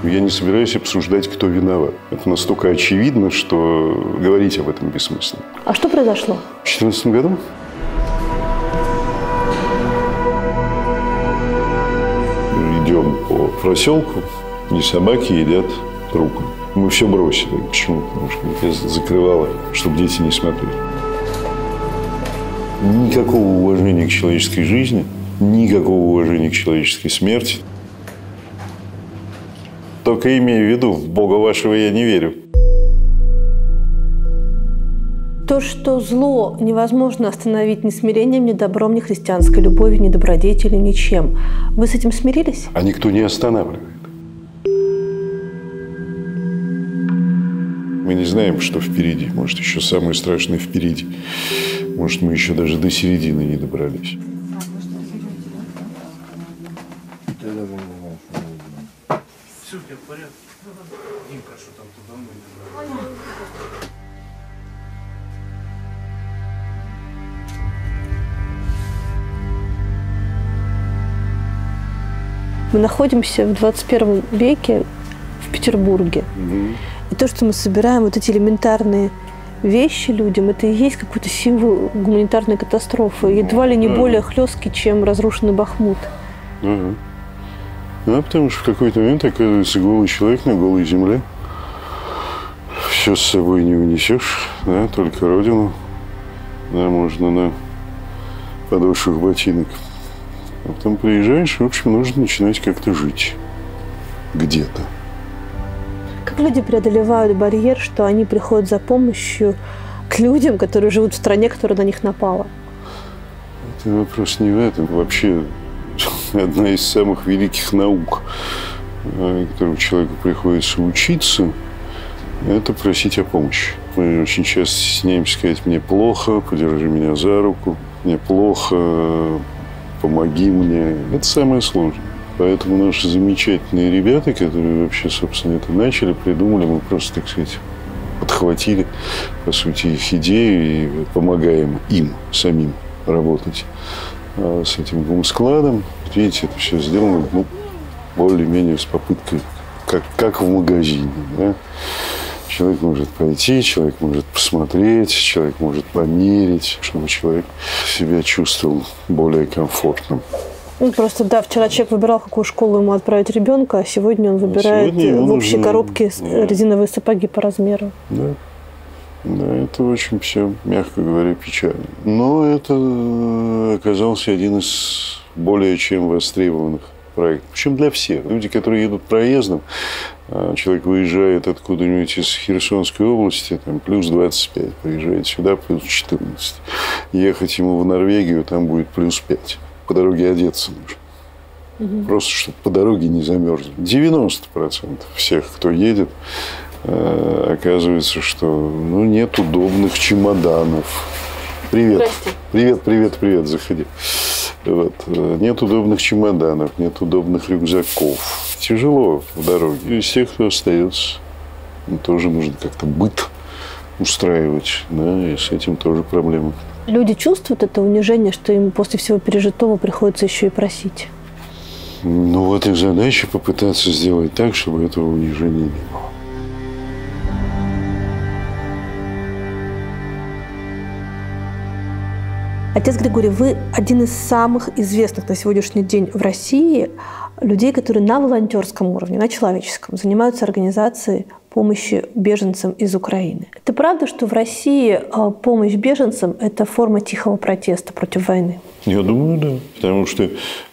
Я не собираюсь обсуждать, кто виноват. Это настолько очевидно, что говорить об этом бессмысленно. А что произошло? В 2014 году? Идем по проселку, и собаки едят руку. Мы все бросили. Почему? Потому что я закрывала, чтобы дети не смотрели. Никакого уважения к человеческой жизни, никакого уважения к человеческой смерти. Только имею в виду, в Бога вашего я не верю. То, что зло невозможно остановить ни смирением, ни добром, ни христианской любовью, ни добродетелью, ничем. Вы с этим смирились? А никто не останавливает. Мы не знаем, что впереди. Может, еще самое страшное впереди. Может, мы еще даже до середины не добрались. Все, я в порядке. Димка, что там ты давно не брал? Мы находимся в 21 веке в Петербурге. И то, что мы собираем вот эти элементарные вещи людям, это и есть какой-то символ гуманитарной катастрофы. Едва ли не более хлесткий, чем разрушенный Бахмут. Да, потому что в какой-то момент оказывается голый человек на голой земле. Все с собой не унесешь, да, только родину. Да, можно на подошвах ботинок. А потом приезжаешь, и, в общем, нужно начинать как-то жить. Где-то. Как люди преодолевают барьер, что они приходят за помощью к людям, которые живут в стране, которая на них напала? Это вопрос не в этом. Вообще, одна из самых великих наук, которую человеку приходится учиться, это просить о помощи. Мы очень часто стесняемся сказать: мне плохо, подержи меня за руку, мне плохо, помоги мне. Это самое сложное. Поэтому наши замечательные ребята, которые вообще, собственно, это начали, придумали, мы просто, так сказать, подхватили, по сути, их идею и помогаем им самим работать с этим бумскладом. Видите, это все сделано, ну, более-менее с попыткой, как в магазине. Да? Человек может пойти, человек может посмотреть, человек может померить, чтобы человек себя чувствовал более комфортным. Ну, просто, да, вчера человек выбирал, в какую школу ему отправить ребенка, а сегодня он выбирает в общей коробке резиновые сапоги по размеру. Да. Да, это очень все, мягко говоря, печально. Но это оказался один из более чем востребованных проектов. Причем для всех. Люди, которые едут проездом, человек выезжает откуда-нибудь из Херсонской области, там плюс 25, приезжает сюда, плюс 14. Ехать ему в Норвегию, там будет плюс 5. По дороге одеться нужно. Просто, чтобы по дороге не замерзнуть. 90% всех, кто едет, оказывается, что нет удобных чемоданов. Привет. Привет, заходи. Вот. Нет удобных чемоданов, нет удобных рюкзаков. Тяжело в дороге. И из тех, кто остается, тоже нужно как-то быт устраивать. Да, и с этим тоже проблемы. Люди чувствуют это унижение, что им после всего пережитого приходится еще и просить? Ну, вот их задача попытаться сделать так, чтобы этого унижения не было. Отец Григорий, вы один из самых известных на сегодняшний день в России людей, которые на волонтерском уровне, на человеческом, занимаются организацией помощи беженцам из Украины. Это правда, что в России помощь беженцам – это форма тихого протеста против войны? Я думаю, да. Потому что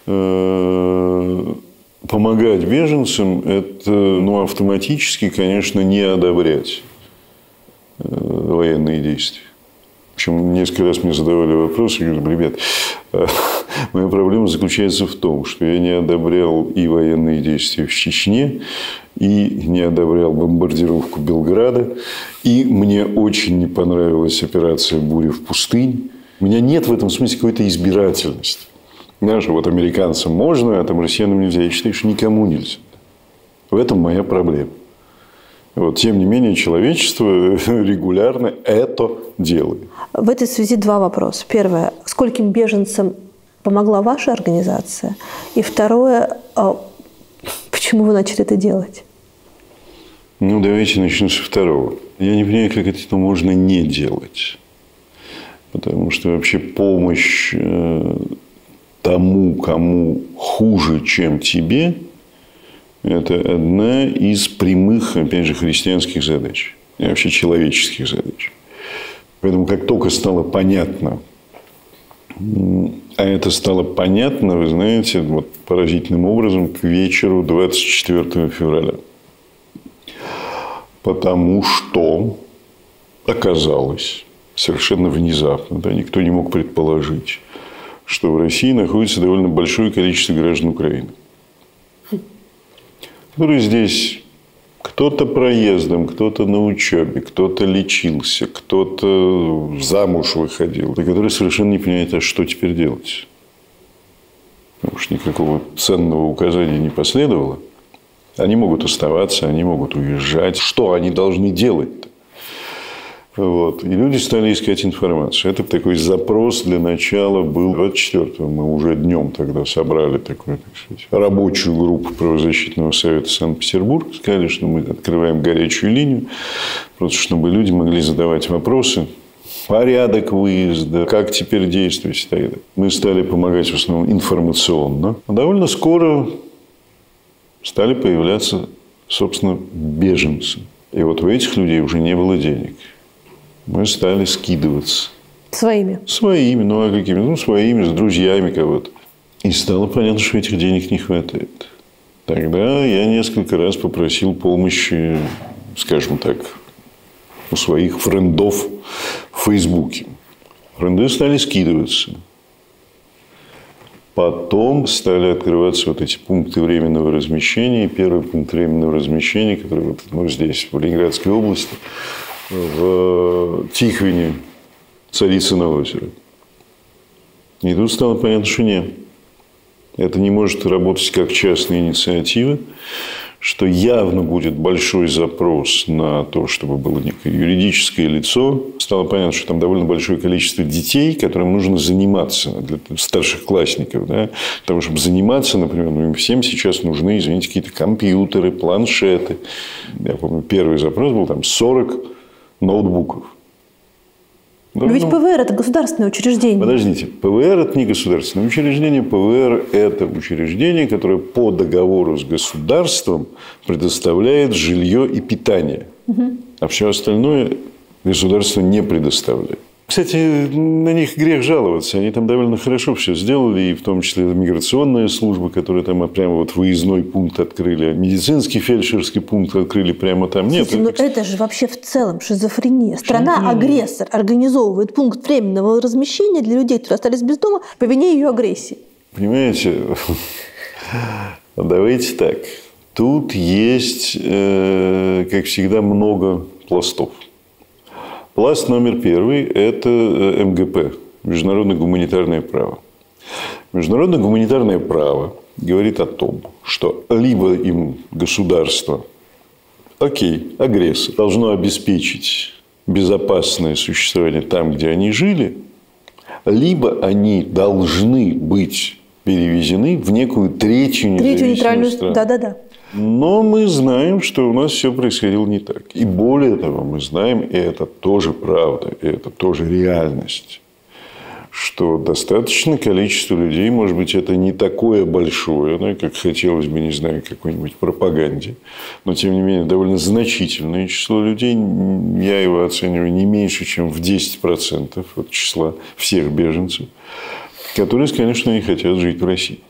помогать беженцам – это автоматически, конечно, не одобрять военные действия. Причем несколько раз мне задавали вопрос, я говорю: ребят, моя проблема заключается в том, что я не одобрял и военные действия в Чечне, и не одобрял бомбардировку Белграда, и мне очень не понравилась операция «Буря в пустыне». У меня нет в этом смысле какой-то избирательности. Даже вот американцам можно, а там россиянам нельзя. Я считаю, что никому нельзя. В этом моя проблема. Вот, тем не менее, человечество регулярно это делает. В этой связи два вопроса. Первое. Скольким беженцам помогла ваша организация? И второе. Почему вы начали это делать? Ну, давайте начну со второго. Я не понимаю, как это можно не делать. Потому что вообще помощь тому, кому хуже, чем тебе, это одна из прямых, опять же, христианских задач. И вообще человеческих задач. Поэтому, как только стало понятно, а это стало понятно, вы знаете, вот поразительным образом к вечеру 24 февраля. Потому что оказалось совершенно внезапно, да, никто не мог предположить, что в России находится довольно большое количество граждан Украины, которые здесь кто-то проездом, кто-то на учебе, кто-то лечился, кто-то замуж выходил, и которые совершенно не понимают, а что теперь делать. Потому что никакого ценного указания не последовало. Они могут оставаться, они могут уезжать. Что они должны делать-то? Вот. И люди стали искать информацию. Это такой запрос для начала был 24-го. Мы уже днем тогда собрали такую, так сказать, рабочую группу правозащитного совета Санкт-Петербург. Сказали, что мы открываем горячую линию, просто чтобы люди могли задавать вопросы. Порядок выезда, как теперь действовать. Мы стали помогать в основном информационно. Но довольно скоро стали появляться, собственно, беженцы. И вот у этих людей уже не было денег. Мы стали скидываться. Своими? Своими, ну а какими? Ну, своими, с друзьями кого-то. И стало понятно, что этих денег не хватает. Тогда я несколько раз попросил помощи, скажем так, у своих френдов в Фейсбуке. Френды стали скидываться. Потом стали открываться вот эти пункты временного размещения. И первый пункт временного размещения, который вот, ну, здесь, в Ленинградской области, в Тихвине, Царицыно озеро. И тут стало понятно, что нет. Это не может работать как частная инициатива, что явно будет большой запрос на то, чтобы было некое юридическое лицо. Стало понятно, что там довольно большое количество детей, которым нужно заниматься, для старшеклассников. Да? Для того, чтобы заниматься, например, им всем сейчас нужны, извините, какие-то компьютеры, планшеты. Я помню, первый запрос был там 40 ноутбуков. Но ведь ПВР – это государственное учреждение. Подождите, ПВР – это не государственное учреждение. ПВР – это учреждение, которое по договору с государством предоставляет жилье и питание. Угу. А все остальное государство не предоставляет. Кстати, на них грех жаловаться. Они там довольно хорошо все сделали. И в том числе миграционная служба, которая там прямо вот выездной пункт открыли. Медицинский фельдшерский пункт открыли прямо там. Нет, но это же вообще в целом шизофрения. Страна-агрессор организовывает пункт временного размещения для людей, которые остались без дома по вине ее агрессии. Понимаете? Давайте так. Тут есть, как всегда, много пластов. Пласт номер первый – это МГП – международное гуманитарное право. Международное гуманитарное право говорит о том, что либо им государство, агрессор, должно обеспечить безопасное существование там, где они жили, либо они должны быть перевезены в некую третью нейтральную страну. Да. Но мы знаем, что у нас все происходило не так. И более того, мы знаем, и это тоже правда, и это тоже реальность, что достаточное количество людей, может быть, это не такое большое, да, как хотелось бы, не знаю, какой-нибудь пропаганде, но, тем не менее, довольно значительное число людей, я его оцениваю не меньше, чем в 10% от числа всех беженцев, которые, конечно, не хотят жить в России.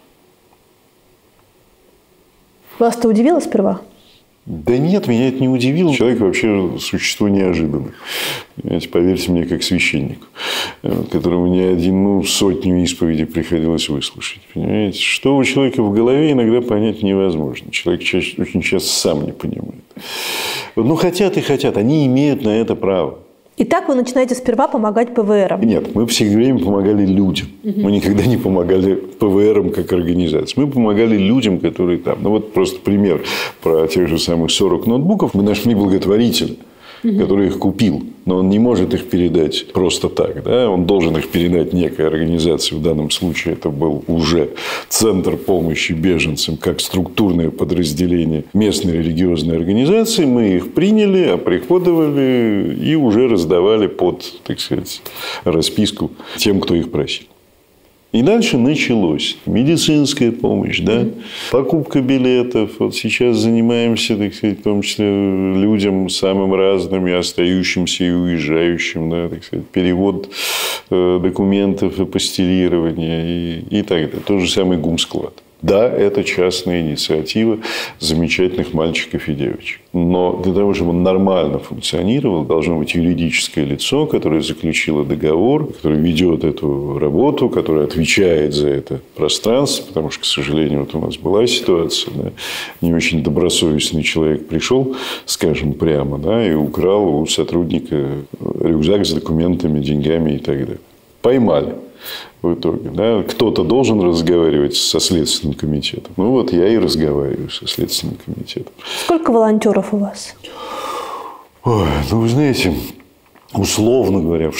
Вас это удивило сперва? Да нет, меня это не удивило. Человек вообще существо неожиданное. Поверьте мне, как священнику, которому не один, сотню исповедей приходилось выслушать. Понимаете? Что у человека в голове, иногда понять невозможно. Человек очень часто сам не понимает. Хотят и хотят, они имеют на это право. И так вы начинаете сперва помогать ПВРам? Нет, мы все время помогали людям. Угу. Мы никогда не помогали ПВРам как организации. Мы помогали людям, которые там. Вот просто пример про тех же самых 40 ноутбуков. Мы нашли благотворителя, который их купил. Но он не может их передать просто так. Да? Он должен их передать некой организации. В данном случае это был уже Центр помощи беженцам как структурное подразделение местной религиозной организации. Мы их приняли, оприходовали и уже раздавали под, так сказать, расписку тем, кто их просил. И дальше началось медицинская помощь, да? Покупка билетов. Вот сейчас занимаемся, так сказать, в том числе людям самым разным, и остающимся, и уезжающим, да, так сказать, перевод документов, апостилирование и так далее. Тот же самый гумсклад. Да, это частная инициатива замечательных мальчиков и девочек. Но для того, чтобы он нормально функционировал, должно быть юридическое лицо, которое заключило договор, которое ведет эту работу, которое отвечает за это пространство. Потому что, к сожалению, вот у нас была ситуация, да, не очень добросовестный человек пришел, скажем прямо, да, и украл у сотрудника рюкзак с документами, деньгами и так далее. Поймали. В итоге, да, кто-то должен разговаривать со Следственным комитетом. Ну, вот я и разговариваю со Следственным комитетом. Сколько волонтеров у вас? Ой, ну, вы знаете, условно говоря, в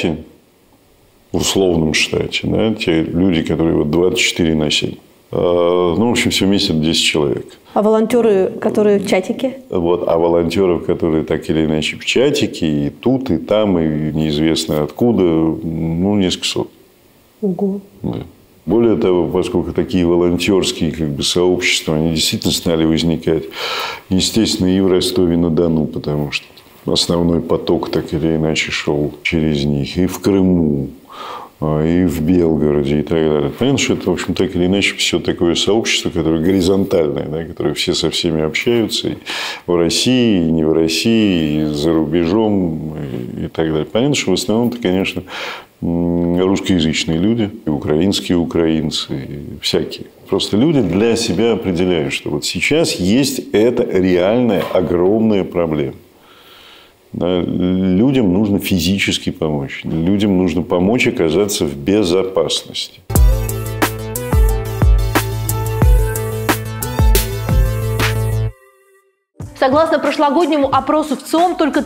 условном штате, да, те люди, которые вот 24/7. Ну, в общем, все вместе 10 человек. А волонтеры, которые в чатике? Вот, а волонтеров, которые так или иначе в чатике, и тут, и там, и неизвестно откуда, ну, несколько сот. Ого. Да. Более того, поскольку такие волонтерские сообщества, они действительно стали возникать, естественно, и в Ростове-на-Дону, потому что основной поток так или иначе шел через них, и в Крыму, и в Белгороде, и так далее. Понятно, что это, в общем, так или иначе, все такое сообщество, которое горизонтальное, да, которое все со всеми общаются, и в России, и не в России, и за рубежом, и так далее. Понятно, что в основном-то, конечно, русскоязычные люди, и украинские украинцы, и всякие. Просто люди для себя определяют, что вот сейчас есть эта реальная огромная проблема. Да, людям нужно физически помочь. Людям нужно помочь оказаться в безопасности. Согласно прошлогоднему опросу в ЦИОМ, только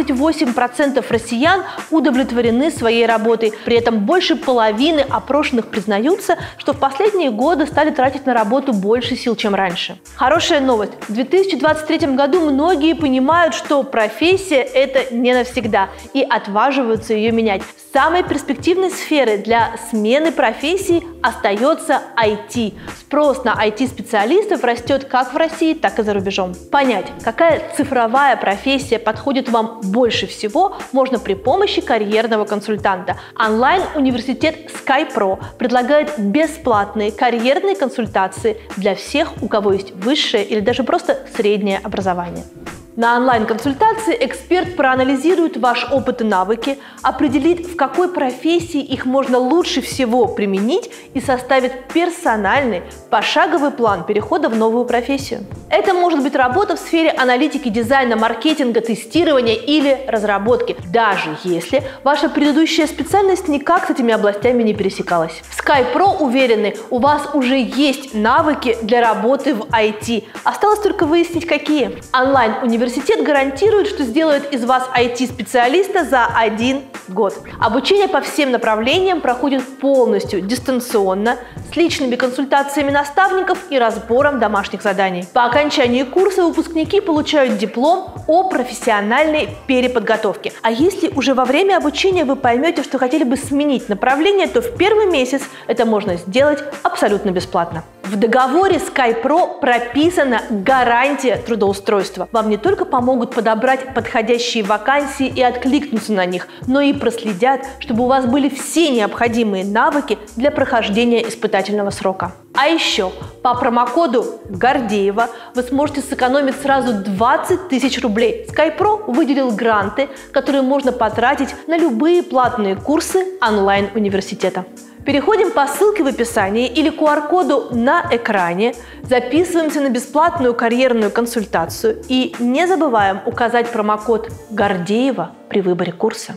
38% россиян удовлетворены своей работой. При этом больше половины опрошенных признаются, что в последние годы стали тратить на работу больше сил, чем раньше. Хорошая новость. В 2023 году многие понимают, что профессия – это не навсегда, и отваживаются ее менять. Самой перспективной сферой для смены профессии остается IT. Спрос на IT-специалистов растет как в России, так и за рубежом. Понять, какая цифровая профессия подходит вам больше всего, можно при помощи карьерного консультанта. Онлайн-университет SkyPro предлагает бесплатные карьерные консультации для всех, у кого есть высшее или даже просто среднее образование. На онлайн-консультации эксперт проанализирует ваш опыт и навыки, определит, в какой профессии их можно лучше всего применить и составит персональный, пошаговый план перехода в новую профессию. Это может быть работа в сфере аналитики, дизайна, маркетинга, тестирования или разработки, даже если ваша предыдущая специальность никак с этими областями не пересекалась. В SkyPro уверены, у вас уже есть навыки для работы в IT. Осталось только выяснить, какие. Онлайн-университет гарантирует, что сделает из вас IT-специалиста за 1 год. Обучение по всем направлениям проходит полностью дистанционно, с личными консультациями наставников и разбором домашних заданий. По окончании курса выпускники получают диплом о профессиональной переподготовке. А если уже во время обучения вы поймете, что хотели бы сменить направление, то в первый месяц это можно сделать абсолютно бесплатно. В договоре SkyPro прописана гарантия трудоустройства. Вам не только помогут подобрать подходящие вакансии и откликнуться на них, но и проследят, чтобы у вас были все необходимые навыки для прохождения испытательного срока. А еще по промокоду Гордеева вы сможете сэкономить сразу 20 тысяч рублей. SkyPro выделил гранты, которые можно потратить на любые платные курсы онлайн-университета. Переходим по ссылке в описании или QR-коду на экране, записываемся на бесплатную карьерную консультацию и не забываем указать промокод Гордеева при выборе курса.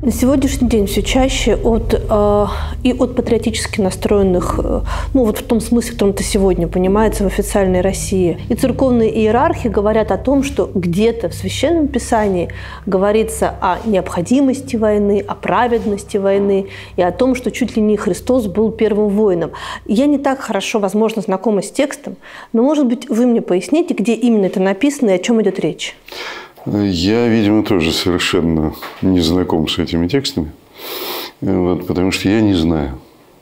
На сегодняшний день все чаще и от патриотически настроенных, ну вот в том смысле, в котором это сегодня понимается в официальной России, и церковные иерархи говорят о том, что где-то в Священном Писании говорится о необходимости войны, о праведности войны и о том, что чуть ли не Христос был первым воином. Я не так хорошо, возможно, знакома с текстом, но, может быть, вы мне поясните, где именно это написано и о чем идет речь? Я, видимо, тоже совершенно не знаком с этими текстами, потому что я не знаю.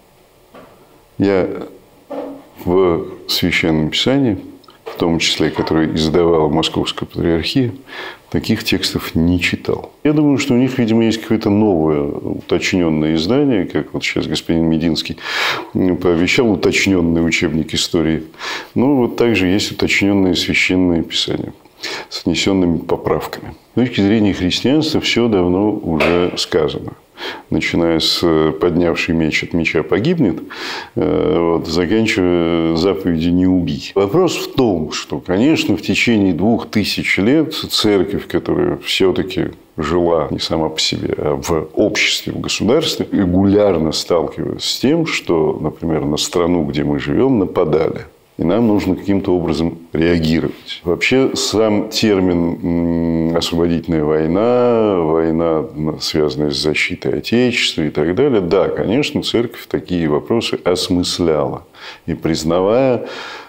Я в Священном Писании, в том числе, которое издавала Московская Патриархия, таких текстов не читал. Я думаю, что у них, видимо, есть какое-то новое, уточненное издание, как вот сейчас господин Мединский пообещал уточненный учебник истории. Но вот также есть уточненное Священное Писание с внесенными поправками. С точки зрения христианства все давно уже сказано. Начиная с «поднявший меч от меча погибнет», заканчивая заповедью «не убий». Вопрос в том, что, конечно, в течение 2000 лет церковь, которая все-таки жила не сама по себе, а в обществе, в государстве, регулярно сталкивалась с тем, что, например, на страну, где мы живем, нападали. И нам нужно каким-то образом реагировать. Вообще, сам термин «освободительная война», война, связанная с защитой Отечества и так далее, да, конечно, церковь такие вопросы осмысляла. И признавая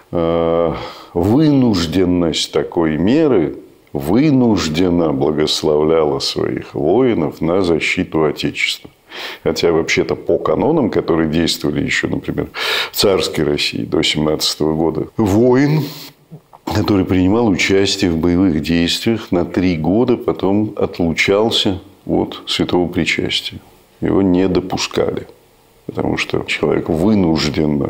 вынужденность такой меры, вынужденно благословляла своих воинов на защиту Отечества. Хотя вообще-то по канонам, которые действовали еще, например, в царской России до 17 года, воин, который принимал участие в боевых действиях, на 3 года потом отлучался от святого причастия. Его не допускали, потому что человек, вынужденно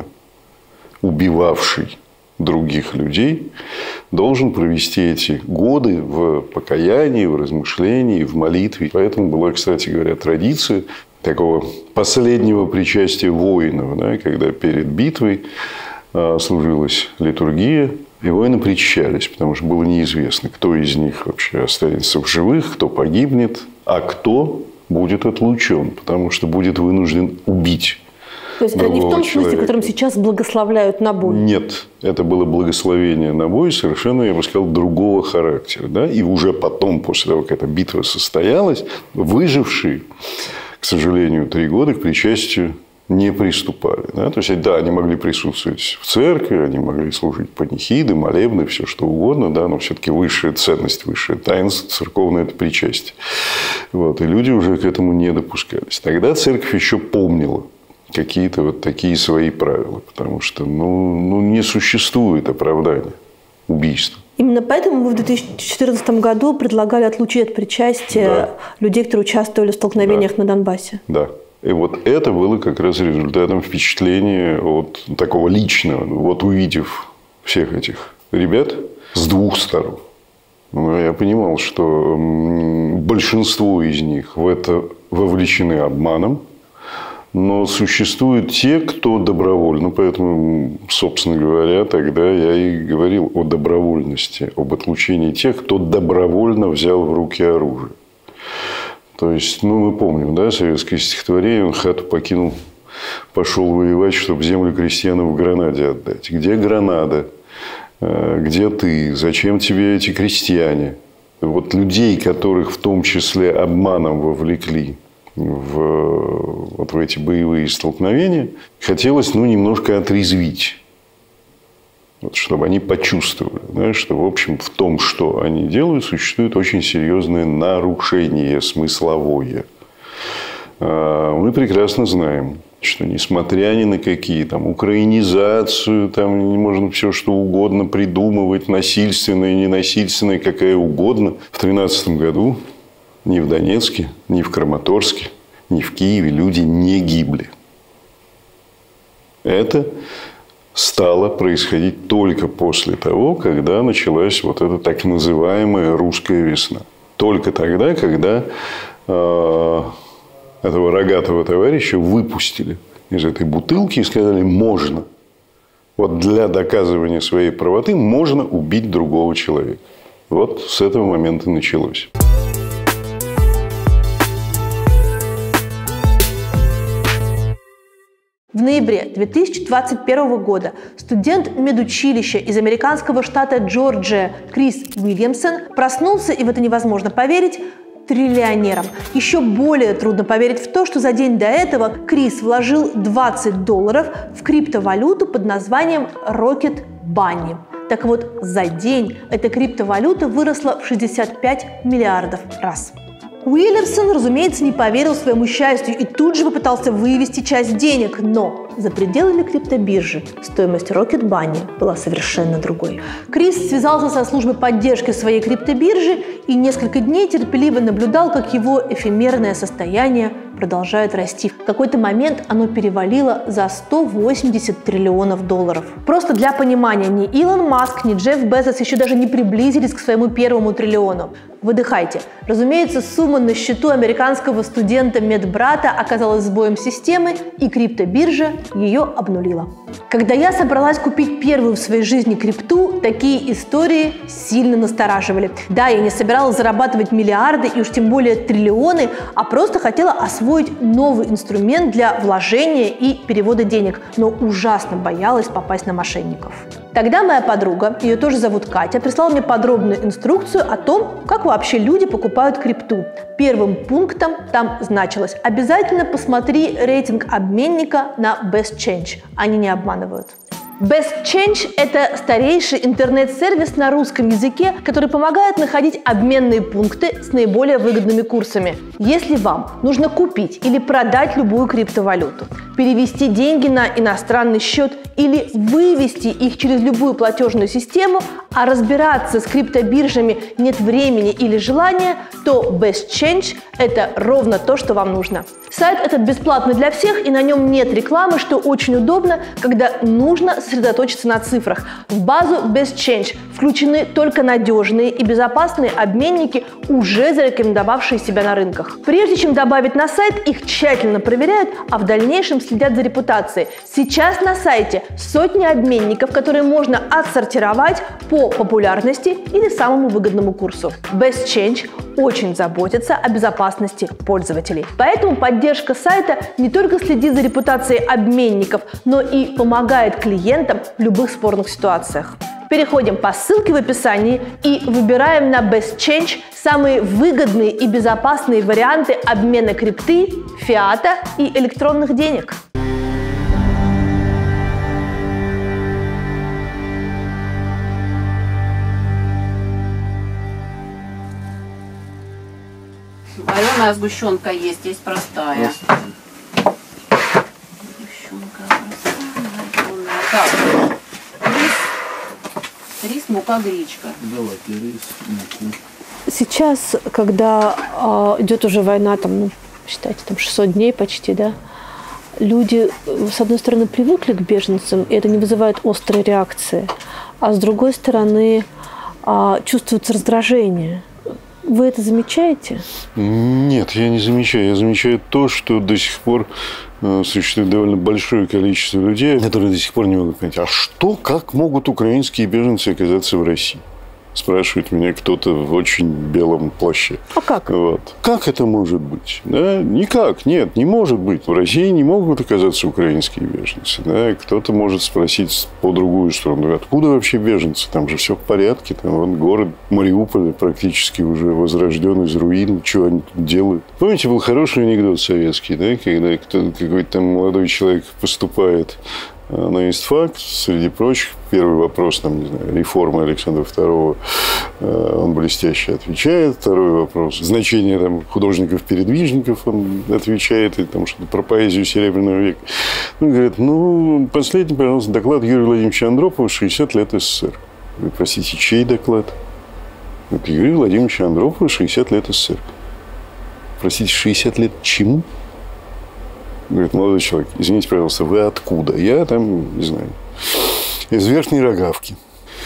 убивавший других людей, должен провести эти годы в покаянии, в размышлении, в молитве. Поэтому была, кстати говоря, традиция такого последнего причастия воинов, да, когда перед битвой служилась литургия, и воины причащались, потому что было неизвестно, кто из них вообще останется в живых, кто погибнет, а кто будет отлучен, потому что будет вынужден убить. То есть это не в том смысле, в котором сейчас благословляют на бой? Нет. Это было благословение на бой совершенно, я бы сказал, другого характера. Да? И уже потом, после того, как эта битва состоялась, выжившие, к сожалению, 3 года к причастию не приступали. Да? То есть, да, они могли присутствовать в церкви, они могли служить панихиды, молебны, все что угодно, да? Но все-таки высшая ценность, высшее таинство церковное – это причастие. Вот. И люди уже к этому не допускались. Тогда церковь еще помнила какие-то вот такие свои правила, потому что не существует оправдания убийства. Именно поэтому вы в 2014 году предлагали отлучить от причастия людей, которые участвовали в столкновениях на Донбассе. Да. И вот это было как раз результатом впечатления от такого личного. Вот увидев всех этих ребят с 2 сторон, я понимал, что большинство из них в это вовлечены обманом. Но существуют те, кто добровольно. Поэтому, собственно говоря, тогда я и говорил о добровольности, об отлучении тех, кто добровольно взял в руки оружие. То есть, мы помним, да, советское стихотворение: «Он хату покинул, пошел воевать, чтобы землю крестьянам в Гранаде отдать». Где Гранада? Где ты? Зачем тебе эти крестьяне? Вот людей, которых в том числе обманом вовлекли в эти боевые столкновения, хотелось немножко отрезвить, чтобы они почувствовали, да, что, в общем, в том, что они делают, существует очень серьезное нарушение смысловое. Мы прекрасно знаем, что несмотря ни на какие украинизацию, можно все что угодно придумывать, насильственное, ненасильственное, какая угодно, в 2013 году ни в Донецке, ни в Краматорске, ни в Киеве люди не гибли. Это стало происходить только после того, когда началась вот эта так называемая русская весна. Только тогда, когда этого рогатого товарища выпустили из этой бутылки и сказали: можно. Вот для доказывания своей правоты можно убить другого человека. Вот с этого момента началось. В ноябре 2021 года студент медучилища из американского штата Джорджия Крис Уильямсон проснулся, и в это невозможно поверить, триллионером. Еще более трудно поверить в то, что за день до этого Крис вложил $20 в криптовалюту под названием Rocket Bunny. Так вот, за день эта криптовалюта выросла в 65 миллиардов раз. Уильямсон, разумеется, не поверил своему счастью и тут же попытался вывести часть денег, но за пределами криптобиржи стоимость Rocket Bunny была совершенно другой. Крис связался со службой поддержки своей криптобиржи и несколько дней терпеливо наблюдал, как его эфемерное состояние продолжает расти. В какой-то момент оно перевалило за $180 триллионов. Просто для понимания, ни Илон Маск, ни Джефф Безос еще даже не приблизились к своему первому триллиону. Выдыхайте. Разумеется, сумма на счету американского студента медбрата оказалась сбоем системы, и криптобиржа ее обнулила. Когда я собралась купить первую в своей жизни крипту, такие истории сильно настораживали. Да, я не собиралась зарабатывать миллиарды и уж тем более триллионы, а просто хотела освоить новый инструмент для вложения и перевода денег, но ужасно боялась попасть на мошенников. Тогда моя подруга, ее тоже зовут Катя, прислала мне подробную инструкцию о том, как вообще люди покупают крипту. Первым пунктом там значилось: обязательно посмотри рейтинг обменника на BestChange. Они не обманывают. BestChange – это старейший интернет-сервис на русском языке, который помогает находить обменные пункты с наиболее выгодными курсами. Если вам нужно купить или продать любую криптовалюту, перевести деньги на иностранный счет или вывести их через любую платежную систему, а разбираться с криптобиржами нет времени или желания, то BestChange – это ровно то, что вам нужно. Сайт этот бесплатный для всех, и на нем нет рекламы, что очень удобно, когда нужно сосредоточиться на цифрах. В базу BestChange включены только надежные и безопасные обменники, уже зарекомендовавшие себя на рынках. Прежде чем добавить на сайт, их тщательно проверяют, а в дальнейшем следят за репутацией. Сейчас на сайте сотни обменников, которые можно отсортировать по популярности или самому выгодному курсу. BestChange очень заботится о безопасности пользователей. Поэтому поддержка сайта не только следит за репутацией обменников, но и помогает клиентам в любых спорных ситуациях. Переходим по ссылке в описании и выбираем на BestChange самые выгодные и безопасные варианты обмена крипты, фиата и электронных денег. Вареная сгущенка есть простая. Сгущенка простая, вареная. Так, рис, мука, гречка. Давайте рис, муку. Сейчас, когда идет уже война, там, считайте, там 600 дней почти, да, люди, с одной стороны, привыкли к беженцам, и это не вызывает острой реакции, а с другой стороны, чувствуется раздражение. Вы это замечаете? Нет, я не замечаю. Я замечаю то, что до сих пор существует довольно большое количество людей, которые до сих пор не могут понять, а что, как могут украинские беженцы оказаться в России? Спрашивает меня кто-то в очень белом плаще. А как? Вот. Как это может быть? Да? Никак. Нет, не может быть. В России не могут оказаться украинские беженцы. Да? Кто-то может спросить по другую сторону. Откуда вообще беженцы? Там же все в порядке. Там вон город Мариуполь практически уже возрожден из руин. Что они тут делают? Помните, был хороший анекдот советский, да? Когда какой-то там молодой человек поступает на ИСТФАК, среди прочих, первый вопрос, там, не знаю, реформа Александра II, он блестяще отвечает. Второй вопрос, значение там художников-передвижников, он отвечает, и там что-то про поэзию Серебряного века. Он говорит, последний, пожалуйста, доклад Юрия Владимировича Андропова «60 лет СССР». Вы, простите, чей доклад? Это Юрия Владимировича Андропова «60 лет СССР». Простите, 60 лет чему? Говорит, молодой человек, извините, пожалуйста, вы откуда? Я там, не знаю, из Верхней Рогавки.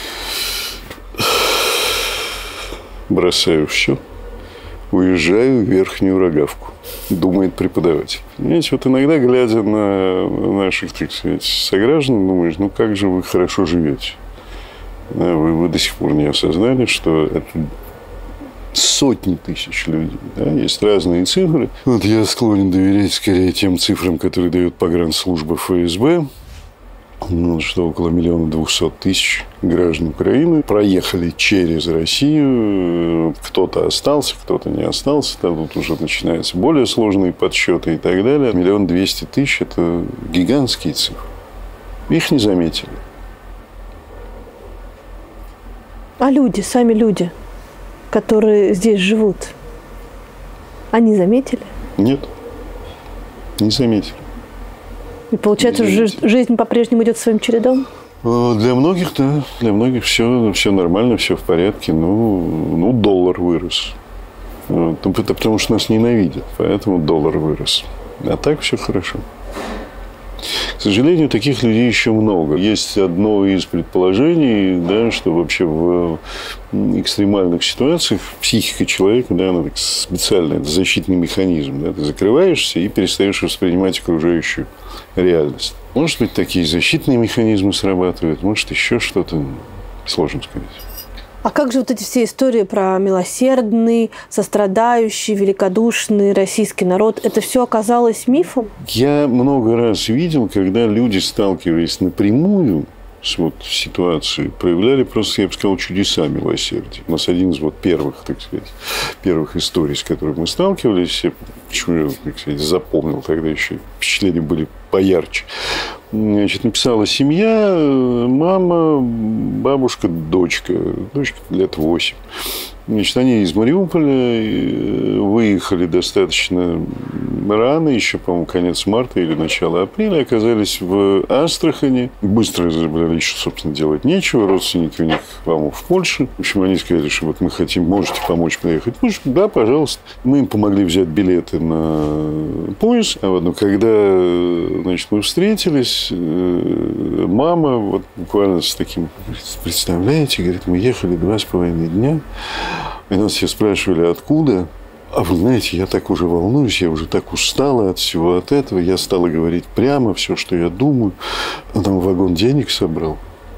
Бросаю все, уезжаю в Верхнюю Рогавку, думает преподаватель. Понимаете, вот иногда, глядя на наших, так сказать, сограждан, думаешь, как же вы хорошо живете. Вы до сих пор не осознали, что это сотни тысяч людей. Да? Есть разные цифры. Вот я склонен доверять скорее тем цифрам, которые дает погранслужба ФСБ. Что около 1 200 000 граждан Украины проехали через Россию. Кто-то остался, кто-то не остался. Там тут уже начинаются более сложные подсчеты и так далее. 1 200 000 – это гигантские цифры. Их не заметили. А люди, сами люди, которые здесь живут, они заметили? Нет, не заметили. И получается, жизнь по-прежнему идет своим чередом? Для многих, да. Для многих все нормально, все в порядке. Ну, доллар вырос. Это потому что нас ненавидят, поэтому доллар вырос. А так все хорошо. К сожалению, таких людей еще много. Есть одно из предположений, да, что вообще в экстремальных ситуациях психика человека, да, она так специально, это защитный механизм. Да, ты закрываешься и перестаешь воспринимать окружающую реальность. Может быть, такие защитные механизмы срабатывают, может, еще что-то, сложно сказать. А как же вот эти все истории про милосердный, сострадающий, великодушный российский народ? Это все оказалось мифом? Я много раз видел, когда люди, сталкиваясь напрямую с ситуацией, проявляли просто, я бы сказал, чудеса милосердия. У нас один из первых, так сказать, первых историй, с которыми мы сталкивались, почему я, так сказать, запомнил, тогда еще впечатления были поярче. Значит, написала семья, мама, бабушка, дочка. Дочка лет 8. Значит, они из Мариуполя выехали достаточно рано, еще, по-моему, конец марта или начало апреля, оказались в Астрахани. Быстро разобрали, еще, собственно, делать нечего. Родственники у них, по-моему, в Польше. В общем, они сказали, что вот мы хотим, можете помочь приехать в Польшу? Да, пожалуйста. Мы им помогли взять билеты на поезд. А вот, когда, значит, мы встретились, мама вот буквально с таким, представляете, говорит, мы ехали 2,5 дня. И нас все спрашивали, откуда. А вы знаете, я так уже волнуюсь, я уже так устала от всего от этого. Я стала говорить прямо все, что я думаю. А нам вагон денег собрал.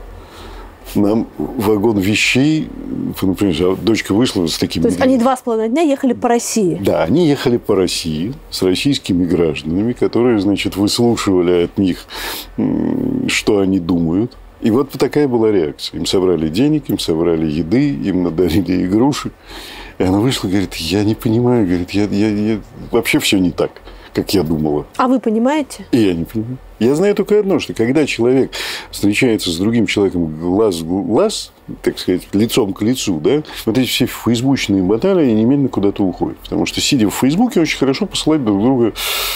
Нам вагон вещей. Например, дочка вышла с таким... То есть они 2,5 дня ехали по России? Да, они ехали по России с российскими гражданами, которые, значит, выслушивали от них, что они думают. И вот такая была реакция. Им собрали денег, им собрали еды, им надарили игрушек. И она вышла и говорит, я не понимаю, говорит, я вообще все не так, как я думала. А вы понимаете? И я не понимаю. Я знаю только одно, что когда человек встречается с другим человеком глаз в глаз, так сказать, лицом к лицу, да, вот эти все фейсбучные баталии, они немедленно куда-то уходят. Потому что, сидя в Фейсбуке, очень хорошо посылать друг друга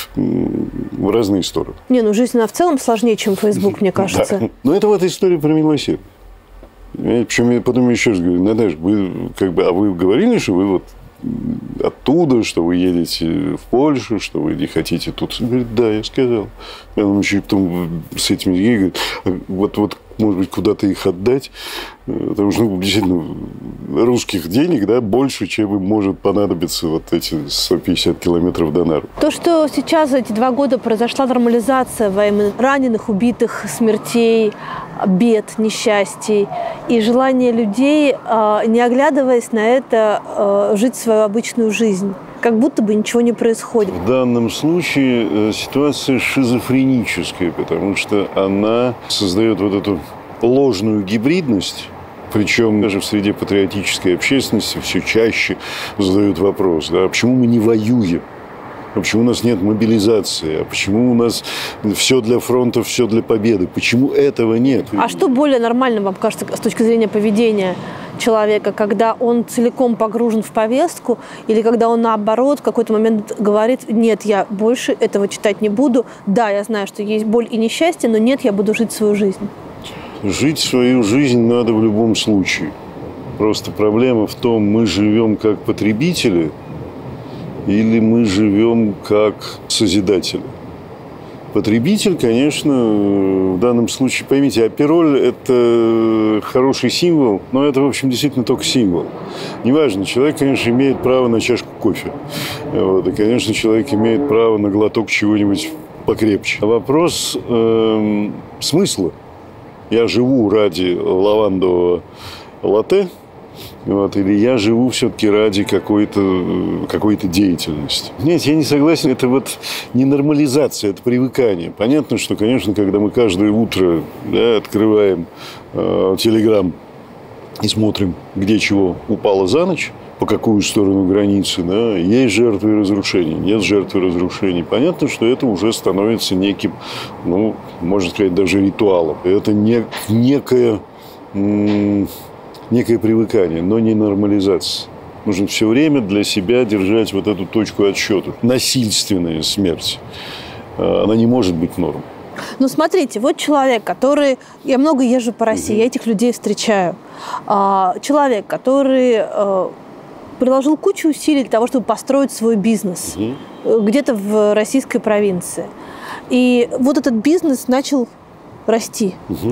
в разные стороны. Не, жизнь, она в целом сложнее, чем Фейсбук, мне кажется. Да. Но это вот история про милосердие. Причем я потом еще раз говорю, Наташа, вы а вы говорили, что вы вот оттуда, что вы едете в Польшу, что вы не хотите тут. Он говорит, да, я сказал. Он еще потом с этими деньгами говорит, вот, может быть, куда-то их отдать. Потому что, действительно, русских денег, да, больше, чем им может понадобиться вот эти 150 километров до Нарвы. То, что сейчас за эти 2 года произошла нормализация во имя раненых, убитых, смертей, бед, несчастий и желание людей, не оглядываясь на это, жить свою обычную жизнь. Как будто бы ничего не происходит. В данном случае ситуация шизофреническая, потому что она создает вот эту ложную гибридность. Причем даже в среде патриотической общественности все чаще задают вопрос, да, а почему мы не воюем? А почему у нас нет мобилизации? А почему у нас все для фронта, все для победы? Почему этого нет? А что более нормально, вам кажется, с точки зрения поведения человека, когда он целиком погружен в повестку, или когда он, наоборот, в какой-то момент говорит, нет, я больше этого читать не буду, да, я знаю, что есть боль и несчастье, но нет, я буду жить свою жизнь. Жить свою жизнь надо в любом случае. Просто проблема в том, мы живем как потребители или мы живем как созидатели. Потребитель, конечно, в данном случае, поймите, апероль – это хороший символ, но это, в общем, действительно только символ. Неважно, человек, конечно, имеет право на чашку кофе. Вот, и, конечно, человек имеет право на глоток чего-нибудь покрепче. Вопрос смысла. Я живу ради лавандового латте, Вот, или я живу все-таки ради какой-то деятельности. Нет, я не согласен, это вот не нормализация, это привыкание. Понятно, что, конечно, когда мы каждое утро, да, открываем Телеграм и смотрим, где чего упало за ночь, по какую сторону границы, да, есть жертвы и разрушений, нет жертвы и разрушений. Понятно, что это уже становится неким, ну, можно сказать, даже ритуалом. Это некое привыкание, но не нормализация. Нужно все время для себя держать вот эту точку отсчета. Насильственная смерть, она не может быть нормой. Ну, смотрите, вот человек, который... Я много езжу по России, я этих людей встречаю. Человек, который приложил кучу усилий для того, чтобы построить свой бизнес где-то в российской провинции. И вот этот бизнес начал расти.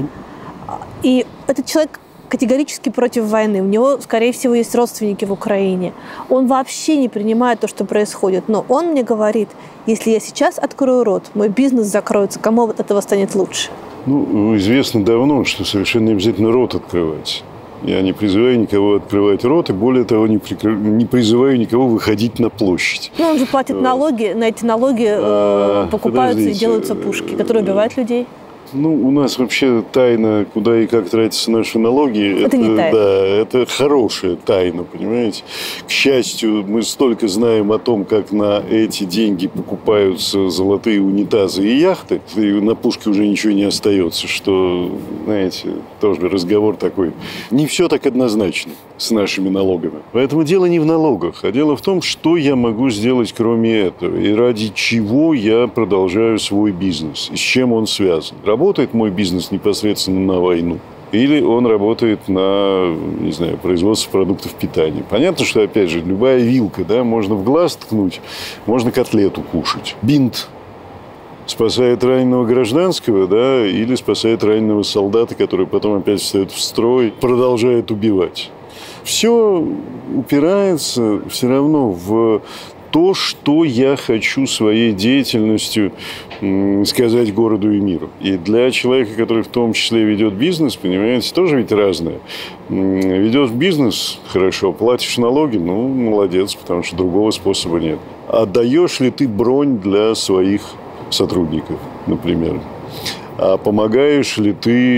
И этот человек категорически против войны. У него, скорее всего, есть родственники в Украине. Он вообще не принимает то, что происходит. Но он мне говорит, если я сейчас открою рот, мой бизнес закроется, кому от этого станет лучше? Ну, известно давно, что совершенно не обязательно рот открывать. Я не призываю никого открывать рот, и более того, не призываю никого выходить на площадь. Ну, он же платит налоги, на эти налоги покупаются и делаются пушки, которые убивают людей. Ну, у нас вообще тайна, куда и как тратятся наши налоги. Это не тайна. Да, это хорошая тайна, понимаете. К счастью, мы столько знаем о том, как на эти деньги покупаются золотые унитазы и яхты, и на пушке уже ничего не остается, что, знаете, тоже разговор такой. Не все так однозначно с нашими налогами. Поэтому дело не в налогах, а дело в том, что я могу сделать кроме этого, и ради чего я продолжаю свой бизнес, и с чем он связан. Работает мой бизнес непосредственно на войну? Или он работает на, не знаю, производство продуктов питания? Понятно, что, опять же, любая вилка, да, можно в глаз ткнуть, можно котлету кушать. Бинт спасает раненого гражданского, да, или спасает раненого солдата, который потом опять встает в строй, продолжает убивать. Все упирается все равно в то, что я хочу своей деятельностью сказать городу и миру. И для человека, который в том числе ведет бизнес, понимаете, тоже ведь разное. Ведешь бизнес – хорошо, платишь налоги – ну, молодец, потому что другого способа нет. Отдаешь ли ты бронь для своих сотрудников, например? А помогаешь ли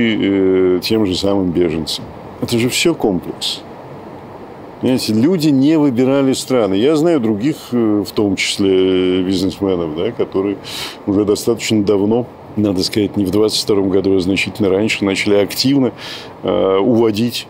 ты тем же самым беженцам? Это же все комплекс. Понимаете, люди не выбирали страны. Я знаю других, в том числе бизнесменов, да, которые уже достаточно давно, надо сказать, не в 22-м году, а значительно раньше, начали активно уводить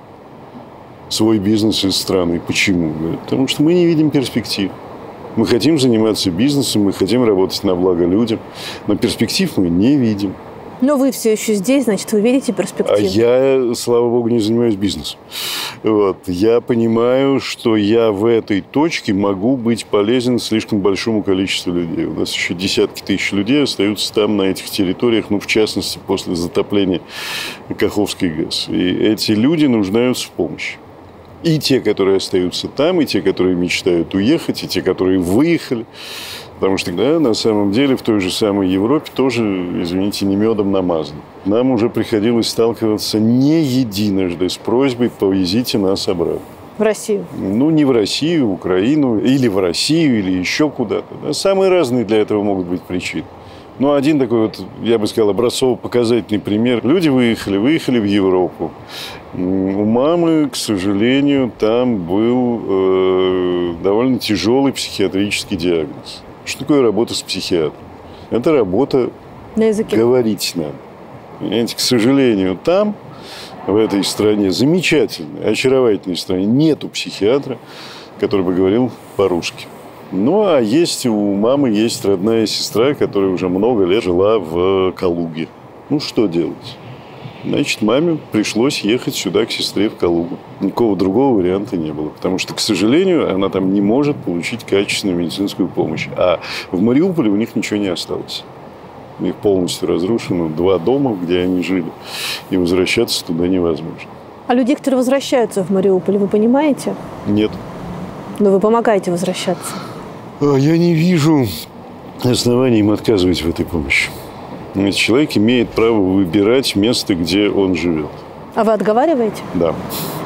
свой бизнес из страны. Почему? Потому что мы не видим перспектив. Мы хотим заниматься бизнесом, мы хотим работать на благо людям, но перспектив мы не видим. Но вы все еще здесь, значит, вы видите перспективу. А я, слава богу, не занимаюсь бизнесом. Вот. Я понимаю, что я в этой точке могу быть полезен слишком большому количеству людей. У нас еще десятки тысяч людей остаются там, на этих территориях, ну, в частности, после затопления Каховской ГЭС. И эти люди нуждаются в помощи. И те, которые остаются там, и те, которые мечтают уехать, и те, которые выехали. Потому что, да, на самом деле в той же самой Европе тоже, извините, не медом намазано. Нам уже приходилось сталкиваться не единожды с просьбой «повезите нас обратно». В Россию? Ну, не в Россию, в Украину, или в Россию, или еще куда-то. Да. Самые разные для этого могут быть причины. Ну, один такой вот, я бы сказал, образцово-показательный пример. Люди выехали в Европу. У мамы, к сожалению, там был довольно тяжелый психиатрический диагноз. Что такое работа с психиатром? Это работа на языке. Говорить надо. Понимаете, к сожалению, там, в этой стране, замечательной, очаровательной стране, нету психиатра, который бы говорил по-русски. Ну, а есть у мамы есть родная сестра, которая уже много лет жила в Калуге. Ну, что делать? Значит, маме пришлось ехать сюда, к сестре, в Калугу. Никакого другого варианта не было. Потому что, к сожалению, она там не может получить качественную медицинскую помощь. А в Мариуполе у них ничего не осталось. У них полностью разрушено 2 дома, где они жили. И возвращаться туда невозможно. А людей, которые возвращаются в Мариуполь, вы понимаете? Нет. Но вы помогаете возвращаться. Я не вижу оснований им отказывать в этой помощи. Человек имеет право выбирать место, где он живет. А вы отговариваете? Да.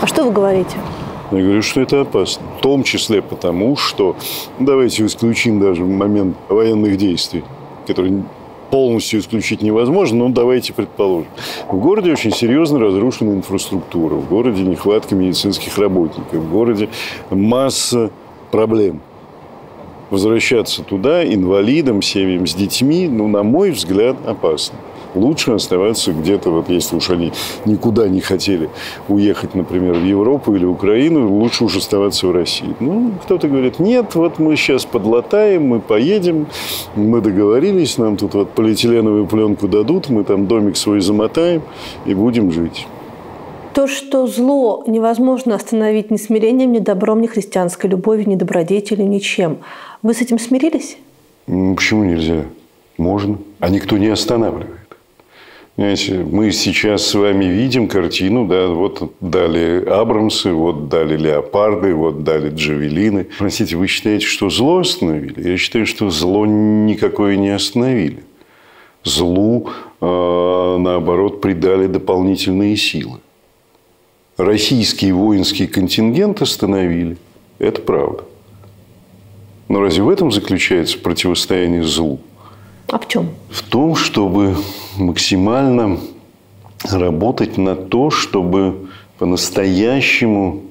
А что вы говорите? Я говорю, что это опасно. В том числе потому, что давайте исключим даже момент военных действий, который полностью исключить невозможно, но давайте предположим. В городе очень серьезно разрушена инфраструктура, в городе нехватка медицинских работников, в городе масса проблем. Возвращаться туда инвалидам, семьям с детьми, на мой взгляд, опасно. Лучше оставаться где-то, вот если уж они никуда не хотели уехать, например, в Европу или Украину, лучше уж оставаться в России. Кто-то говорит, нет, вот мы сейчас подлатаем, мы поедем, мы договорились, нам тут вот полиэтиленовую пленку дадут, мы там домик свой замотаем и будем жить. То, что зло невозможно остановить ни смирением, ни добром, ни христианской любовью, ни добродетелью, ничем. Вы с этим смирились? Почему нельзя? Можно. А никто не останавливает. Знаете, мы сейчас с вами видим картину, да, вот дали Абрамсы, вот дали Леопарды, вот дали Джавелины. Простите, вы считаете, что зло остановили? Я считаю, что зло никакое не остановили. Злу, наоборот, придали дополнительные силы. Российский воинский контингент остановили. Это правда. Но разве в этом заключается противостояние злу? А в чем? В том, чтобы максимально работать на то, чтобы по-настоящему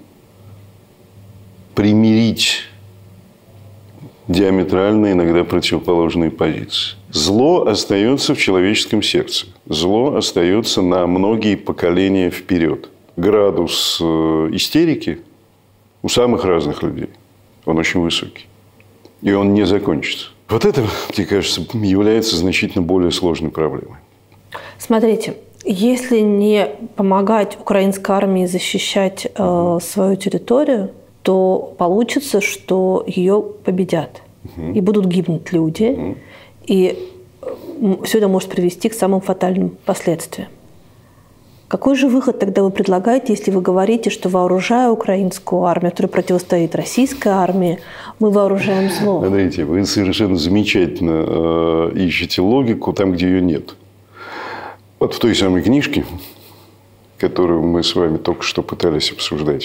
примирить диаметрально иногда противоположные позиции. Зло остается в человеческом сердце. Зло остается на многие поколения вперед. Градус истерики у самых разных людей, он очень высокий. И он не закончится. Вот это, мне кажется, является значительно более сложной проблемой. Смотрите, если не помогать украинской армии защищать свою территорию, то получится, что ее победят. И будут гибнуть люди. И все это может привести к самым фатальным последствиям. Какой же выход тогда вы предлагаете, если вы говорите, что, вооружая украинскую армию, которая противостоит российской армии, мы вооружаем зло? Смотрите, вы совершенно замечательно ищете логику там, где ее нет. Вот в той самой книжке, которую мы с вами только что пытались обсуждать,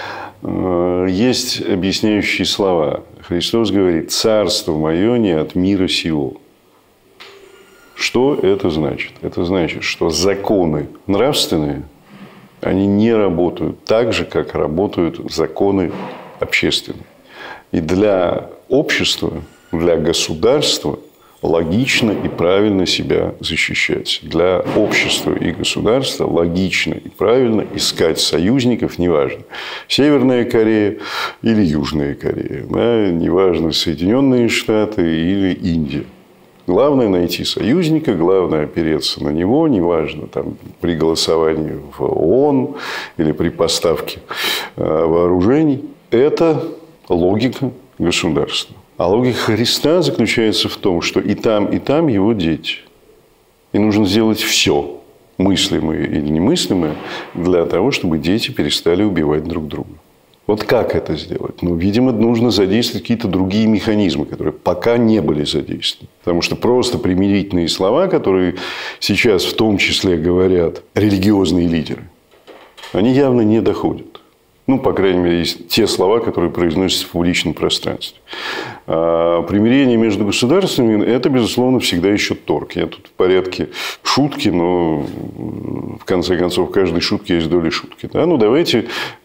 есть объясняющие слова. Христос говорит: «Царство мое не от мира сего». Что это значит? Это значит, что законы нравственные, они не работают так же, как работают законы общественные. И для общества, для государства логично и правильно себя защищать. Для общества и государства логично и правильно искать союзников, неважно, Северная Корея или Южная Корея, да, неважно, Соединенные Штаты или Индия. Главное найти союзника, главное опереться на него, неважно, там, при голосовании в ООН или при поставке вооружений. Это логика государства. А логика Христа заключается в том, что и там его дети. И нужно сделать все, мыслимое или немыслимое, для того, чтобы дети перестали убивать друг друга. Вот как это сделать? Видимо, нужно задействовать какие-то другие механизмы, которые пока не были задействованы. Потому что просто примирительные слова, которые сейчас в том числе говорят религиозные лидеры, они явно не доходят. По крайней мере, есть те слова, которые произносятся в публичном пространстве. А примирение между государствами – это, безусловно, всегда еще торг. Я тут в порядке шутки, но в конце концов в каждой шутке есть доля шутки. Да? Давайте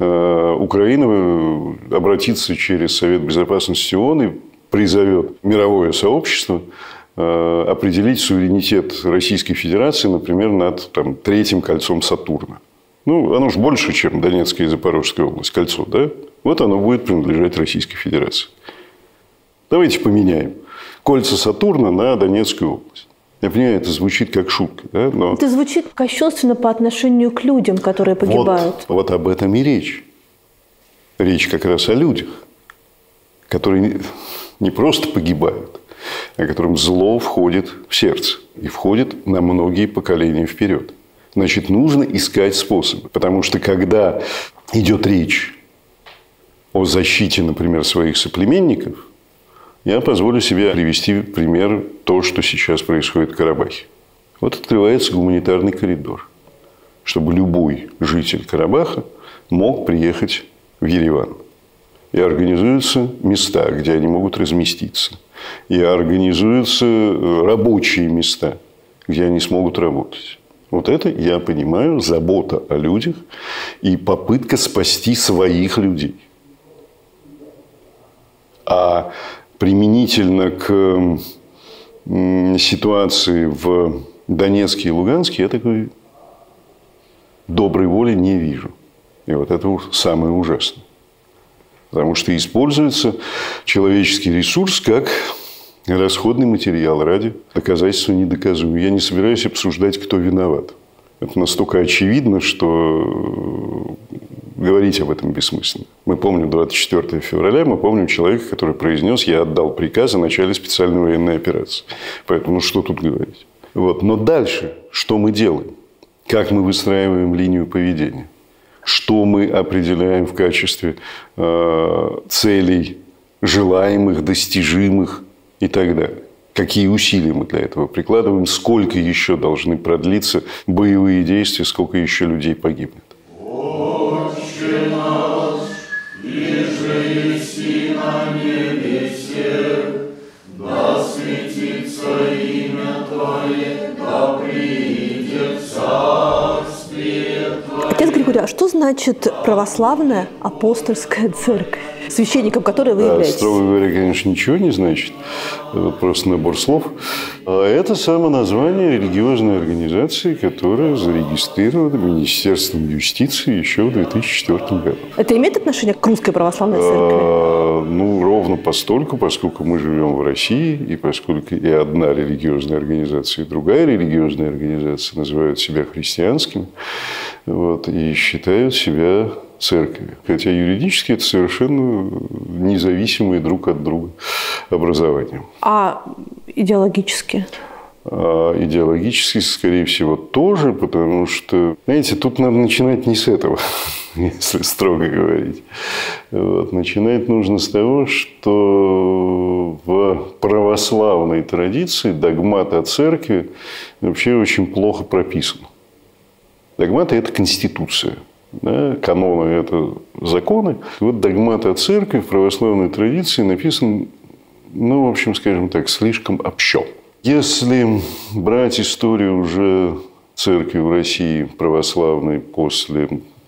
Украина обратится через Совет Безопасности ООН и призовет мировое сообщество определить суверенитет Российской Федерации, например, над третьим кольцом Сатурна. Оно же больше, чем Донецкая и Запорожская область, кольцо, да? Вот оно будет принадлежать Российской Федерации. Давайте поменяем кольца Сатурна на Донецкую область. Я понимаю, это звучит как шутка, да? Но... Это звучит кощунственно по отношению к людям, которые погибают. Вот об этом и речь. Речь как раз о людях, которые не просто погибают, а которым зло входит в сердце и входит на многие поколения вперед. Значит, нужно искать способы. Потому что, когда идет речь о защите, например, своих соплеменников, я позволю себе привести в пример то, что сейчас происходит в Карабахе. Вот открывается гуманитарный коридор, чтобы любой житель Карабаха мог приехать в Ереван. И организуются места, где они могут разместиться. И организуются рабочие места, где они смогут работать. Вот это, я понимаю, забота о людях и попытка спасти своих людей. А применительно к ситуации в Донецке и Луганске я такой доброй воли не вижу. И вот это самое ужасное. Потому что используется человеческий ресурс как расходный материал ради доказательства недоказуемого. Я не собираюсь обсуждать, кто виноват. Это настолько очевидно, что говорить об этом бессмысленно. Мы помним 24 февраля, мы помним человека, который произнес: «Я отдал приказ о начале специальной военной операции». Поэтому что тут говорить? Вот. Но дальше что мы делаем? Как мы выстраиваем линию поведения? Что мы определяем в качестве целей желаемых, достижимых и так далее? Какие усилия мы для этого прикладываем? Сколько еще должны продлиться боевые действия? Сколько еще людей погибнет? Отче наш, иже еси на небесе, да светится имя Твое, да придет царствие Твое. Отец Григорий, а что значит православная апостольская церковь, священником которой вы являетесь? Строго говоря, конечно, ничего не значит. Это просто набор слов. Это само название религиозной организации, которая зарегистрирована Министерством юстиции еще в 2004 году. Это имеет отношение к русской православной церкви? Ну, ровно постольку, поскольку мы живем в России, и поскольку и одна религиозная организация, и другая религиозная организация называют себя христианскими, вот, и считают себя церковью. Хотя юридически это совершенно независимые друг от друга образования. А идеологически? Идеологически, скорее всего, тоже, потому что, знаете, тут надо начинать не с этого, если строго говорить. Вот. Начинать нужно с того, что в православной традиции догмат о церкви вообще очень плохо прописан. Догматы – это конституция. Да, каноны – это законы. Вот догмат о церкви в православной традиции написан, ну, в общем, скажем так, слишком общо. Если брать историю уже церкви в России православной после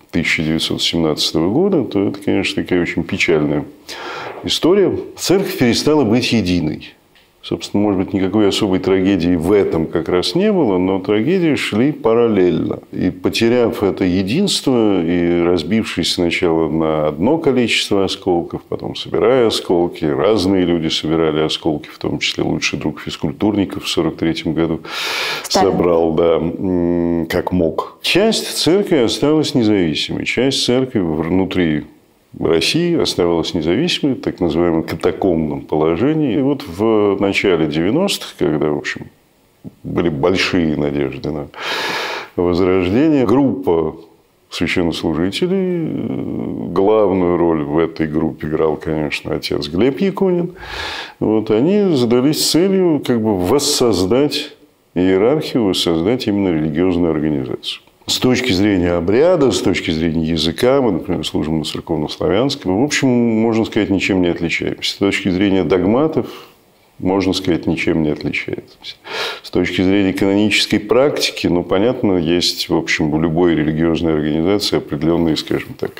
1917 года, то это, конечно, такая очень печальная история. Церковь перестала быть единой. Собственно, может быть, никакой особой трагедии в этом как раз не было, но трагедии шли параллельно. И потеряв это единство и разбившись сначала на одно количество осколков, потом собирая осколки, разные люди собирали осколки, в том числе лучший друг физкультурников в 1943 году собрал, да, как мог. Часть церкви осталась независимой, часть церкви внутри Россия оставалась независимой в так называемом катакомбном положении. И вот в начале 90-х, когда, в общем, были большие надежды на возрождение, группа священнослужителей, главную роль в этой группе играл, конечно, отец Глеб Якунин, вот, они задались целью как бы воссоздать иерархию, воссоздать именно религиозную организацию. С точки зрения обряда, с точки зрения языка, мы, например, служим на церковно-славянском, в общем, можно сказать, ничем не отличаемся. С точки зрения догматов, можно сказать, ничем не отличаемся. С точки зрения канонической практики, ну, понятно, есть, в общем, у любой религиозной организации определенные, скажем так,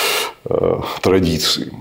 традиции.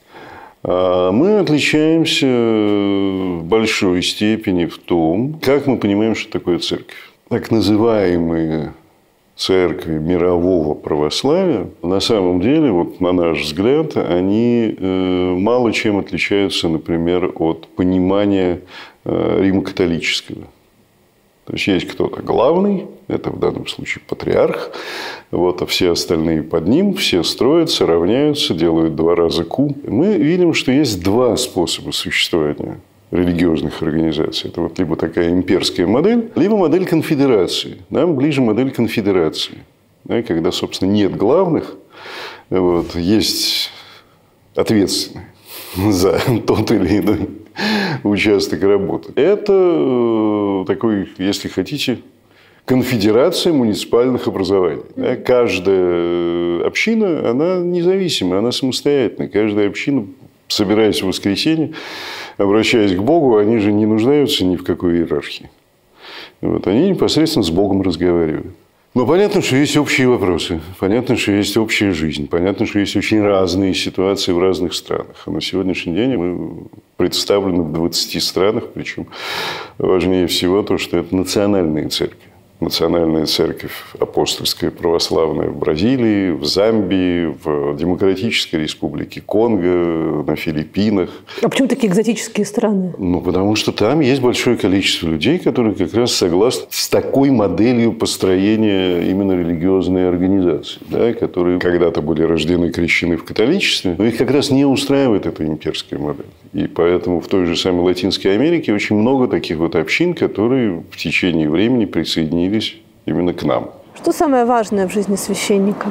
Мы отличаемся в большой степени в том, как мы понимаем, что такое церковь. Так называемые церкви мирового православия, на самом деле, вот на наш взгляд, они мало чем отличаются, например, от понимания римо-католического. То есть, есть кто-то главный, это в данном случае патриарх, вот, а все остальные под ним, все строятся, равняются, делают 2 раза куб. Мы видим, что есть 2 способа существования религиозных организаций. Это вот либо такая имперская модель, либо модель конфедерации. Нам ближе модель конфедерации, да, когда, собственно, нет главных, вот, есть ответственные за тот или иной участок работы. Это такой, если хотите, конфедерация муниципальных образований. Да? Каждая община, она независимая, она самостоятельная. Каждая община, собираясь в воскресенье, обращаясь к Богу, они же не нуждаются ни в какой иерархии. Вот, они непосредственно с Богом разговаривают. Но понятно, что есть общие вопросы, понятно, что есть общая жизнь, понятно, что есть очень разные ситуации в разных странах. А на сегодняшний день мы представлены в 20 странах, причем важнее всего то, что это национальные церкви. Национальная церковь апостольская православная в Бразилии, в Замбии, в Демократической Республике Конго, на Филиппинах. А почему такие экзотические страны? Ну, потому что там есть большое количество людей, которые как раз согласны с такой моделью построения именно религиозной организации, да, которые когда-то были рождены и крещены в католичестве, но их как раз не устраивает эта имперская модель. И поэтому в той же самой Латинской Америке очень много таких вот общин, которые в течение времени присоединились именно к нам. Что самое важное в жизни священника?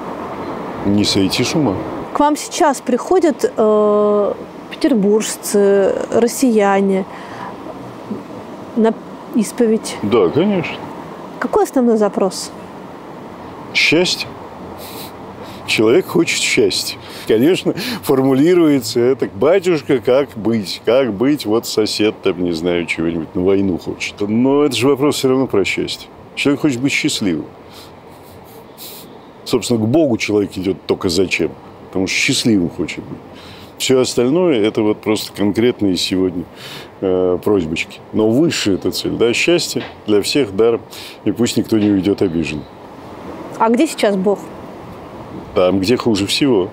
Не сойти с ума. К вам сейчас приходят петербуржцы, россияне на исповедь. Да, конечно. Какой основной запрос? Счастье. Человек хочет счастья. Конечно, формулируется это: батюшка, как быть? Как быть? Вот сосед там, не знаю, чего-нибудь на войну хочет. Но это же вопрос все равно про счастье. Человек хочет быть счастливым. Собственно, к Богу человек идет только зачем? Потому что счастливым хочет быть. Все остальное – это вот просто конкретные сегодня просьбочки. Но выше эта цель, да, счастье для всех даром. И пусть никто не уйдет обижен. А где сейчас Бог? Там, где хуже всего.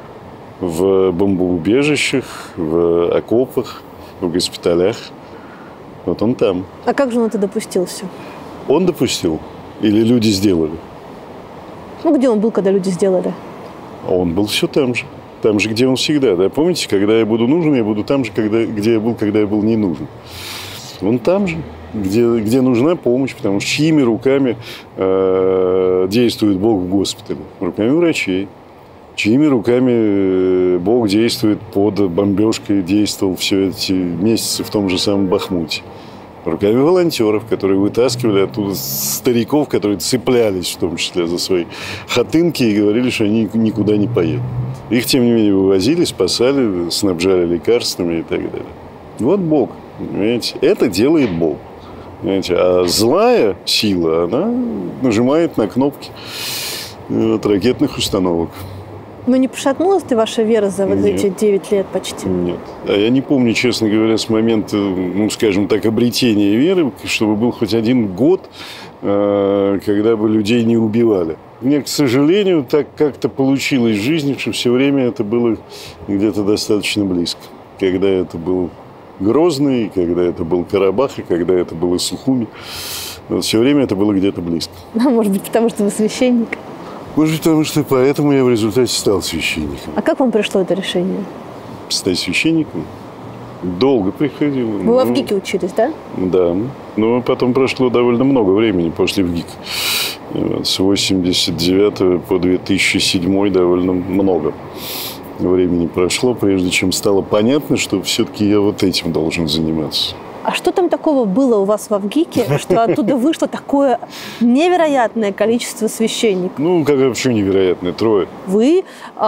В бомбоубежищах, в окопах, в госпиталях. Вот он там. А как же он это допустил все? Он допустил? Или люди сделали? Ну, где он был, когда люди сделали? А он был все там же. Там же, где он всегда. Да? Помните, когда я буду нужен, я буду там же, где я был, когда я был не нужен. Он там же, где нужна помощь, потому что чьими руками действует Бог в госпитале? Руками врачей. Чьими руками Бог действует под бомбежкой, действовал все эти месяцы в том же самом Бахмуте? Руками волонтеров, которые вытаскивали оттуда стариков, которые цеплялись в том числе за свои хатынки и говорили, что они никуда не поедут. Их, тем не менее, вывозили, спасали, снабжали лекарствами и так далее. Вот Бог, понимаете? Это делает Бог. Понимаете? А злая сила, она нажимает на кнопки ракетных установок. Но не пошатнулась ли ваша вера за вот эти 9 лет почти? Нет. А я не помню, честно говоря, с момента, ну, скажем так, обретения веры, чтобы был хоть один год, когда бы людей не убивали. Мне, к сожалению, так как-то получилось в жизни, что все время это было где-то достаточно близко. Когда это был Грозный, когда это был Карабах, и когда это было Сухуми. Вот все время это было где-то близко. Ну, может быть, потому что вы священник? Может быть, потому что поэтому я в результате стал священником. А как вам пришло это решение? Стать священником? Долго приходило. Вы во ВГИКе учились, да? Да. Но потом прошло довольно много времени после ВГИКа. С 89 по 2007 довольно много времени прошло, прежде чем стало понятно, что все-таки я вот этим должен заниматься. А что там такого было у вас во ВГИКе, что оттуда вышло такое невероятное количество священников? Ну, как вообще невероятное, 3. Вы,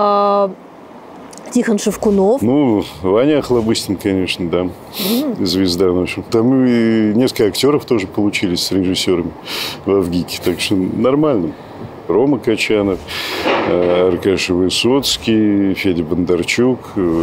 Тихон Шевкунов. Ну, Ваня Охлобыстин, конечно, да. Звезда наша. Там и несколько актеров тоже получились с режиссерами во ВГИКе, так что нормально. Рома Качанов, Аркаша Высоцкий, Федя Бондарчук,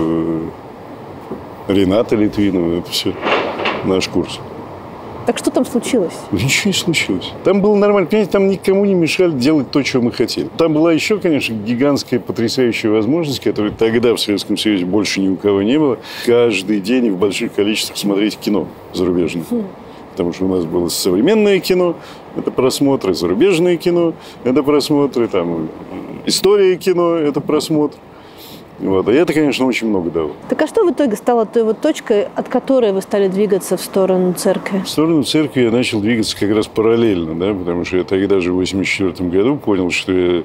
Рената Литвинова. Это все наш курс. Так что там случилось? Ничего не случилось. Там было нормально. Понимаете, там никому не мешали делать то, чего мы хотели. Там была еще, конечно, гигантская, потрясающая возможность, которой тогда в Советском Союзе больше ни у кого не было. Каждый день и в больших количествах смотреть кино зарубежное. Потому что у нас было современное кино, это просмотры, зарубежное кино, это просмотры, там, история кино, это просмотр. Вот. И это, конечно, очень много дало. Так а что в итоге стало той вот точкой, от которой вы стали двигаться в сторону церкви? В сторону церкви я начал двигаться как раз параллельно, да, потому что я тогда же в 1984 году понял, что я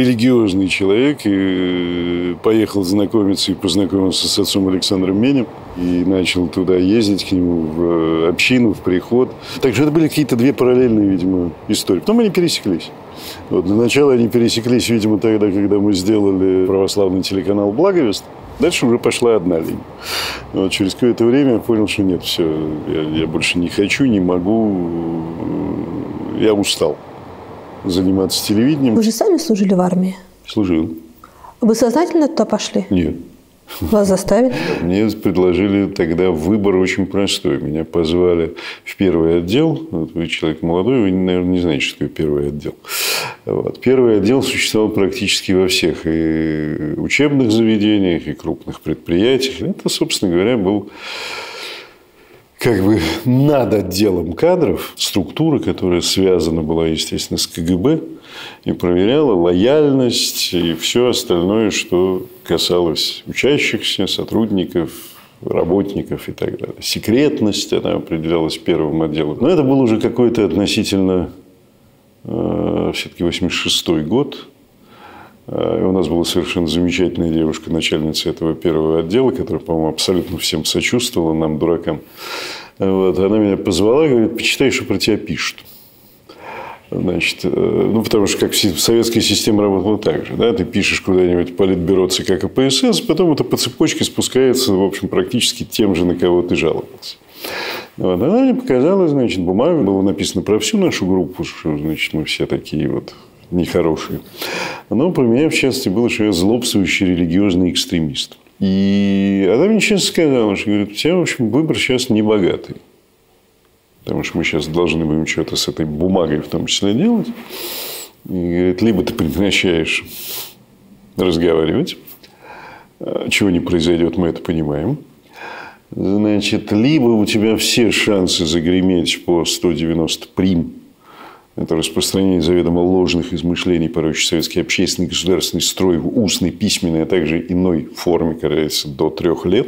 религиозный человек, и поехал знакомиться и познакомился с отцом Александром Менем. И начал туда ездить к нему в общину, в приход. Так что это были какие-то две параллельные, видимо, истории. Потом они пересеклись. Вот, для начала они пересеклись, видимо, тогда, когда мы сделали православный телеканал «Благовест». Дальше уже пошла одна линия. Вот, через какое-то время я понял, что нет, все, я больше не хочу, не могу. Я устал заниматься телевидением. Вы же сами служили в армии? Служил. Вы сознательно туда пошли? Нет. Вас заставили? Мне предложили тогда выбор очень простой. Меня позвали в первый отдел. Вот вы человек молодой, вы, наверное, не знаете, что такое первый отдел. Вот. Первый отдел существовал практически во всех и учебных заведениях, и крупных предприятиях. Это, собственно говоря, был как бы над отделом кадров структура, которая связана была, естественно, с КГБ и проверяла лояльность и все остальное, что касалось учащихся, сотрудников, работников и так далее. Секретность, она определялась первым отделом. Но это был уже какой-то относительно все-таки 86-й год. И у нас была совершенно замечательная девушка, начальница этого первого отдела, которая, по-моему, абсолютно всем сочувствовала, нам, дуракам. Вот. Она меня позвала и говорит: почитай, что про тебя пишут. Значит, потому что как в советской системе работала так же. Да? Ты пишешь куда-нибудь в Политбюро ЦК КПСС, потом это по цепочке спускается, в общем, практически тем же, на кого ты жаловался. Вот. Она мне показала, значит, бумагу. Было написано про всю нашу группу, что, значит, мы все такие вот нехорошие. Но про меня, в частности, было, что я злобствующий религиозный экстремист. И она мне честно сказала, что, говорит, у тебя, в общем, выбор сейчас не богатый. Потому что мы сейчас должны будем что-то с этой бумагой в том числе делать. И говорит, либо ты прекращаешь разговаривать, чего не произойдет, мы это понимаем. Значит, либо у тебя все шансы загреметь по 190 прим. Это распространение заведомо ложных измышлений, порочащих советский общественный государственный строй в устной, письменной, а также иной форме, карается до 3 лет.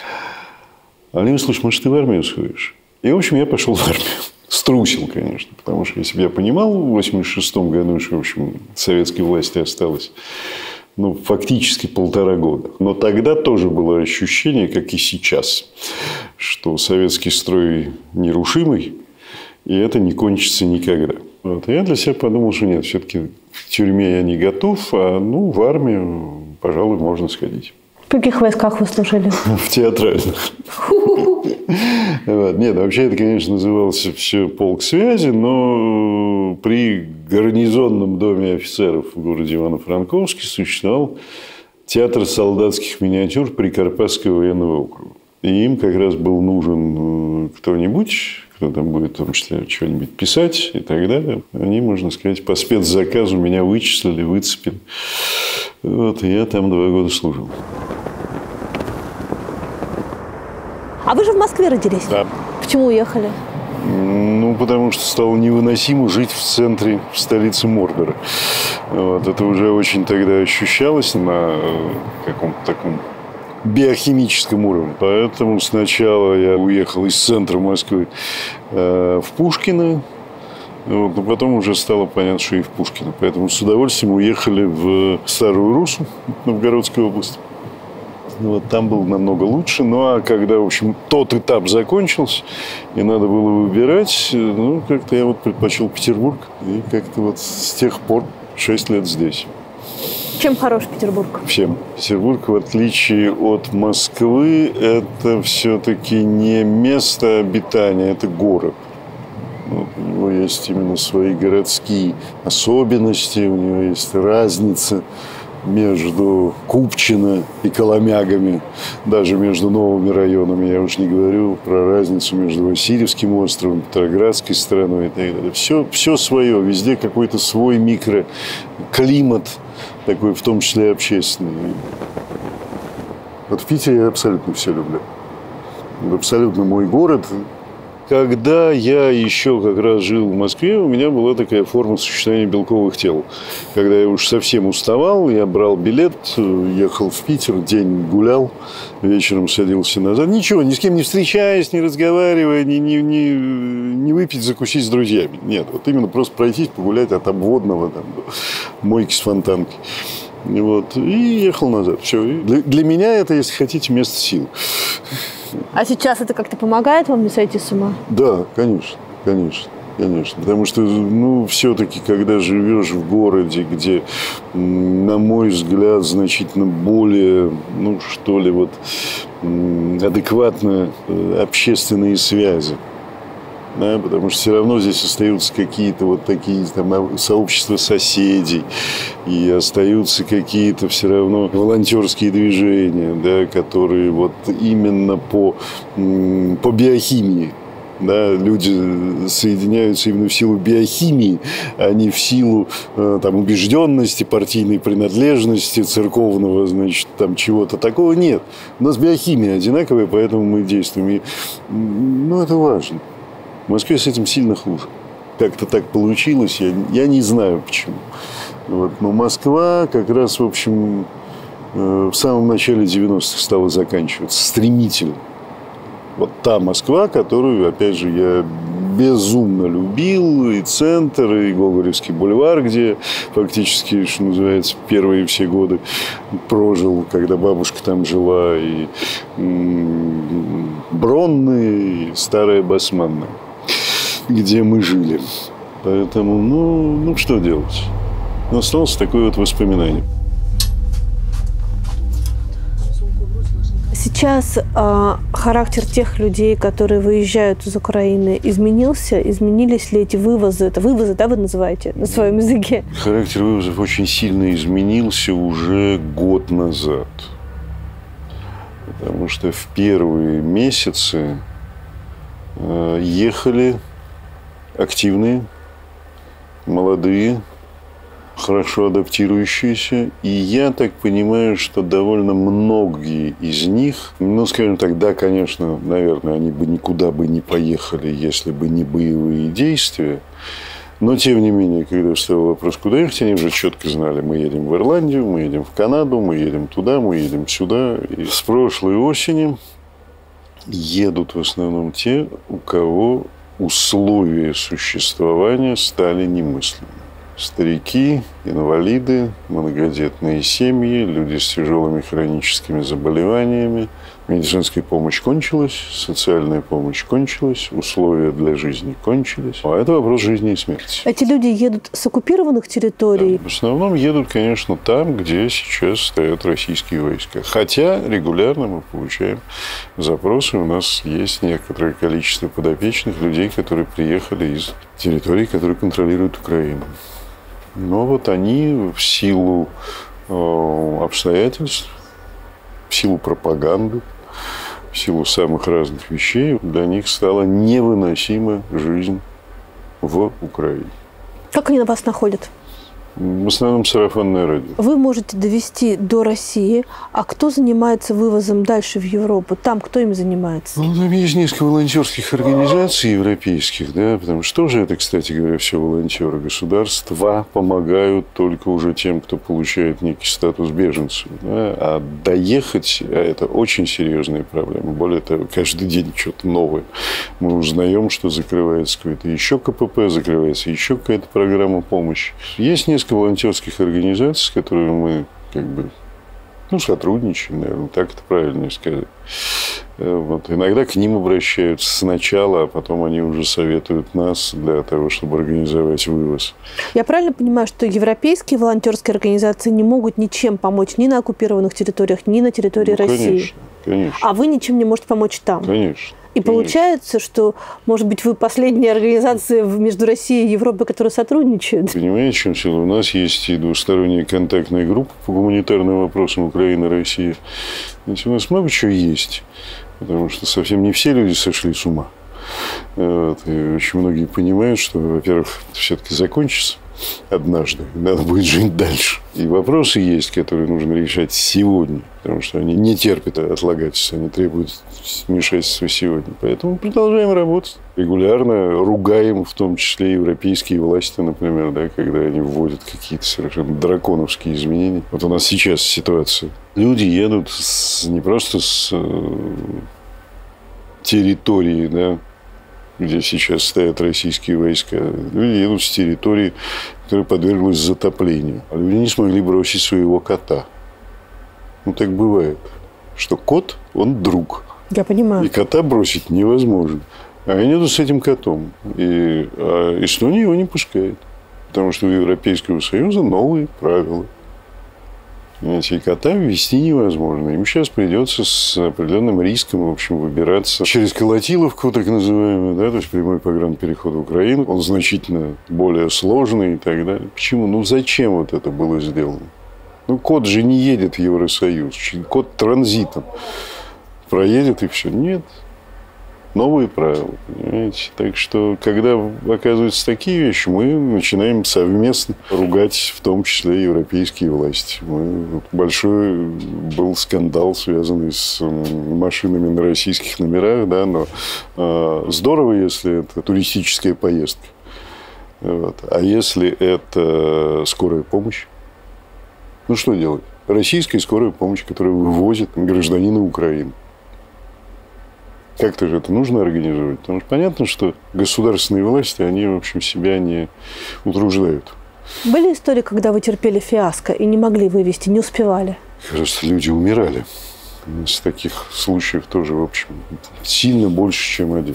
А либо, слушай, может, ты в армию сходишь? И, в общем, я пошел в армию. Струсил, конечно. Потому что, если бы я понимал в 86-м году, что, в общем, советской власти осталось, фактически 1,5 года. Но тогда тоже было ощущение, как и сейчас, что советский строй нерушимый, и это не кончится никогда. Вот. И я для себя подумал, что нет, все-таки в тюрьме я не готов, а в армию, пожалуй, можно сходить. В каких войсках вы служили? В театральных. Нет, вообще это, конечно, назывался все полк связи, но при гарнизонном доме офицеров в городе Ивано-Франковске существовал театр солдатских миниатюр Прикарпатского военного округа. И им как раз был нужен кто-нибудь, кто там будет, в том числе, что-нибудь писать и так далее. Они, можно сказать, по спецзаказу меня вычислили, выцепили. Вот, и я там 2 года служил. А вы же в Москве родились? Да. Почему уехали? Потому что стало невыносимо жить в центре, в столице Мордора. Вот, это уже очень тогда ощущалось на каком-то таком биохимическом уровне. Поэтому сначала я уехал из центра Москвы в Пушкино. Вот, но потом уже стало понятно, что и в Пушкино. Поэтому с удовольствием уехали в Старую Руссу, Новгородскую область. Вот, там было намного лучше. Ну, а когда, в общем, тот этап закончился, и надо было выбирать, как-то я предпочел Петербург. И как-то с тех пор 6 лет здесь. Чем хорош Петербург? Всем. Петербург, в отличие от Москвы, это все-таки не место обитания, это город. У него есть именно свои городские особенности, у него есть разница между Купчино и Коломягами, даже между новыми районами. Я уж не говорю про разницу между Васильевским островом, Петроградской стороной и так далее. Все свое, везде какой-то свой микроклимат, такой в том числе и общественный. Вот в Питере я абсолютно все люблю. Это абсолютно мой город. Когда я еще как раз жил в Москве, у меня была такая форма существования белковых тел. Когда я уж совсем уставал, я брал билет, ехал в Питер, день гулял, вечером садился назад. Ничего, ни с кем не встречаясь, не разговаривая, не выпить, закусить с друзьями. Нет, именно просто пройтись, погулять от Обводного до мойки с фонтанки. И ехал назад. Все. Для меня это, если хотите, место сил. А сейчас это как-то помогает вам не сойти с ума? Да, конечно. Потому что, ну, все-таки, когда живешь в городе, где, на мой взгляд, значительно более, ну, что ли, вот, адекватно общественные связи. Да, потому что все равно здесь остаются какие-то вот такие там сообщества соседей, и остаются какие-то все равно волонтерские движения, да, которые вот именно по биохимии. Да, люди соединяются именно в силу биохимии, а не в силу там, убежденности, партийной принадлежности, церковного, значит, там чего-то такого. Нет. У нас биохимия одинаковая, поэтому мы действуем. И, ну, это важно. В Москве с этим сильно хуже. Как-то так получилось, я не знаю почему. Вот. Но Москва как раз, в общем, в самом начале 90-х стала заканчиваться стремительно. Вот та Москва, которую, опять же, я безумно любил, и центр, и Гоголевский бульвар, где фактически, что называется, первые все годы прожил, когда бабушка там жила, и Бронный, и Старая Басманная, где мы жили. Поэтому, ну что делать? Осталось такое вот воспоминание. Сейчас характер тех людей, которые выезжают из Украины, изменился? Изменились ли эти вывозы? Это вывозы, да, вы называете на своем языке? Характер вывозов очень сильно изменился уже год назад. Потому что в первые месяцы ехали активные, молодые, хорошо адаптирующиеся. И я так понимаю, что довольно многие из них, ну, скажем так, да, конечно, наверное, они бы никуда бы не поехали, если бы не боевые действия. Но, тем не менее, когда встал вопрос, куда ехать, они уже четко знали, мы едем в Ирландию, мы едем в Канаду, мы едем туда, мы едем сюда. И с прошлой осени едут в основном те, у кого условия существования стали немыслимыми. Старики, инвалиды, многодетные семьи, люди с тяжелыми хроническими заболеваниями. Медицинская помощь кончилась, социальная помощь кончилась, условия для жизни кончились. А это вопрос жизни и смерти. Эти люди едут с оккупированных территорий? Да, в основном едут, конечно, там, где сейчас стоят российские войска. Хотя регулярно мы получаем запросы. У нас есть некоторое количество подопечных людей, которые приехали из территорий, которые контролирует Украина. Но вот они в силу обстоятельств, в силу пропаганды, в силу самых разных вещей, для них стала невыносима жизнь в Украине. Как они на вас находят? В основном сарафанное радио. Вы можете довести до России, а кто занимается вывозом дальше в Европу? Там кто им занимается? Ну, там есть несколько волонтерских организаций европейских, да, потому что тоже это, кстати говоря, все волонтеры. Государства помогают только уже тем, кто получает некий статус беженцев. Да? А доехать, это очень серьезная проблема. Более того, каждый день что-то новое. Мы узнаем, что закрывается какое-то еще КПП, закрывается еще какая-то программа помощи. Есть несколько волонтерских организаций, с которыми мы как бы, сотрудничаем, наверное, так это правильно сказать. Вот. Иногда к ним обращаются сначала, а потом они уже советуют нас для того, чтобы организовать вывоз. Я правильно понимаю, что европейские волонтерские организации не могут ничем помочь ни на оккупированных территориях, ни на территории России? Конечно. А вы ничем не можете помочь там? Конечно. И получается, что, может быть, вы последняя организация между Россией и Европой, которая сотрудничает? Понимаете, в чем дело? У нас есть и двусторонняя контактная группа по гуманитарным вопросам Украины и России. Ведь у нас много чего есть, потому что совсем не все люди сошли с ума. Вот. И очень многие понимают, что, во-первых, это все-таки закончится однажды, надо будет жить дальше. И вопросы есть, которые нужно решать сегодня, потому что они не терпят отлагательства, они требуют вмешательства сегодня. Поэтому продолжаем работать. Регулярно ругаем, в том числе европейские власти, например, да, когда они вводят какие-то совершенно драконовские изменения. Вот у нас сейчас ситуация. Люди едут не просто с территории, да, где сейчас стоят российские войска. Люди едут с территории, которая подверглась затоплению. А люди не смогли бросить своего кота. Ну, так бывает, что кот, он друг. Я понимаю. И кота бросить невозможно. А они идут с этим котом. И Эстония его не пускает. Потому что у Европейского Союза новые правила. Понимаете, и кота ввести невозможно. Им сейчас придется с определенным риском, в общем, выбираться через Колотиловку, так называемую, да, то есть прямой погранпереход в Украину. Он значительно более сложный и так далее. Почему? Ну, зачем вот это было сделано? Ну, кот же не едет в Евросоюз. Кот транзитом проедет и все. Нет. Новые правила, понимаете? Так что, когда оказываются такие вещи, мы начинаем совместно ругать, в том числе, европейские власти. Большой был скандал, связанный с машинами на российских номерах, да, но здорово, если это туристическая поездка. Вот. А если это скорая помощь? Ну, что делать? Российская скорая помощь, которая вывозит гражданина Украины. Как-то же это нужно организовать. Потому что понятно, что государственные власти, они, в общем, себя не утруждают. Были истории, когда вы терпели фиаско и не могли вывести, не успевали? Кажется, люди умирали. Из таких случаев тоже, в общем, сильно больше, чем один.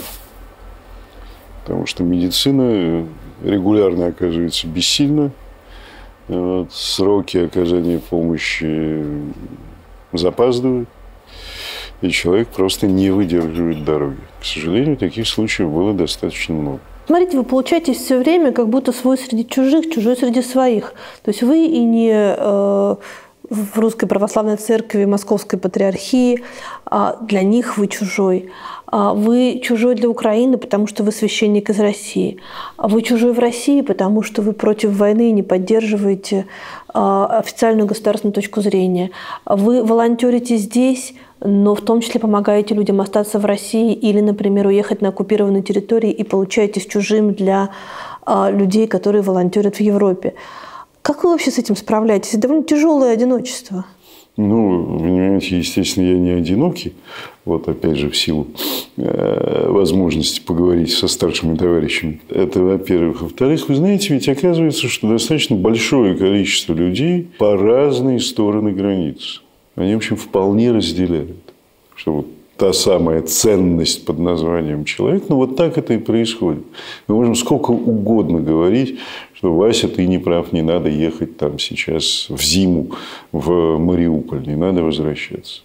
Потому что медицина регулярно оказывается бессильна. Вот, сроки оказания помощи запаздывают. И человек просто не выдерживает дороги. К сожалению, таких случаев было достаточно много. Смотрите, вы получаетесь все время как будто свой среди чужих, чужой среди своих. То есть вы и не в Русской Православной Церкви, Московской Патриархии, для них вы чужой. Вы чужой для Украины, потому что вы священник из России. Вы чужой в России, потому что вы против войны и не поддерживаете официальную государственную точку зрения. Вы волонтерите здесь, но в том числе помогаете людям остаться в России или, например, уехать на оккупированные территории и получаетесь чужим для людей, которые волонтерят в Европе. Как вы вообще с этим справляетесь? Это довольно тяжелое одиночество. Ну, понимаете, естественно, я не одинокий. Вот, опять же, в силу возможности поговорить со старшими товарищами. Это, во-первых. Во-вторых, вы знаете, ведь оказывается, что достаточно большое количество людей по разные стороны границ. Они, в общем, вполне разделяют. Что вот та самая ценность под названием человек, ну, вот так это и происходит. Мы можем сколько угодно говорить, что Вася, ты не прав, не надо ехать там сейчас в зиму в Мариуполь, не надо возвращаться.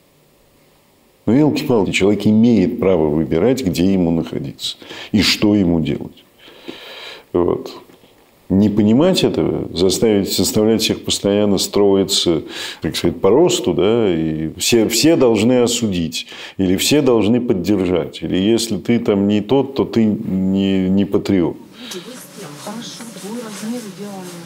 Но, елки-палки, человек имеет право выбирать, где ему находиться и что ему делать. Вот. Не понимать этого, заставлять всех постоянно строиться, так сказать, по росту, да, и все должны осудить, или все должны поддержать, или если ты там не тот, то ты не патриот. Хорошо, твой размер идеальный.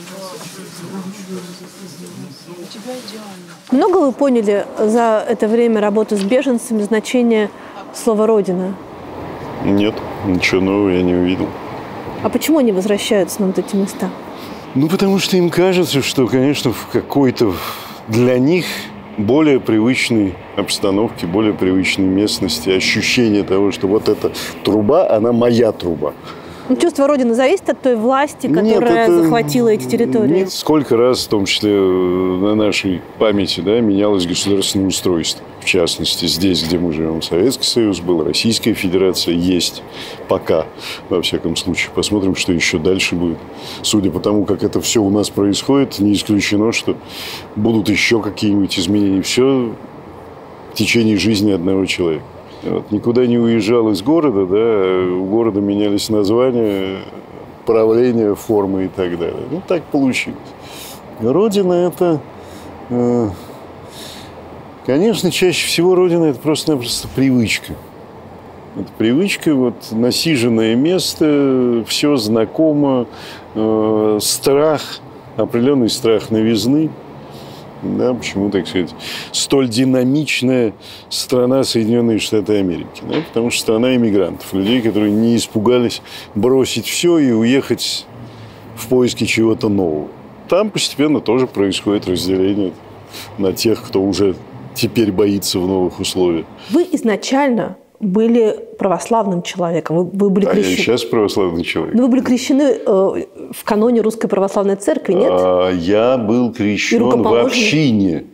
У тебя идеально. Много вы поняли за это время работы с беженцами значение слова «родина»? Нет, ничего нового я не увидел. А почему они возвращаются на вот эти места? Ну, потому что им кажется, что, конечно, в какой-то для них более привычной обстановке, более привычной местности, ощущение того, что вот эта труба, она моя труба. Ну, чувство Родины зависит от той власти, которая захватила эти территории? Нет, сколько раз, в том числе на нашей памяти, да, менялось государственное устройство. В частности, здесь, где мы живем, Советский Союз был, Российская Федерация есть пока, во всяком случае. Посмотрим, что еще дальше будет. Судя по тому, как это все у нас происходит, не исключено, что будут еще какие-нибудь изменения. Все в течение жизни одного человека. Вот, никуда не уезжал из города, да, у города менялись названия, правления, формы и так далее. Ну, так получилось. Родина – это, конечно, чаще всего Родина – это просто-напросто привычка. Это привычка, вот, насиженное место, все знакомо, страх, определенный страх новизны. Да, почему, так сказать, столь динамичная страна Соединенные Штаты Америки? Да? Потому что страна иммигрантов, людей, которые не испугались бросить все и уехать в поиске чего-то нового. Там постепенно тоже происходит разделение на тех, кто уже теперь боится в новых условиях. Вы изначально были православным человеком. Вы были крещены. Я сейчас православный человек. Но вы были крещены в каноне Русской Православной Церкви, нет? Я был крещен в общине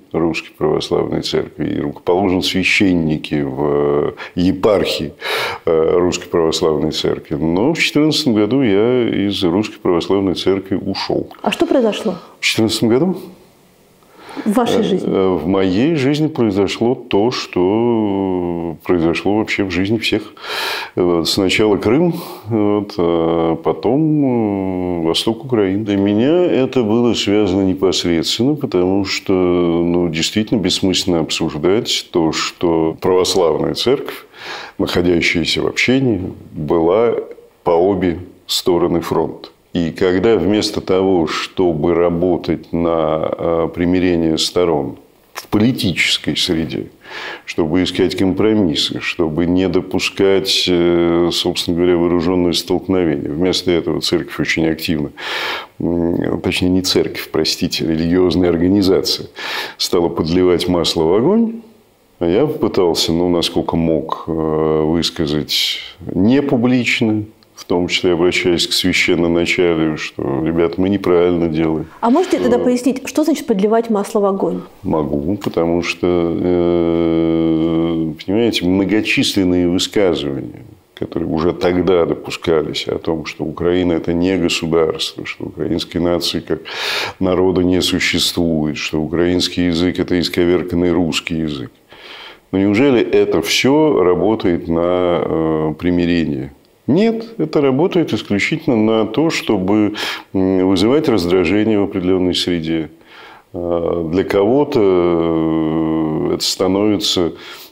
Русской Православной Церкви и рукоположен священники в епархии Русской Православной Церкви. Но в 2014 году я из Русской Православной Церкви ушел. А что произошло? В 2014 году? В вашей жизни? В моей жизни произошло то, что произошло вообще в жизни всех. Сначала Крым, а потом восток Украины. Для меня это было связано непосредственно, потому что действительно бессмысленно обсуждать то, что православная церковь, находящаяся в общении, была по обе стороны фронта. И когда вместо того, чтобы работать на примирение сторон в политической среде, чтобы искать компромиссы, чтобы не допускать, собственно говоря, вооруженные столкновения, вместо этого церковь очень активно, точнее не церковь, простите, религиозная организация, стала подливать масло в огонь. А я попытался, насколько мог, высказать не публично, в том числе обращаясь к священноначалию, что, ребята, мы неправильно делаем. А можете тогда пояснить, что значит подливать масло в огонь? Могу, потому что, понимаете, многочисленные высказывания, которые уже тогда допускались о том, что Украина – это не государство, что украинской нации как народа не существует, что украинский язык – это исковерканный русский язык. Но неужели это все работает на примирение? Нет, это работает исключительно на то, чтобы вызывать раздражение в определенной среде. Для кого-то это становится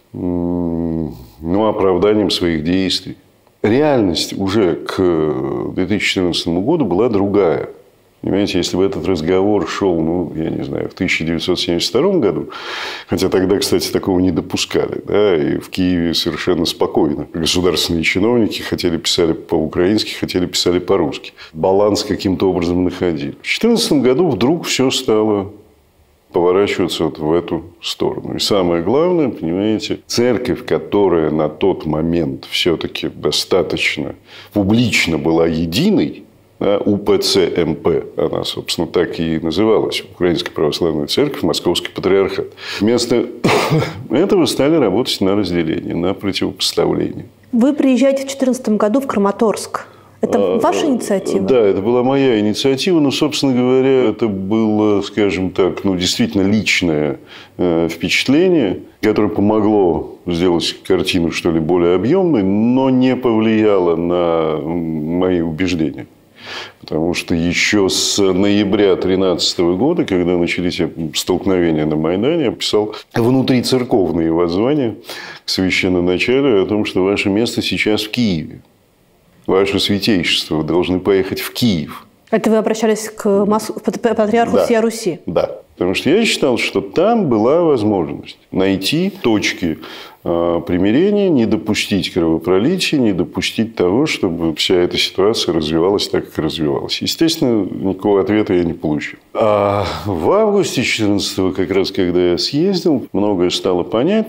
оправданием своих действий. Реальность уже к 2014 году была другая. Понимаете, если бы этот разговор шел, я не знаю, в 1972 году, хотя тогда, кстати, такого не допускали, да, и в Киеве совершенно спокойно. Государственные чиновники хотели писали по-украински, хотели писали по-русски. Баланс каким-то образом находили. В 2014 году вдруг все стало поворачиваться в эту сторону. И самое главное, понимаете, церковь, которая на тот момент все-таки достаточно публично была единой, УПЦ-МП, она, собственно, так и называлась, Украинская Православная Церковь, Московский Патриархат. Вместо этого стали работать на разделение, на противопоставление. Вы приезжаете в 2014 году в Краматорск. Это ваша инициатива? Да, это была моя инициатива, но, собственно говоря, это было, скажем так, действительно личное впечатление, которое помогло сделать картину, что ли, более объемной, но не повлияло на мои убеждения. Потому что еще с ноября 2013 года, когда начались столкновения на Майдане, я писал внутрицерковные воззвания к священноначалию о том, что ваше место сейчас в Киеве. Ваше святейшество, вы должны поехать в Киев. Это вы обращались к патриарху всей Руси? Да. Потому что я считал, что там была возможность найти точки примирения, не допустить кровопролития, не допустить того, чтобы вся эта ситуация развивалась так, как развивалась. Естественно, никакого ответа я не получил. А в августе 2014-го, как раз когда я съездил, многое стало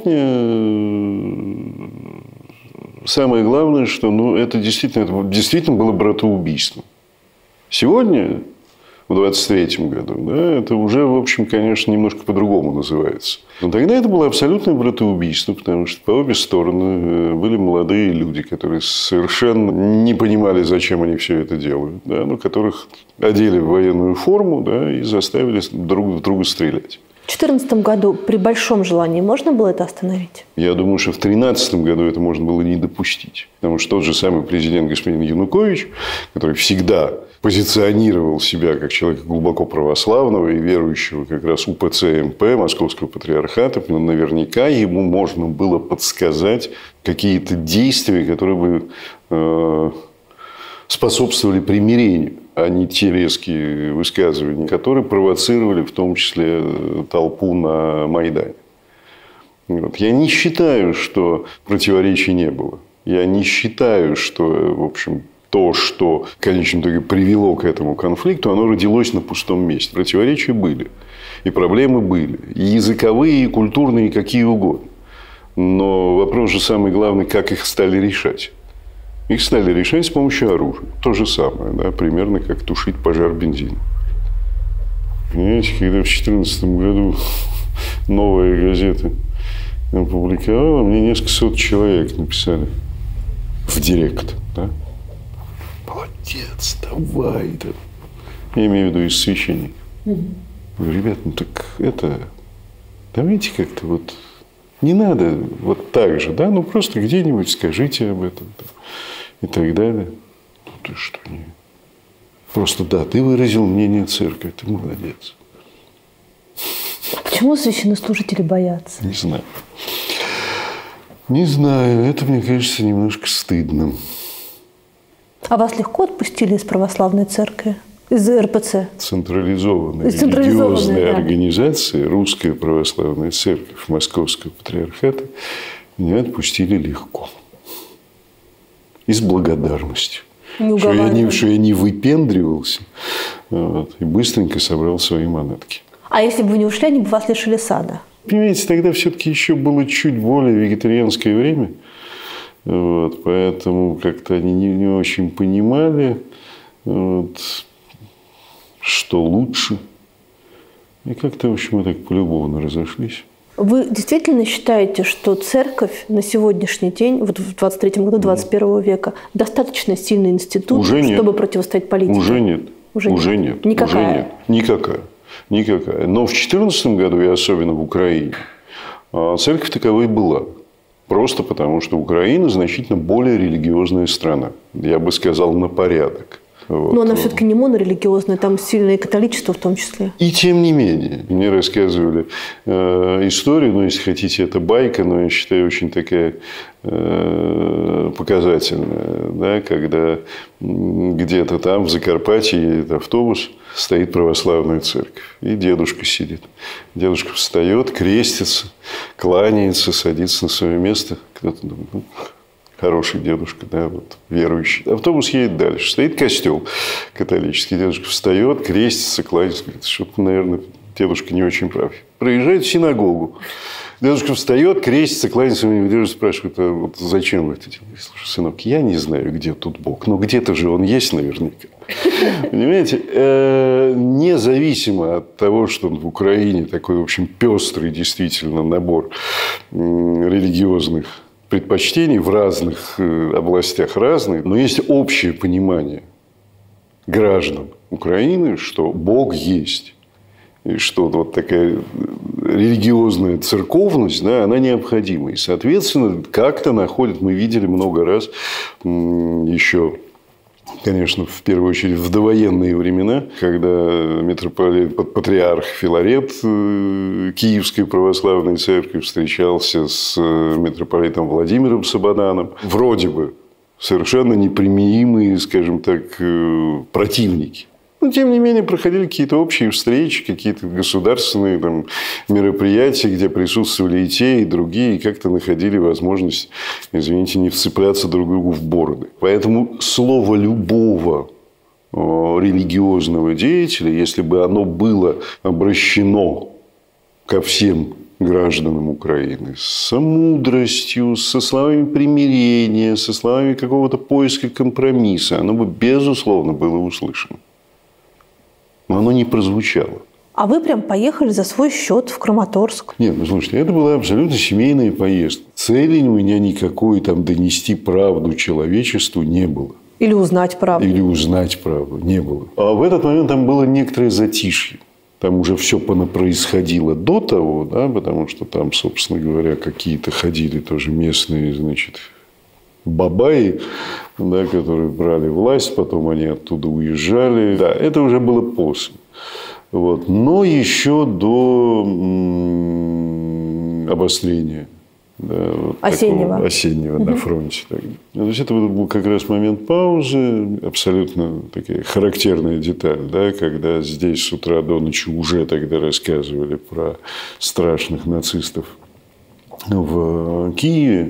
понятнее. Самое главное, что это действительно было братоубийство. Сегодня, в 23-м году, это уже, в общем, конечно, немножко по-другому называется. Но тогда это было абсолютное братоубийство, потому что по обе стороны были молодые люди, которые совершенно не понимали, зачем они все это делают, но которых одели в военную форму и заставили друг в друга стрелять. В 2014 году при большом желании можно было это остановить? Я думаю, что в 2013 году это можно было не допустить. Потому что тот же самый президент господин Янукович, который всегда позиционировал себя как человека глубоко православного и верующего как раз УПЦ-МП, Московского Патриархата, наверняка ему можно было подсказать какие-то действия, которые бы способствовали примирению, а не те резкие высказывания, которые провоцировали в том числе толпу на Майдане. Я не считаю, что противоречий не было. Я не считаю, что, в общем, то, что в конечном итоге привело к этому конфликту, оно родилось на пустом месте. Противоречия были. И проблемы были. И языковые, и культурные, и какие угодно. Но вопрос же самый главный, как их стали решать. Их стали решать с помощью оружия. То же самое, примерно как тушить пожар бензином. Понимаете, когда в 2014 году «Новая газета» опубликовала, мне несколько сот человек написали в директ. Да? Молодец, давай. Да. Я имею в виду из священников. Говорю, ребят, ну так это... Давайте как-то вот... Не надо вот так же, да? Ну просто где-нибудь скажите об этом. Да, и так далее. Ну ты что, не... Просто да, ты выразил мнение церкви, ты молодец. Почему священнослужители боятся? Не знаю. Не знаю. Это, мне кажется, немножко стыдно. А вас легко отпустили из православной церкви? Из РПЦ? Централизованная религиозная организация, Русская Православная Церковь Московского Патриархата, меня отпустили легко. И с благодарностью. Что я не выпендривался, вот, и быстренько собрал свои манатки. А если бы вы не ушли, они бы вас лишили сада? Понимаете, тогда все-таки еще было чуть более вегетарианское время. Вот, поэтому как-то они не очень понимали, вот, что лучше. И как-то, в общем, мы так полюбовно разошлись. Вы действительно считаете, что церковь на сегодняшний день, вот в 23-м году 21 века, достаточно сильный институт, чтобы противостоять политике? Уже нет. Уже нет. Никакая? Никакая. Но в 2014 году, и особенно в Украине, церковь таковой была. Просто потому, что Украина значительно более религиозная страна. Я бы сказал, на порядок. Вот. Но она все-таки не монорелигиозная, там сильное католичество в том числе. И тем не менее, мне рассказывали историю, ну, если хотите, это байка, но я считаю, очень такая показательная, да, когда где-то там в Закарпатье едет автобус, стоит православная церковь, и дедушка сидит. Дедушка встает, крестится, кланяется, садится на свое место. Кто-то думает, ну, хороший дедушка, да, вот, верующий. Автобус едет дальше. Стоит костел католический. Дедушка встает, крестится, кланяется. Говорит, что-то, наверное, дедушка не очень прав. Проезжает в синагогу. Дедушка встает, крестится, кланяется. Дедушка спрашивает, а вот зачем вы это делаете? Слушай, сынок, я не знаю, где тут Бог. Но где-то же он есть наверняка. Понимаете? Независимо от того, что в Украине такой, в общем, пестрый действительно набор религиозных предпочтений в разных областях разные, но есть общее понимание граждан Украины, что Бог есть. И что вот такая религиозная церковность, да, она необходима. И, соответственно, как-то находят, мы видели много раз еще, конечно, в первую очередь в довоенные времена, когда митрополит, патриарх Филарет Киевской православной церкви встречался с митрополитом Владимиром Сабаданом. Вроде бы совершенно непримиримые, скажем так, противники. Но, тем не менее, проходили какие-то общие встречи, какие-то государственные там мероприятия, где присутствовали и те, и другие, и как-то находили возможность, извините, не вцепляться друг другу в бороды. Поэтому слово любого религиозного деятеля, если бы оно было обращено ко всем гражданам Украины с мудростью, со словами примирения, со словами какого-то поиска компромисса, оно бы, безусловно, было услышано. Но оно не прозвучало. А вы прям поехали за свой счет в Краматорск? Нет, ну слушайте, это была абсолютно семейная поездка. Цели у меня никакой там донести правду человечеству не было. Или узнать правду. Или узнать правду не было. А в этот момент там было некоторое затишье. Там уже все происходило до того, да, потому что там, собственно говоря, какие-то ходили тоже местные, значит, бабаи, да, которые брали власть, потом они оттуда уезжали. Да, это уже было после. Вот. Но еще до обострения. Да, вот осеннего. Осеннего на фронте. То есть, это был как раз момент паузы, абсолютно такая характерная деталь, да, когда здесь с утра до ночи уже тогда рассказывали про страшных нацистов в Киеве.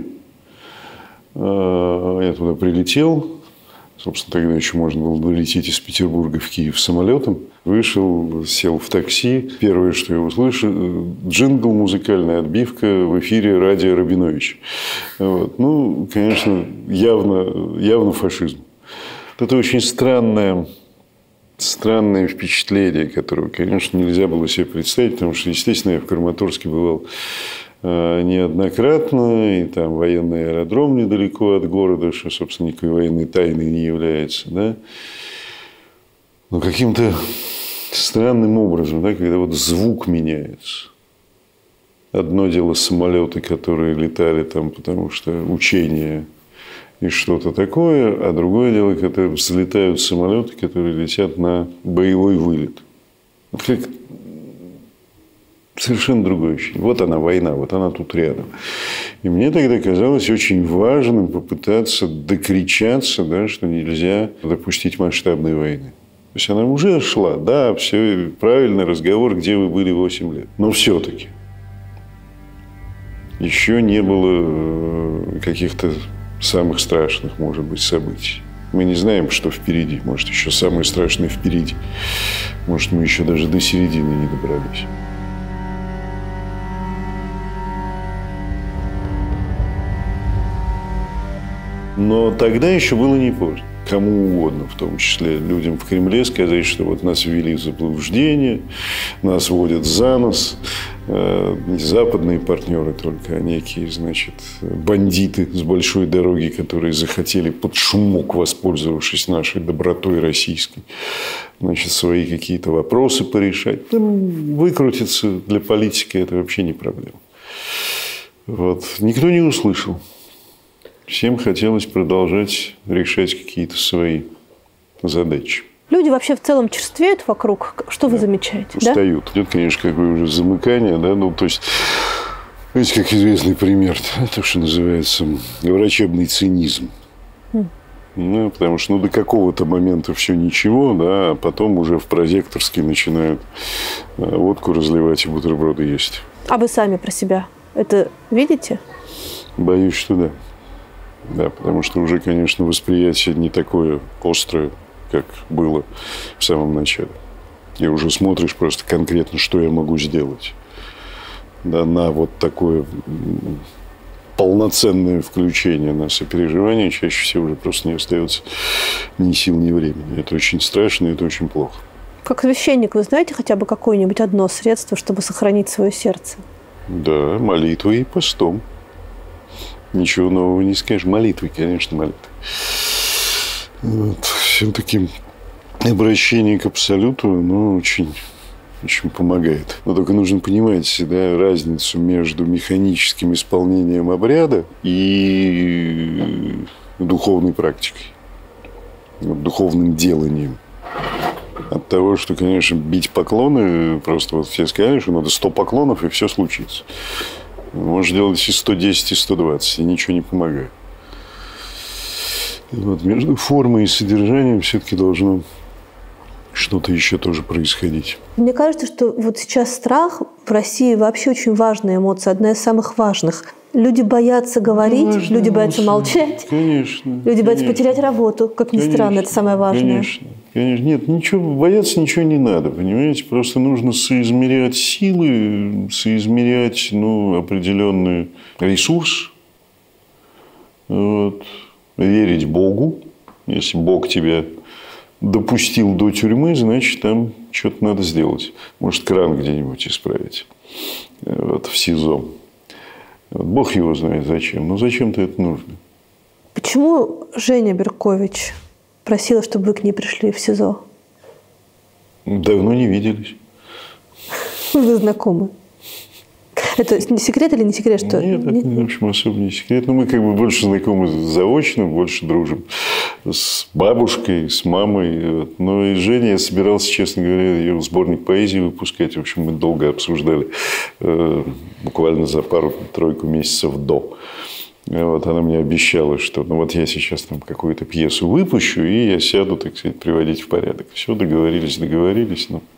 Я туда прилетел. Собственно, тогда еще можно было лететь из Петербурга в Киев самолетом. Вышел, сел в такси. Первое, что я услышал, джингл, музыкальная отбивка в эфире радио Рабинович. Вот. Ну, конечно, явно фашизм. Это очень странная странное впечатление, которого, конечно, нельзя было себе представить, потому что, естественно, я в Краматорске бывал неоднократно, и там военный аэродром недалеко от города, что, собственно, никакой военной тайной не является, да. Но каким-то странным образом, да, когда вот звук меняется. Одно дело самолеты, которые летали там, потому что учения и что-то такое, а другое дело, когда взлетают самолеты, которые летят на боевой вылет. Вот как совершенно другое ощущение. Вот она война, вот она тут рядом. И мне тогда казалось очень важным попытаться докричаться, да, что нельзя допустить масштабной войны. То есть она уже шла, да, все правильный разговор, где вы были 8 лет. Но все-таки еще не было каких-то самых страшных, может быть, событий. Мы не знаем, что впереди. Может, еще самое страшное впереди. Может, мы еще даже до середины не добрались. Но тогда еще было не поздно. Кому угодно, в том числе людям в Кремле, сказать, что вот нас ввели в заблуждение, нас водят за нос. Не западные партнеры только, а некие, значит, бандиты с большой дороги, которые захотели под шумок, воспользовавшись нашей добротой российской, значит, свои какие-то вопросы порешать. Там выкрутиться для политики – это вообще не проблема. Вот. Никто не услышал. Всем хотелось продолжать решать какие-то свои задачи. Люди вообще в целом черствеют вокруг. Что вы замечаете? Устают. Да? Идет, конечно, какое уже замыкание. Да? Ну, то есть, видите, как известный пример. То, что называется врачебный цинизм. Ну, потому что до какого-то момента все ничего, да, а потом уже в прозекторской начинают водку разливать и бутерброды есть. А вы сами про себя это видите? Боюсь, что да. Да, потому что уже, конечно, восприятие не такое острое, как было в самом начале. И уже смотришь просто конкретно, что я могу сделать. Да, на вот такое полноценное включение на сопереживание чаще всего уже просто не остается ни сил, ни времени. Это очень страшно, и это очень плохо. Как священник, вы знаете хотя бы какое-нибудь одно средство, чтобы сохранить свое сердце? Да, молитвой и постом. Ничего нового не скажешь. Молитвой, конечно, молитвой. Вот. Всем таким обращение к Абсолюту, очень, очень помогает. Но только нужно понимать, да, разницу между механическим исполнением обряда и духовной практикой, духовным деланием. От того, что, конечно, бить поклоны, просто вот все сказали, что надо 100 поклонов, и все случится. Можно делать и 110, и 120, и ничего не помогает. И вот между формой и содержанием все-таки должно что-то еще тоже происходить. Мне кажется, что вот сейчас страх в России вообще очень важная эмоция, одна из самых важных. Люди боятся говорить, люди боятся молчать. Конечно. Люди боятся потерять работу. Как ни странно, это самое важное. Конечно. Конечно. Нет, ничего, бояться ничего не надо, понимаете? Просто нужно соизмерять силы, соизмерять определенный ресурс. Вот. Верить Богу. Если Бог тебя допустил до тюрьмы, значит, там что-то надо сделать. Может, кран где-нибудь исправить. Вот, в СИЗО. Вот, Бог его знает зачем. Но зачем-то это нужно. Почему Женя Беркович просила, чтобы вы к ней пришли в СИЗО? Давно не виделись. Вы знакомы? Это секрет или не секрет? Что... Нет, это, в общем, особо не секрет. Но мы как бы больше знакомы заочно, больше дружим с бабушкой, с мамой. Вот. Но и Женя, я собирался, честно говоря, ее сборник поэзии выпускать. В общем, мы долго обсуждали, буквально за пару-тройку месяцев до. Вот, она мне обещала, что вот я сейчас там какую-то пьесу выпущу, и я сяду, так сказать, приводить в порядок. Все, договорились. Но...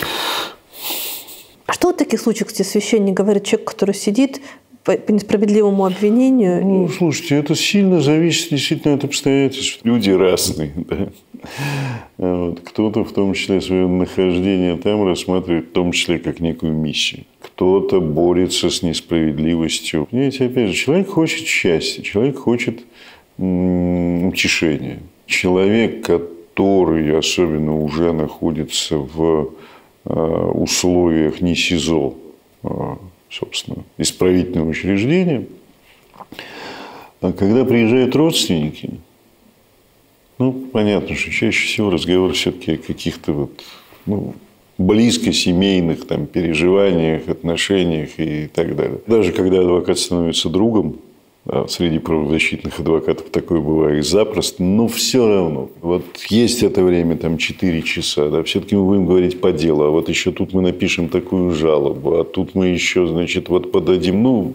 А что в таких случаях, где священник говорит, человек, который сидит по несправедливому обвинению? Слушайте, это сильно зависит действительно от обстоятельств. Люди разные. Да? Вот. Кто-то, в том числе, свое нахождение там рассматривает в том числе как некую миссию. Кто-то борется с несправедливостью. Понимаете, опять же, человек хочет счастья, человек хочет утешения. Человек, который особенно уже находится в условиях не СИЗО, собственно, исправительного учреждения, а когда приезжают родственники, ну, понятно, что чаще всего разговор все-таки о каких-то вот, ну, близкосемейных там переживаниях, отношениях и так далее. Даже когда адвокат становится другом, а среди правозащитных адвокатов такое бывает запросто, но все равно. Вот есть это время, там, 4 часа, да, все-таки мы будем говорить по делу, а вот еще тут мы напишем такую жалобу, а тут мы еще, значит, вот подадим, ну...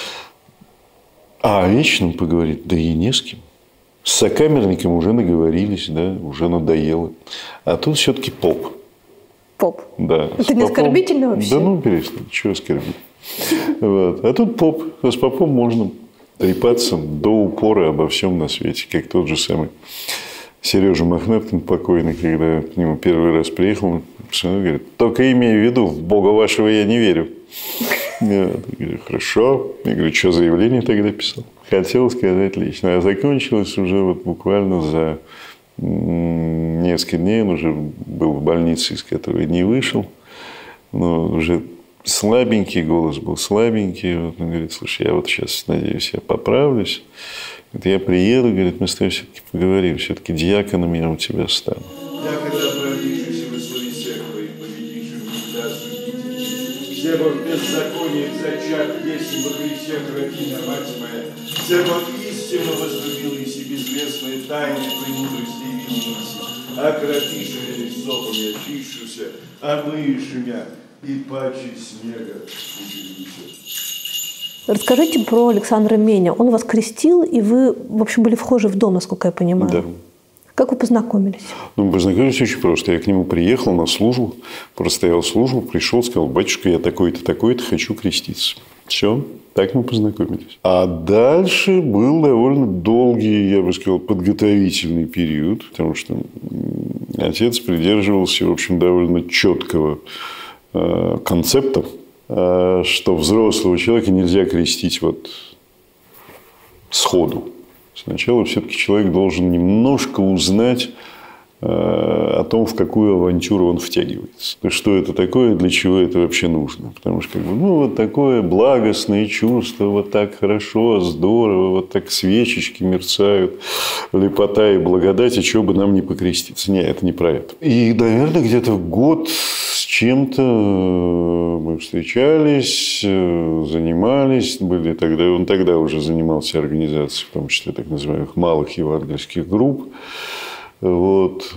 А о вечном поговорить, да и не с кем. С сокамерником уже наговорились, да, уже надоело. А тут все-таки поп. Поп. Да. Это не оскорбительно вообще? Да ну, перестань, чего оскорбить. Вот. А тут поп. А с попом можно трепаться до упора обо всем на свете. Как тот же самый Сережа Мохнаткин покойный, когда к нему первый раз приехал, он говорит: только имею в виду, в Бога вашего я не верю. Я говорю: хорошо. Я говорю: что заявление тогда писал? Хотел сказать лично. А закончилось уже вот буквально за несколько дней. Он уже был в больнице, из которой не вышел. Но уже слабенький голос был, слабенький. Вот он говорит: слушай, я вот сейчас, надеюсь, я поправлюсь. Говорит, я приеду, говорит, мы с тобой все-таки поговорим. Все-таки диаконом я у тебя стану. Я когда пробившись во словесях твоих, победишь всегда судите. Все вот беззаконие зачат, если во грехе Ракина, мать моя. Все вот истину возлюбил, если безвестные тайны премудрости явились. А кратишими сопами очищуся, а мыешь меня, и паче снега уберите. Расскажите про Александра Меня. Он вас крестил, и вы, в общем, были вхожи в дом, насколько я понимаю. Да. Как вы познакомились? Ну, мы познакомились очень просто. Я к нему приехал на службу, простоял службу, пришел, сказал: батюшка, я такой-то, такой-то, хочу креститься. Все, так мы познакомились. А дальше был довольно долгий, я бы сказал, подготовительный период, потому что отец придерживался, в общем, довольно четкого концепта, что взрослого человека нельзя крестить вот сходу. Сначала все-таки человек должен немножко узнать о том, в какую авантюру он втягивается. Что это такое, для чего это вообще нужно. Потому что, вот такое благостное чувство, вот так хорошо, здорово, вот так свечечки мерцают, лепота и благодать, и чего бы нам не покреститься. Нет, это не про это. И, наверное, где-то год с чем-то мы встречались, занимались. Он тогда уже занимался организацией, в том числе так называемых малых евангельских групп. Вот.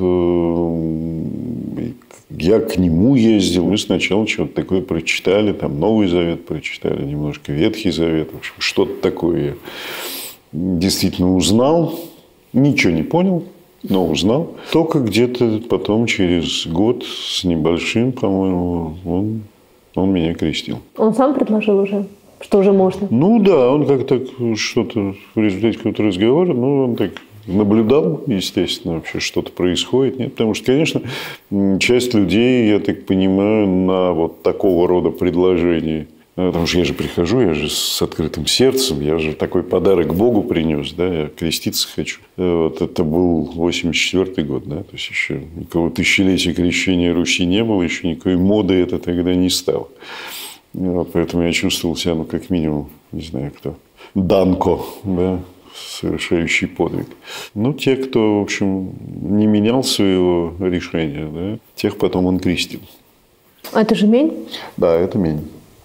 Я к нему ездил. Мы сначала что-то такое прочитали. Там Новый Завет прочитали, немножко Ветхий Завет. В общем, что-то такое я действительно узнал. Ничего не понял, но узнал. Только где-то потом, через год с небольшим, по-моему, он меня крестил. Он сам предложил уже, что уже можно? Ну да, он как-то что-то в результате какого-то разговора, он так наблюдал, естественно, вообще что-то происходит. Нет? Потому что, конечно, часть людей, я так понимаю, на вот такого рода предложения. Потому что я же прихожу, я же с открытым сердцем, я же такой подарок Богу принес, да, я креститься хочу. Вот это был 84-й год, да, то есть еще никакого тысячелетия крещения Руси не было, еще никакой моды это тогда не стало. Вот, поэтому я чувствовал себя, как минимум, не знаю кто, Данко, да, совершающий подвиг. Те, кто, в общем, не менял своего решения, да, тех потом он крестил. А это же Мень? Да, это Мень.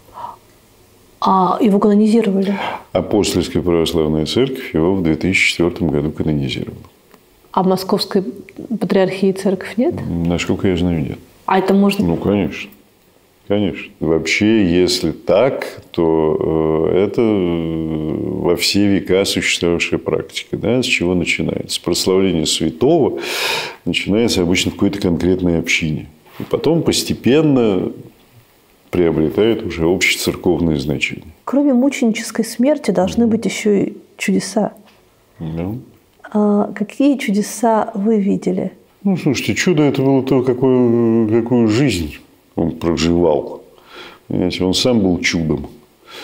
А его канонизировали? Апостольская православная церковь его в 2004 году канонизировала. А в Московской патриархии церковь нет? Насколько я знаю, нет. А это можно? Конечно. Конечно. Вообще, если так, то это во все века существовавшая практика. Да? С чего начинается? С прославления святого начинается обычно в какой-то конкретной общине. И потом постепенно приобретает уже общецерковное значение. Кроме мученической смерти должны быть еще и чудеса. Да. А какие чудеса вы видели? Слушайте, чудо это было то, какую жизнь он проживал. Понимаете, он сам был чудом.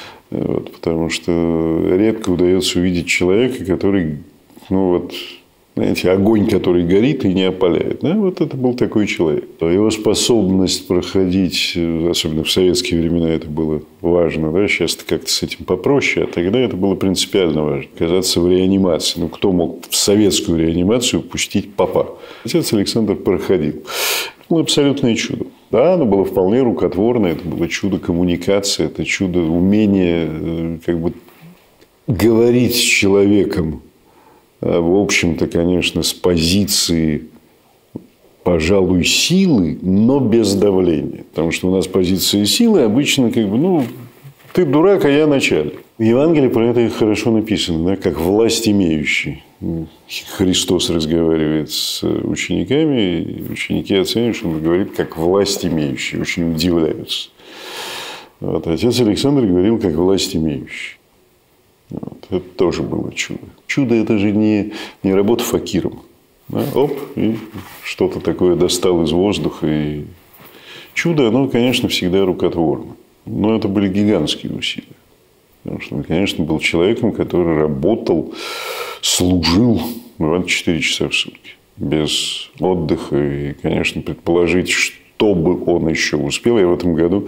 Вот, потому что редко удается увидеть человека, который Знаете, огонь, который горит и не опаляет. Да? Вот это был такой человек. Его способность проходить, особенно в советские времена, это было важно. Да? Сейчас-то как-то с этим попроще, а тогда это было принципиально важно. Оказаться в реанимации. Ну, кто мог в советскую реанимацию пустить попа? Отец Александр проходил. Это было абсолютное чудо. Да, оно было вполне рукотворное. Это было чудо коммуникации, это чудо умения как бы говорить с человеком. В общем-то, конечно, с позиции, пожалуй, силы, но без давления. Потому что у нас позиция силы обычно как бы, ну, ты дурак, а я начальник. В Евангелии про это хорошо написано, да, как власть имеющий. Христос разговаривает с учениками, и ученики оценивают, что он говорит как власть имеющий. Очень удивляются. Вот. Отец Александр говорил как власть имеющий. Вот. Это тоже было чудо. Чудо – это же не работа факиром. Да? Оп, и что-то такое достал из воздуха. И... Чудо, оно, конечно, всегда рукотворно. Но это были гигантские усилия. Потому что он, конечно, был человеком, который работал, служил 24 часа в сутки. Без отдыха. И, конечно, предположить, что бы он еще успел. Я в этом году...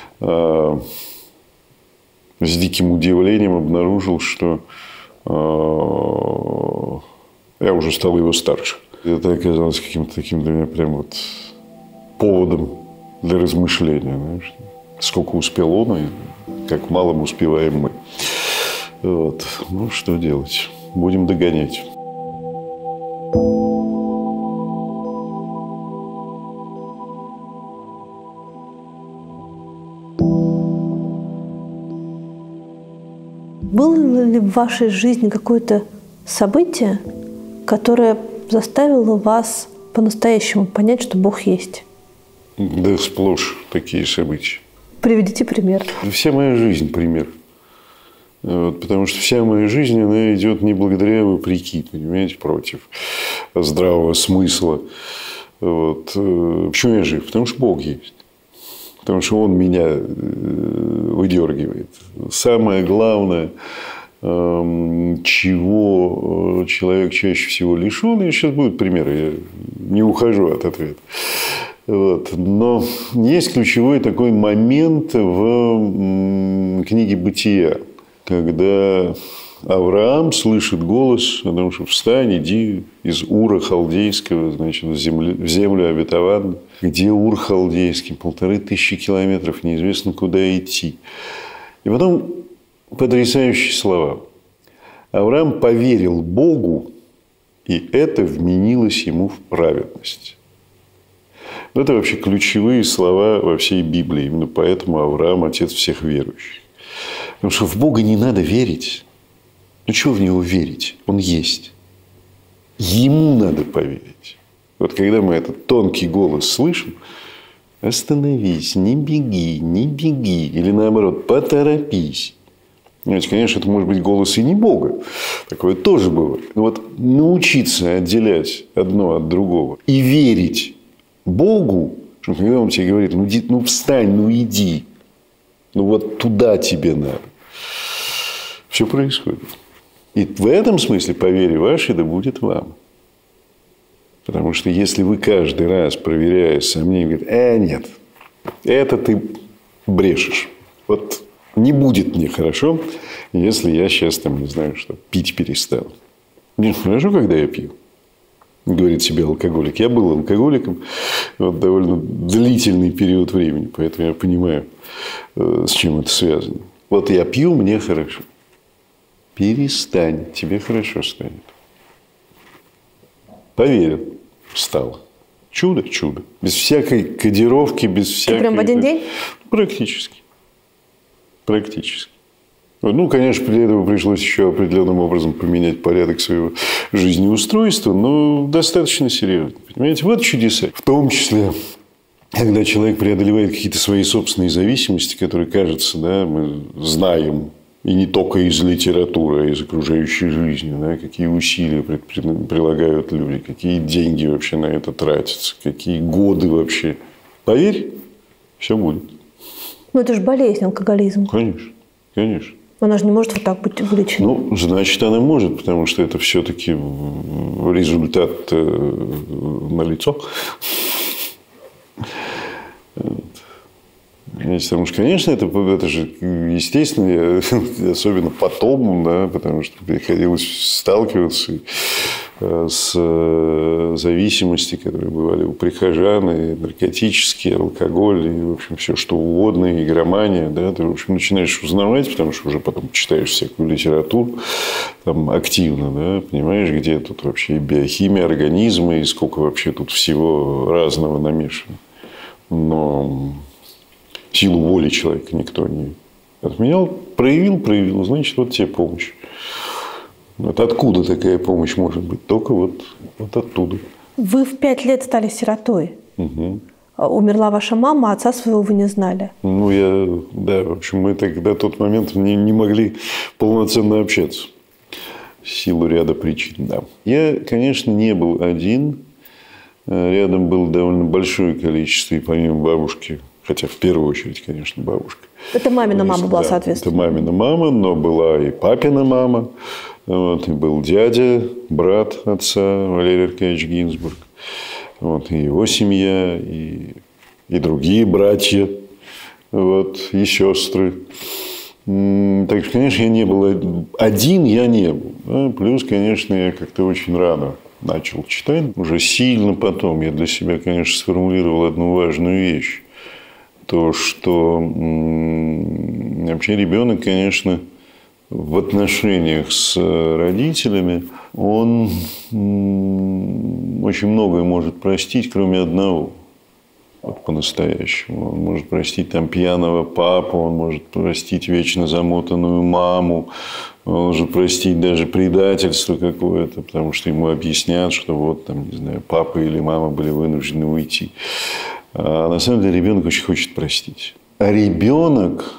с диким удивлением обнаружил, что я уже стал его старше. Это оказалось каким-то таким для меня прям вот поводом для размышления. Знаешь? Сколько успел он, и как мало мы успеваем мы. Вот. Ну, что делать? Будем догонять. Было ли в вашей жизни какое-то событие, которое заставило вас по-настоящему понять, что Бог есть? Да, сплошь такие события. Приведите пример. Вся моя жизнь пример. Вот, потому что вся моя жизнь, она идет не благодаря, вопреки, понимаете, против здравого смысла. Вот. Почему я жив? Потому что Бог есть. Потому что Он меня выдергивает. Самое главное, чего человек чаще всего лишен, и сейчас будут примеры, я не ухожу от ответа. Вот. Но есть ключевой такой момент в книге «Бытия», когда Авраам слышит голос о том, что встань, иди из Ура Халдейского, значит, в землю обетованную. Где Ур Халдейский? 1500 километров, неизвестно, куда идти. И потом потрясающие слова. Авраам поверил Богу, и это вменилось ему в праведность. Это вообще ключевые слова во всей Библии. Именно поэтому Авраам – отец всех верующих. Потому что в Бога не надо верить. Ну, чего в Него верить? Он есть. Ему надо поверить. Вот когда мы этот тонкий голос слышим, остановись, не беги, не беги. Или наоборот, поторопись. Знаете, конечно, это может быть голос и не Бога. Такое тоже бывает. Но вот научиться отделять одно от другого и верить Богу, что когда Он тебе говорит, ну встань, ну иди. Ну вот туда тебе надо. Все происходит. И в этом смысле, по вере вашей, да будет вам. Потому что если вы каждый раз, проверяя сомнения, говорите, нет, это ты брешешь. Вот не будет мне хорошо, если я сейчас там, не знаю, что, пить перестану. Мне хорошо, когда я пью. Говорит себе алкоголик. Я был алкоголиком вот, довольно длительный период времени, поэтому я понимаю, с чем это связано. Вот я пью, мне хорошо. Перестань, тебе хорошо станет. Поверил, стало. Чудо, чудо. Без всякой кодировки, без всякой... Ты прям в один день? Практически. Практически. Ну, конечно, для этого пришлось еще определенным образом поменять порядок своего жизнеустройства, но достаточно серьезно. Понимаете, вот чудеса. В том числе, когда человек преодолевает какие-то свои собственные зависимости, которые, кажется, да, мы знаем, и не только из литературы, а из окружающей жизни, да, какие усилия прилагают люди, какие деньги вообще на это тратятся, какие годы вообще. Поверь, все будет. Ну, это же болезнь, алкоголизм. Конечно, конечно. Она же не может вот так быть вылечена. Ну, значит, она может, потому что это все-таки результат налицо. Потому что, конечно, это же естественно, особенно потом, да, потому что приходилось сталкиваться с зависимостями, которые бывали у прихожан, и наркотические, алкоголь, и, в общем, все что угодно, игромания, да, ты, в общем, начинаешь узнавать, потому что уже потом читаешь всякую литературу там, активно, да, понимаешь, где тут вообще биохимия организма, и сколько вообще тут всего разного намешано. Но силу воли человека никто не отменял. Проявил, значит, вот тебе помощь. Вот откуда такая помощь может быть? Только вот оттуда. Вы в 5 лет стали сиротой. Угу. Умерла ваша мама, отца своего вы не знали. Ну, да, в общем, мы тогда в тот момент не могли полноценно общаться. В силу ряда причин, да. Я, конечно, не был один. Рядом было довольно большое количество, и помимо бабушки, хотя в первую очередь, конечно, бабушка. Это мамина мама была, да, соответственно. Это мамина мама, но была и папина мама. Вот, и был дядя, брат отца Валерий Аркадьевич Гинзбург. Вот, и его семья, и другие братья, вот, и сестры. Так что, конечно, я не был один, я не был. Да? Плюс, конечно, я как-то очень рано начал читать. Уже сильно потом я для себя, конечно, сформулировал одну важную вещь. То, что вообще ребенок, конечно, в отношениях с родителями, он очень многое может простить, кроме одного. Вот по-настоящему. Он может простить там пьяного папу, он может простить вечно замотанную маму, он может простить даже предательство какое-то, потому что ему объяснят, что вот там, не знаю, папа или мама были вынуждены уйти. А на самом деле ребенок очень хочет простить. А ребенок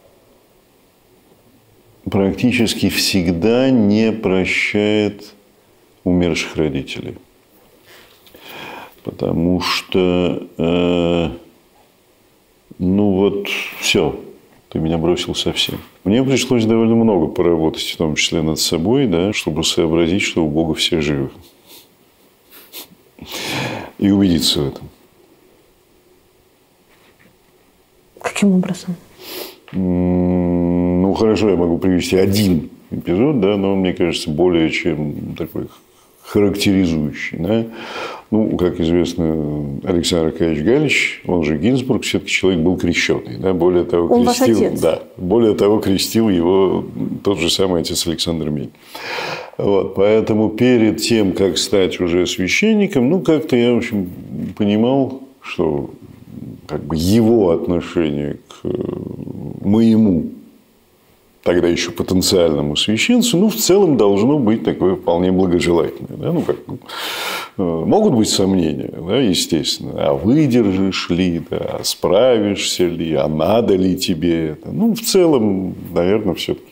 практически всегда не прощает умерших родителей. Потому что, все, ты меня бросил совсем. Мне пришлось довольно много поработать, в том числе над собой, да, чтобы сообразить, что у Бога все живы. И убедиться в этом. Каким образом? Ну, хорошо, я могу привести один эпизод, да, но он, мне кажется, более чем такой характеризующий. Да? Ну, как известно, Александр Аркадьевич Галич, он же Гинзбург, все-таки человек был крещеный. Да? Более того, он ваш отец? Да, более того, крестил его тот же самый отец Александр Мень. Вот, поэтому перед тем, как стать уже священником, ну, как-то я, в общем, понимал, что как бы его отношение к моему тогда еще потенциальному священству, ну, в целом должно быть такое вполне благожелательное. Да? Могут быть сомнения, да, естественно. А выдержишь ли, да, а справишься ли, а надо ли тебе это. Ну, в целом, наверное, все-таки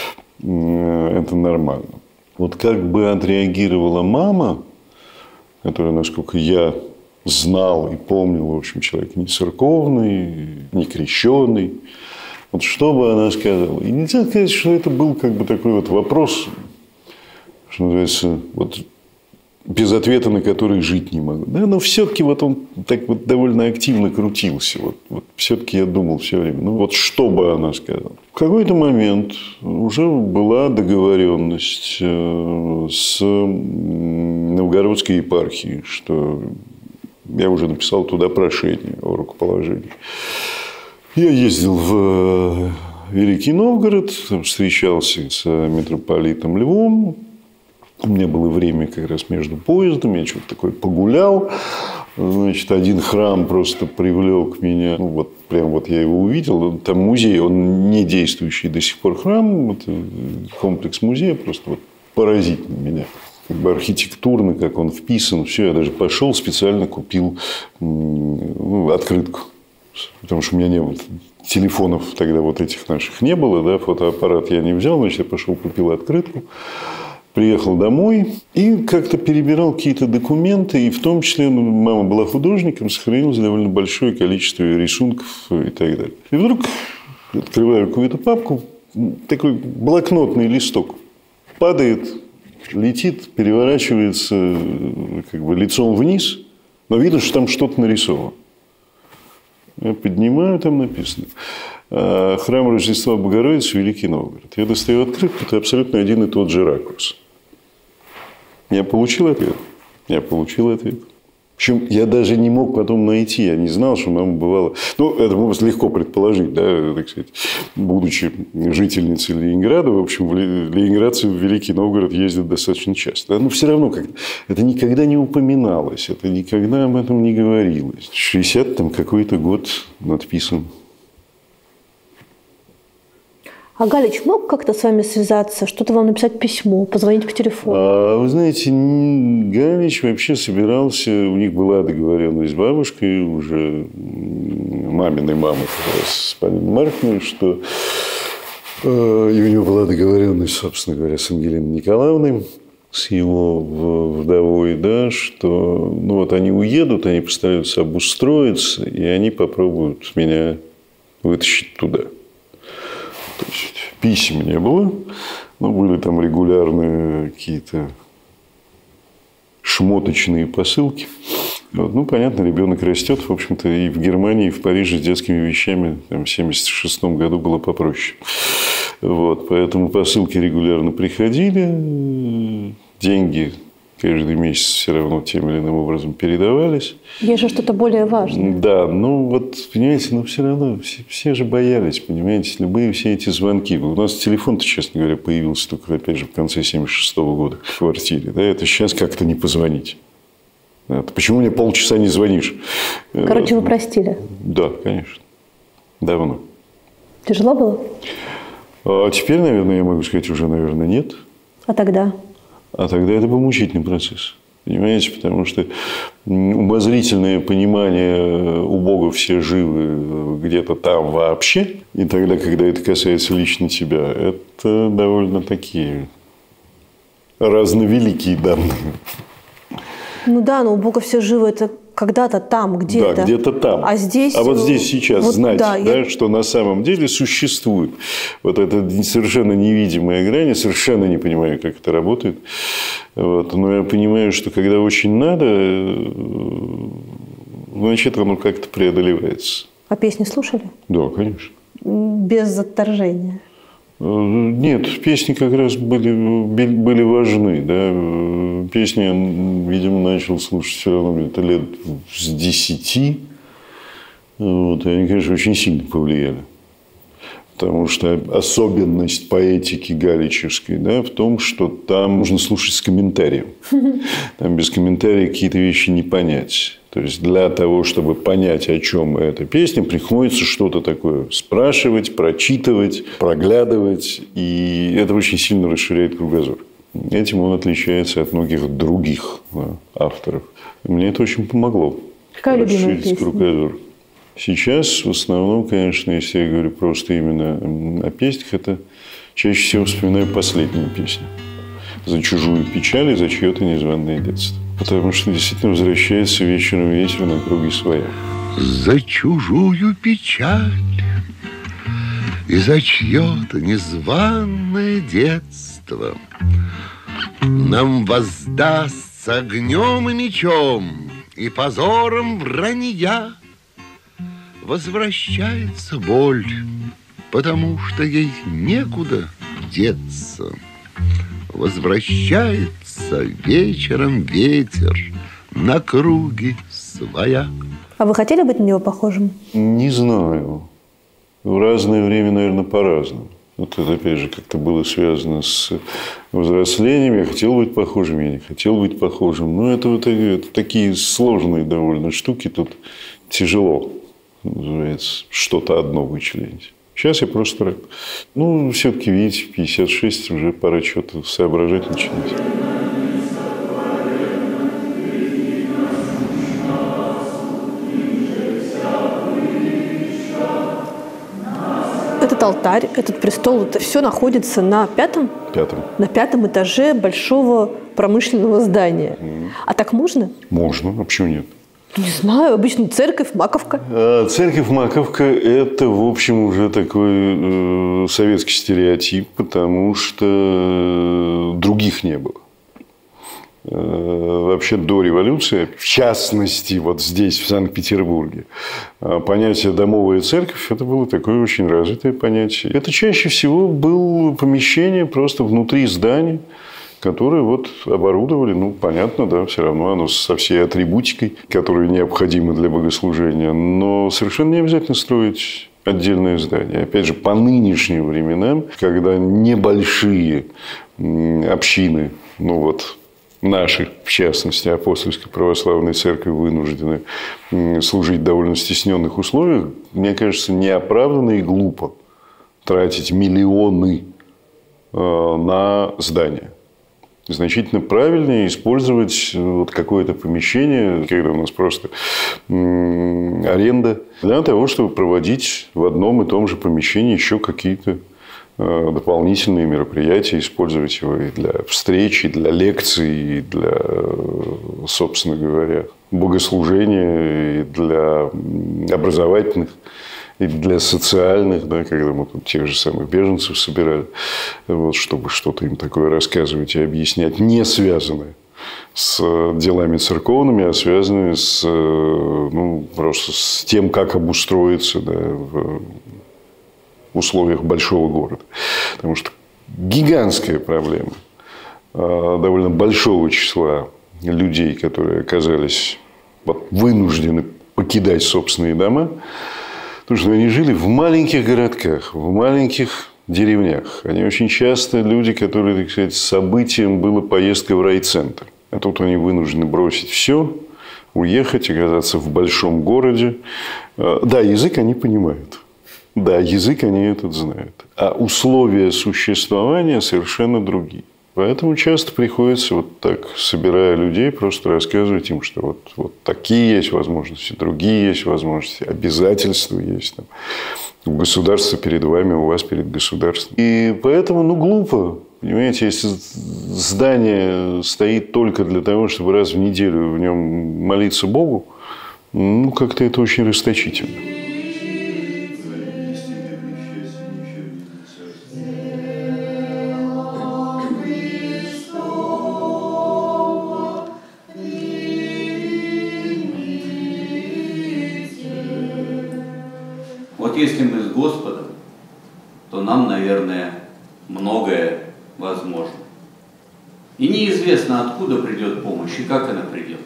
это нормально. Вот как бы отреагировала мама, которая, насколько я знал и помнил, в общем, человек не церковный, не крещеный. Вот что бы она сказала? И нельзя сказать, что это был как бы такой вот вопрос, что называется, вот без ответа на который жить не могу. Да, но все-таки вот он так вот довольно активно крутился. Вот все-таки я думал все время, ну вот что бы она сказала? В какой-то момент уже была договоренность с Новгородской епархией, что я уже написал туда прошение о рукоположении. Я ездил в Великий Новгород, там встречался с митрополитом Львом. У меня было время как раз между поездами, я что-то такое погулял. Значит, один храм просто привлек меня. Ну, вот прям вот я его увидел. Там музей, он не действующий до сих пор храм. Это комплекс музея, просто вот поразительно меня. Как бы архитектурно, как он вписан. Все, я даже пошел, специально купил открытку. Потому что у меня не было телефонов тогда вот этих наших не было, да, фотоаппарат я не взял, значит, я пошел, купил открытку, приехал домой и как-то перебирал какие-то документы, и в том числе, мама была художником, сохранилось довольно большое количество рисунков и так далее. И вдруг открываю какую-то папку, такой блокнотный листок. Падает, летит, переворачивается как бы лицом вниз, но видно, что там что-то нарисовано. Я поднимаю, там написано. Храм Рождества Богородицы, Великий Новгород. Я достаю открытку, это абсолютно один и тот же ракурс. Я получил ответ. Причем я даже не мог потом найти. Я не знал, что мама бывала... Ну, это можно легко предположить, да, так сказать. Будучи жительницей Ленинграда, в общем, ленинградцы в Великий Новгород ездят достаточно часто. Но все равно как-то это никогда не упоминалось, это никогда об этом не говорилось. 60 там какой-то год надписан. А Галич мог как-то с вами связаться, что-то вам написать письмо, позвонить по телефону? Вы знаете, Галич вообще собирался, у них была договоренность с бабушкой, уже маминой мамой, как раз с Полиной Марковной, что и у него была договоренность, собственно говоря, с Ангелиной Николаевной, с его вдовой, да, что ну, вот они уедут, они постараются обустроиться, и они попробуют меня вытащить туда. То есть писем не было, но были там регулярные какие-то шмоточные посылки. Вот. Ну, понятно, ребенок растет, в общем-то, и в Германии, и в Париже с детскими вещами там, в 1976 году было попроще. Вот. Поэтому посылки регулярно приходили, деньги каждый месяц все равно тем или иным образом передавались. Есть же что-то более важное. Да, ну вот, понимаете, но все равно все же боялись, понимаете, любые все эти звонки. У нас телефон-то, честно говоря, появился только, опять же, в конце 1976 года в квартире. Да, это сейчас как-то не позвонить. Почему мне полчаса не звонишь? Короче, вы простили? Да, конечно. Давно. Тяжело было? А теперь, наверное, я могу сказать, уже, наверное, нет. А тогда? А тогда это был мучительный процесс. Понимаете? Потому что умозрительное понимание у Бога все живы где-то там вообще. И тогда, когда это касается лично тебя, это довольно такие разновеликие данные. Ну да, но у Бога все живы, это когда-то там, где-то. Да, где-то там. А здесь... А вот здесь сейчас вот, знать, да, что на самом деле существует. Вот эта совершенно невидимая грань, я совершенно не понимаю, как это работает. Вот. Но я понимаю, что когда очень надо, значит, оно как-то преодолевается. А песни слушали? Да, конечно. Без отторжения? Нет, песни как раз были важны. Да. Песни я, видимо, начал слушать все равно где-то лет с 10. Вот. И они, конечно, очень сильно повлияли. Потому что особенность поэтики галичевской, да, в том, что там нужно слушать с комментарием. Там без комментария какие-то вещи не понять. То есть для того, чтобы понять, о чем эта песня, приходится что-то такое спрашивать, прочитывать, проглядывать. И это очень сильно расширяет кругозор. Этим он отличается от многих других авторов. Мне это очень помогло. Какая любимая песня? Кругозор. Сейчас, в основном, конечно, если я говорю просто именно о песнях, это чаще всего вспоминаю последнюю песню. За чужую печаль и за чье-то незваное детство. Потому что действительно возвращается вечером ветер на круги своя. За чужую печаль и за чье-то незваное детство нам воздастся огнем и мечом и позором вранья. Возвращается боль, потому что ей некуда деться. Возвращается вечером ветер на круги своя. А вы хотели быть на него похожим? Не знаю. В разное время, наверное, по-разному. Вот это, опять же, как-то было связано с взрослением. Я хотел быть похожим, я не хотел быть похожим. Но это вот такие сложные довольно штуки. Тут тяжело, называется, что-то одно вычленить. Сейчас я просто рад. Ну, все-таки, видите, 56 уже пора что-то соображать начинать. Этот алтарь, этот престол, это все находится на пятом этаже большого промышленного здания. А так можно? Можно, а почему нет? Не знаю, обычно церковь, Маковка. Церковь Маковка – это, в общем, уже такой советский стереотип, потому что других не было. Вообще до революции, в частности, вот здесь, в Санкт-Петербурге, понятие «домовая церковь» – это было такое очень развитое понятие. Это чаще всего было помещение просто внутри здания, которые вот оборудовали, ну, понятно, да, все равно оно со всей атрибутикой, которая необходима для богослужения. Но совершенно не обязательно строить отдельное здание. Опять же, по нынешним временам, когда небольшие общины, ну, вот, наши, в частности, апостольской православной церкви, вынуждены служить в довольно стесненных условиях, мне кажется, неоправданно и глупо тратить миллионы на здание. Значительно правильнее использовать вот какое-то помещение, когда у нас просто аренда, для того, чтобы проводить в одном и том же помещении еще какие-то дополнительные мероприятия, использовать его и для встреч, и для лекций, и для, собственно говоря, богослужения, и для образовательных, и для социальных, да, когда мы там тех же самых беженцев собирали, вот, чтобы что-то им такое рассказывать и объяснять, не связанное с делами церковными, а связанное с, ну, просто с тем, как обустроиться, да, в условиях большого города. Потому что гигантская проблема довольно большого числа людей, которые оказались вот, вынуждены покидать собственные дома, потому что они жили в маленьких городках, в маленьких деревнях. Они очень часто люди, которые, так сказать, событием была поездка в райцентр. А тут они вынуждены бросить все, уехать, оказаться в большом городе. Да, язык они понимают. Да, язык они этот знают. А условия существования совершенно другие. Поэтому часто приходится вот так, собирая людей, просто рассказывать им, что вот такие есть возможности, другие есть возможности, обязательства есть. Там. У государства перед вами, у вас перед государством. И поэтому, ну, глупо. Понимаете, если здание стоит только для того, чтобы раз в неделю в нем молиться Богу, ну, как-то это очень расточительно. Если мы с Господом, то нам, наверное, многое возможно. И неизвестно, откуда придет помощь и как она придет.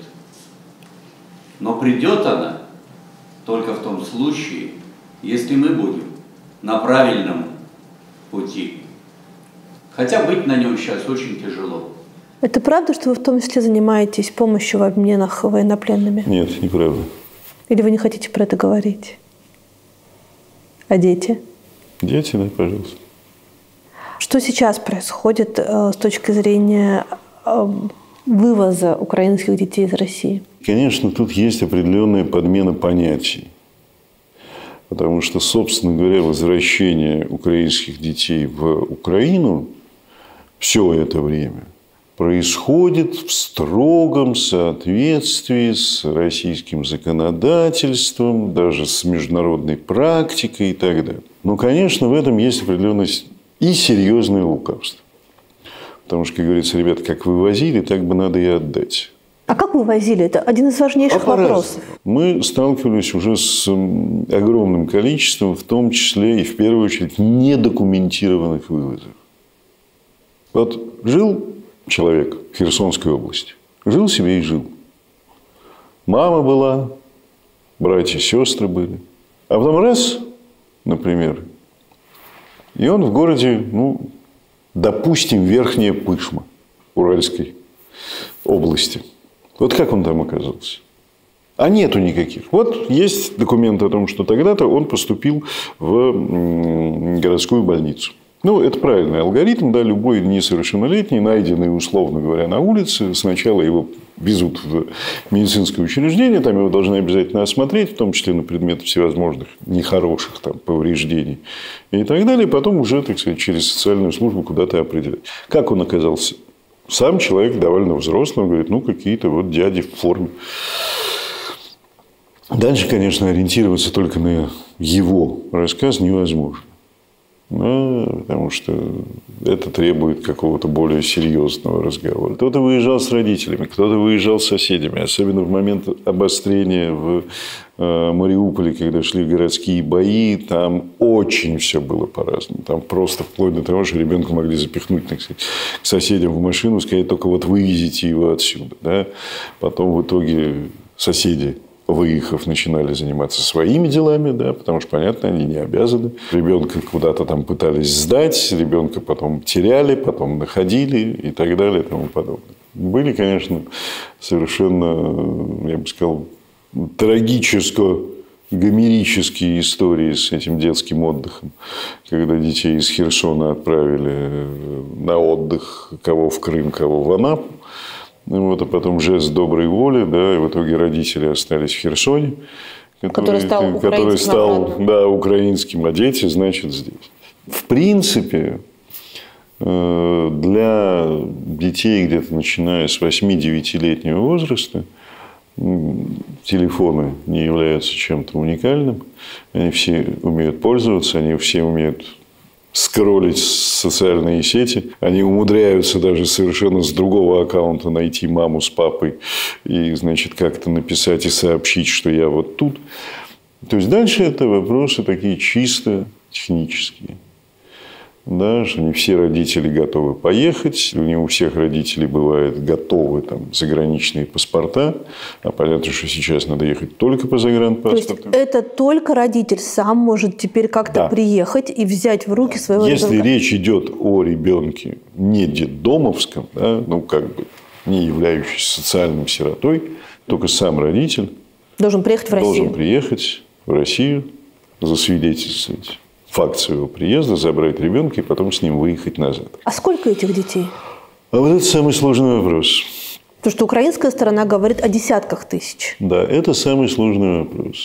Но придет она только в том случае, если мы будем на правильном пути. Хотя быть на нем сейчас очень тяжело. Это правда, что вы в том числе занимаетесь помощью в обменах военнопленными? Нет, неправда. Или вы не хотите про это говорить? А дети? Дети, да, пожалуйста. Что сейчас происходит с точки зрения вывоза украинских детей из России? Конечно, тут есть определенная подмена понятий. Потому что, собственно говоря, возвращение украинских детей в Украину все это время происходит в строгом соответствии с российским законодательством, даже с международной практикой и так далее. Но, конечно, в этом есть определенное и серьезное лукавство. Потому что, как говорится, ребята, как вывозили, так бы надо и отдать. А как вывозили? Это один из важнейших вопросов. Мы сталкивались уже с огромным количеством, в том числе и, в первую очередь, недокументированных вывозов. Вот жил человек в Херсонской области. Жил себе и жил. Мама была, братья, сестры были. А потом раз, например, и он в городе, ну, допустим, Верхняя Пышма Уральской области. Вот как он там оказался? А нету никаких. Вот есть документы о том, что тогда-то он поступил в городскую больницу. Ну, это правильный алгоритм, да, любой несовершеннолетний, найденный, условно говоря, на улице, сначала его везут в медицинское учреждение, там его должны обязательно осмотреть, в том числе на предмет всевозможных нехороших там повреждений и так далее, потом уже, так сказать, через социальную службу куда-то определять. Как он оказался? Сам человек довольно взрослый, он говорит, ну, какие-то вот дяди в форме Дальше, конечно, ориентироваться только на его рассказ невозможно. Потому что это требует какого-то более серьезного разговора. Кто-то выезжал с родителями, кто-то выезжал с соседями. Особенно в момент обострения в Мариуполе, когда шли городские бои, там очень все было по-разному. Там просто вплоть до того, что ребенка могли запихнуть, так сказать, к соседям в машину, сказать, только вот вывезите его отсюда. Да? Потом в итоге соседи, выехав, начинали заниматься своими делами, да, потому что, понятно, они не обязаны. Ребенка куда-то там пытались сдать, ребенка потом теряли, потом находили и так далее и тому подобное. Были, конечно, совершенно, я бы сказал, трагическо-гомерические истории с этим детским отдыхом, когда детей из Херсона отправили на отдых, кого в Крым, кого в Анапу. Вот, а потом жест доброй воли, да, и в итоге родители остались в Херсоне, который стал украинским, а дети, значит, здесь. В принципе, для детей где-то начиная с 8-9-летнего возраста телефоны не являются чем-то уникальным. Они все умеют пользоваться, они все умеют скроллить социальные сети. Они умудряются даже совершенно с другого аккаунта найти маму с папой и, значит, как-то написать и сообщить, что я вот тут. То есть дальше это вопросы такие чисто технические. Да, что не все родители готовы поехать, не у всех родителей бывают готовы там, заграничные паспорта, а понятно, что сейчас надо ехать только по загранпаспорту. То есть это только родитель сам может теперь как-то приехать и взять в руки своего ребенка? Если речь идет о ребенке не детдомовском, да, ну как бы не являющийся социальным сиротой, только сам родитель должен приехать в Россию, засвидетельствовать факт своего приезда, забрать ребенка и потом с ним выехать назад. А сколько этих детей? А вот это самый сложный вопрос. Потому что украинская сторона говорит о десятках тысяч. Да, это самый сложный вопрос.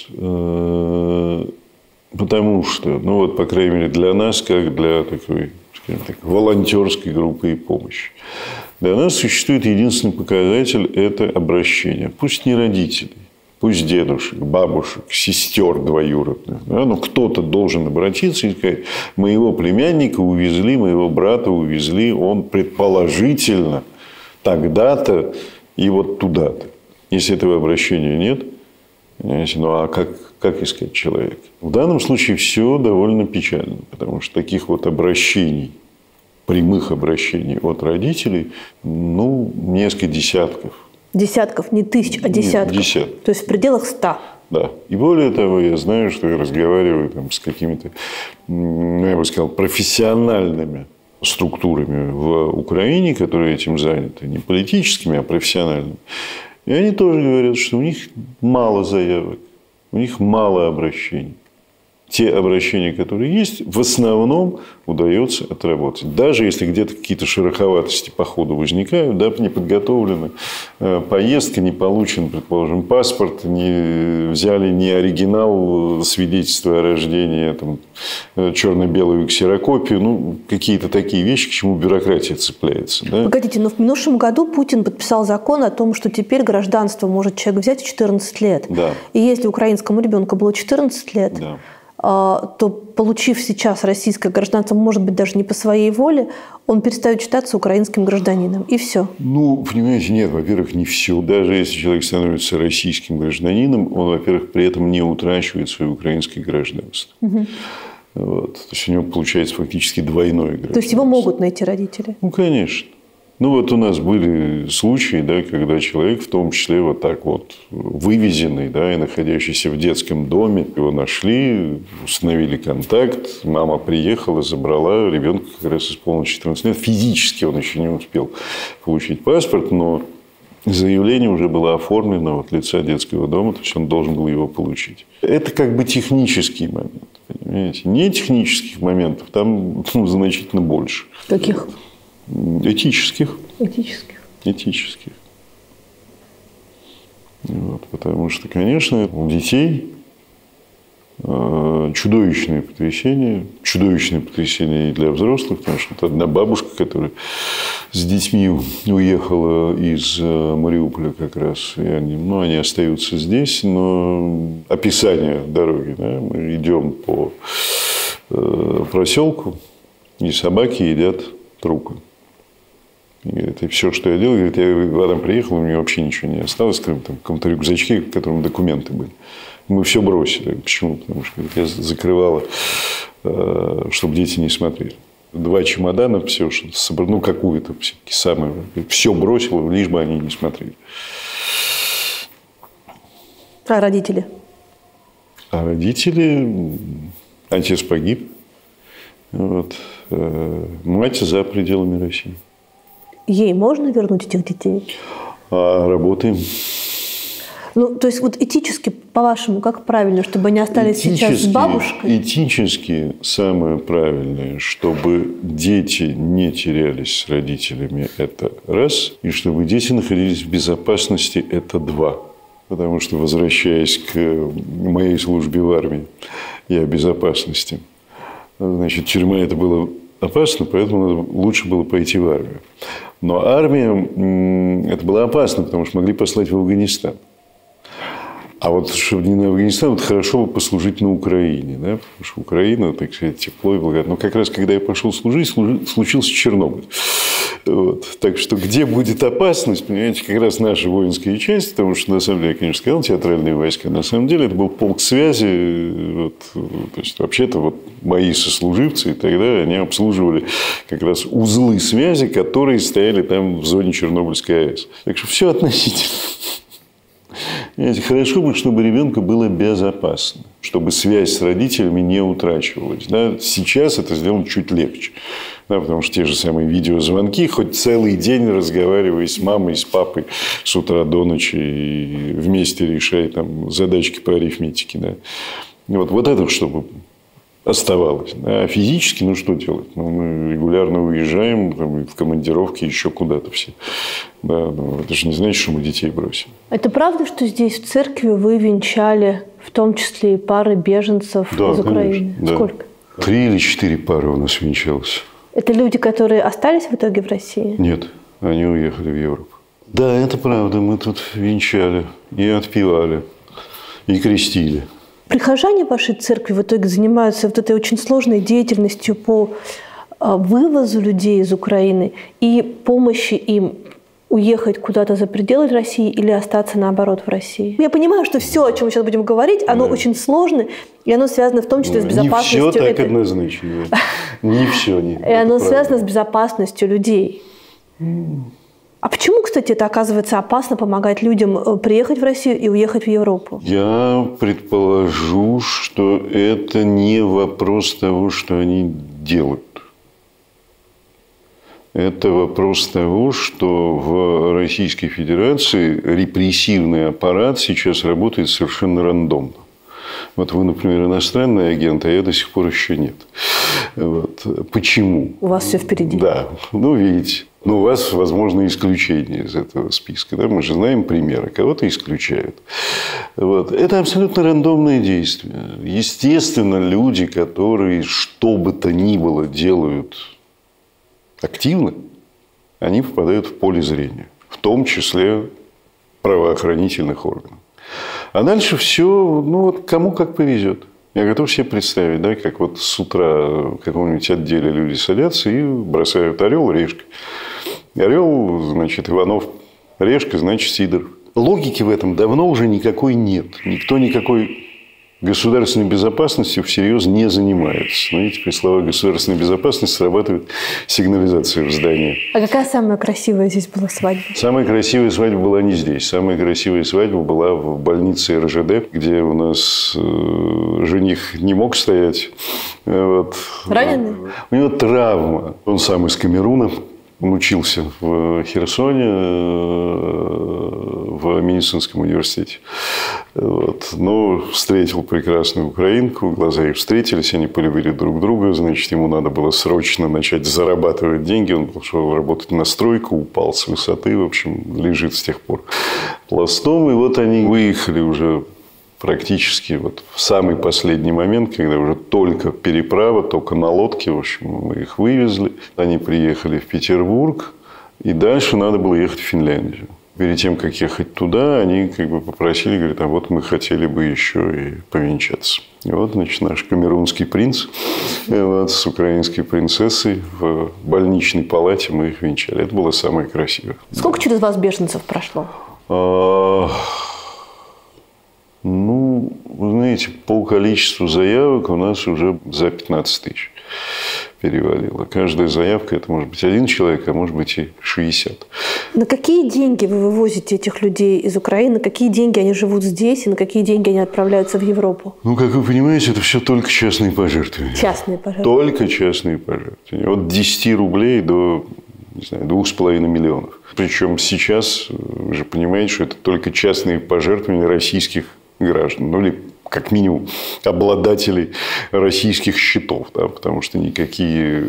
Потому что, ну вот, по крайней мере, для нас, как для такой, скажем так, волонтерской группы и помощи, для нас существует единственный показатель – это обращение. Пусть не родителей. Пусть дедушек, бабушек, сестер двоюродных. Да? Но кто-то должен обратиться и сказать, моего племянника увезли, моего брата увезли, он предположительно тогда-то и вот туда-то. Если этого обращения нет, понимаете, ну а как искать человека? В данном случае все довольно печально, потому что таких вот обращений, прямых обращений от родителей, ну, несколько десятков. Десятков, не тысяч, а десятков. Нет, десятков. То есть в пределах 100. Да. И более того, я знаю, что я разговариваю там, с какими-то, я бы сказал, профессиональными структурами в Украине, которые этим заняты. Не политическими, а профессиональными. И они тоже говорят, что у них мало заявок, у них мало обращений. Те обращения, которые есть, в основном удается отработать. Даже если где-то какие-то шероховатости по ходу возникают, да, не подготовлена поездка, не получен, предположим, паспорт, не взяли не оригинал свидетельства о рождении, там, черно-белую ксерокопию, ну, какие-то такие вещи, к чему бюрократия цепляется. Да? Погодите, но в минувшем году Путин подписал закон о том, что теперь гражданство может человек взять в 14 лет. Да. И если украинскому ребенку было 14 лет, да, то, получив сейчас российское гражданство, может быть, даже не по своей воле, он перестает считаться украинским гражданином. И все. Ну, понимаете, нет, во-первых, не все. Даже если человек становится российским гражданином, он, во-первых, при этом не утрачивает свое украинское гражданство. Угу. Вот. То есть у него получается фактически двойное гражданство. То есть его могут найти родители? Ну, конечно. Ну, вот у нас были случаи, да, когда человек, в том числе вот так вот вывезенный, да, и находящийся в детском доме, его нашли, установили контакт, мама приехала, забрала, ребенку как раз исполнилось 14 лет. Физически он еще не успел получить паспорт, но заявление уже было оформлено от лица детского дома, то есть он должен был его получить. Это как бы технический момент, понимаете? Не технических моментов, там значительно больше. Каких? Этических. Этических. Вот, потому что, конечно, у детей чудовищное потрясение и для взрослых, потому что это одна бабушка, которая с детьми уехала из Мариуполя как раз, и они остаются здесь, но описание дороги, да, мы идем по проселку, и собаки едят трупы. Это все, что я делал. Говорит, я в Адам приехал, у меня вообще ничего не осталось, кроме там, в каком-то рюкзачке, в котором документы были. Мы все бросили. Почему? Потому что я закрывала, чтобы дети не смотрели. 2 чемодана, все, что собрал, ну, какую-то самое. Все бросила, лишь бы они не смотрели. А родители? А родители... Отец погиб. Вот. Мать за пределами России. Ей можно вернуть этих детей? Работаем. Ну, то есть, вот этически, по-вашему, как правильно, чтобы они остались сейчас с бабушкой? Этически самое правильное, чтобы дети не терялись с родителями, это раз, и чтобы дети находились в безопасности, это 2. Потому что, возвращаясь к моей службе в армии и о безопасности, значит, тюрьма это было опасно, поэтому лучше было пойти в армию. Но армия это было опасно, потому что могли послать в Афганистан. А вот чтобы не на Афганистан, вот хорошо бы послужить на Украине, да? Потому что Украина, так сказать, тепло и благодать. Но как раз, когда я пошел служить, случился Чернобыль. Вот. Так что где будет опасность, понимаете, как раз наша воинская часть, потому что, на самом деле, я, конечно, сказал, театральные войска, на самом деле, это был полк связи, вот, то есть, вообще-то, вот, мои сослуживцы, и тогда они обслуживали как раз узлы связи, которые стояли там в зоне Чернобыльской АЭС. Так что все относительно. Понимаете, хорошо бы, чтобы ребенку было безопасно, чтобы связь с родителями не утрачивалась. Да? Сейчас это сделано чуть легче. Да, потому что те же самые видеозвонки, хоть целый день разговаривая с мамой, с папой с утра до ночи и вместе решая там задачки по арифметике. Да. Вот это чтобы оставалось. А физически, ну что делать? Ну, мы регулярно уезжаем там, в командировки еще куда-то все. Да, но это же не значит, что мы детей бросим. Это правда, что здесь в церкви вы венчали в том числе и пары беженцев из Украины? Да. Сколько? 3 или 4 пары у нас венчалось. Это люди, которые остались в итоге в России? Нет, они уехали в Европу. Да, это правда. Мы тут венчали и отпевали, и крестили. Прихожане вашей церкви в итоге занимаются вот этой очень сложной деятельностью по вывозу людей из Украины и помощи им уехать куда-то за пределы России или остаться, наоборот, в России. Я понимаю, что все, о чем мы сейчас будем говорить, оно очень сложно, и оно связано в том числе с безопасностью. Не все так однозначно. Не все. И оно связано с безопасностью людей. А почему, кстати, это оказывается опасно помогать людям приехать в Россию и уехать в Европу? Я предположу, что это не вопрос того, что они делают. Это вопрос того, что в Российской Федерации репрессивный аппарат сейчас работает совершенно рандомно. Вот вы, например, иностранный агент, а я до сих пор еще нет. Вот. Почему? У вас все впереди. Да. Ну, видите. Но у вас, возможно, исключение из этого списка. Да? Мы же знаем примеры. Кого-то исключают. Вот. Это абсолютно рандомное действие. Естественно, люди, которые что бы то ни было делают активно, они попадают в поле зрения. В том числе правоохранительных органов. А дальше все, ну, вот кому как повезет. Я готов себе представить, да, как вот с утра в каком-нибудь отделе люди садятся и бросают орел, решка. Орел, значит, Иванов, решка, значит, Сидоров. Логики в этом давно уже никакой нет. Никто никакой государственной безопасностью всерьез не занимается. Знаете, при словах государственной безопасности срабатывает сигнализация в здании. А какая самая красивая здесь была свадьба? Самая красивая свадьба была не здесь. Самая красивая свадьба была в больнице РЖД, где у нас жених не мог стоять. Вот. Раненый? У него травма. Он сам из Камеруна. Он учился в Херсоне, в медицинском университете. Вот. Но встретил прекрасную украинку, глаза их встретились, они полюбили друг друга. Значит, ему надо было срочно начать зарабатывать деньги. Он пошел работать на стройку, упал с высоты, в общем, лежит с тех пор пластом. И вот они выехали уже практически вот в самый последний момент, когда уже только переправа, только на лодке, в общем, мы их вывезли. Они приехали в Петербург, и дальше надо было ехать в Финляндию. Перед тем, как ехать туда, они как бы попросили, говорят, а вот мы хотели бы еще и повенчаться. И вот, значит, наш камерунский принц вот, с украинской принцессой в больничной палате мы их венчали. Это было самое красивое. Сколько через вас беженцев прошло? Ну, вы знаете, по количеству заявок у нас уже за 15 тысяч перевалило. Каждая заявка – это может быть 1 человек, а может быть и 60. На какие деньги вы вывозите этих людей из Украины? На какие деньги они живут здесь? И на какие деньги они отправляются в Европу? Ну, как вы понимаете, это все только частные пожертвования. Частные пожертвования. Только частные пожертвования. От 10 рублей до, не знаю, 2,5 миллионов. Причем сейчас, вы же понимаете, что это только частные пожертвования российских граждан. Ну, или как минимум обладателей российских счетов. Да, потому что никакие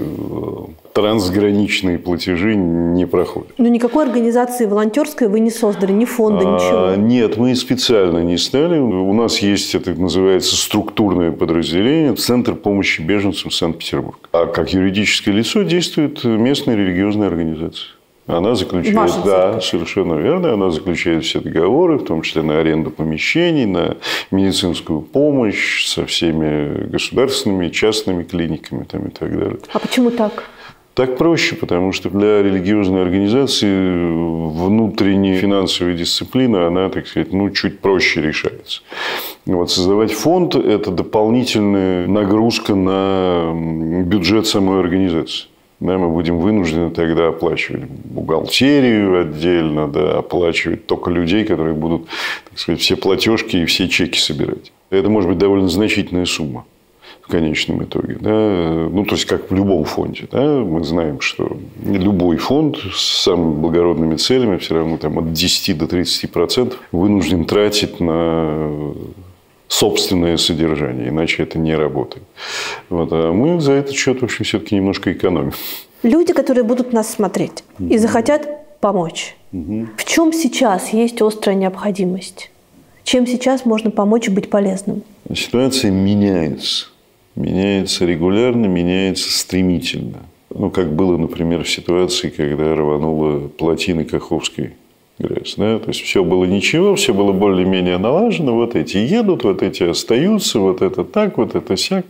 трансграничные платежи не проходят. Но никакой организации волонтерской вы не создали, ни фонда, ничего? Нет, мы специально не стали. У нас есть, это называется, структурное подразделение, Центр помощи беженцам Санкт-Петербург. А как юридическое лицо действует местная религиозная организация. Она заключает, да, совершенно верно, она заключает все договоры, в том числе на аренду помещений, на медицинскую помощь со всеми государственными, частными клиниками там, и так далее. А почему так? Так проще, потому что для религиозной организации внутренняя финансовая дисциплина, она, так сказать, ну, чуть проще решается. Вот, создавать фонд – это дополнительная нагрузка на бюджет самой организации. Да, мы будем вынуждены тогда оплачивать бухгалтерию отдельно, да, оплачивать только людей, которые будут, так сказать, все платежки и все чеки собирать. Это может быть довольно значительная сумма в конечном итоге. Да? Ну, то есть, как в любом фонде. Да? Мы знаем, что любой фонд с самыми благородными целями все равно там, от 10 до 30% вынужден тратить на собственное содержание, иначе это не работает. Вот. А мы за этот счет, в общем, все-таки немножко экономим. Люди, которые будут нас смотреть и захотят помочь, в чем сейчас есть острая необходимость? Чем сейчас можно помочь и быть полезным? Ситуация меняется. Меняется регулярно, меняется стремительно. Ну, как было, например, в ситуации, когда рванула плотина Каховской грязь. Да? То есть, все было ничего, все было более-менее налажено. Вот эти едут, вот эти остаются, вот это так, вот это сяк.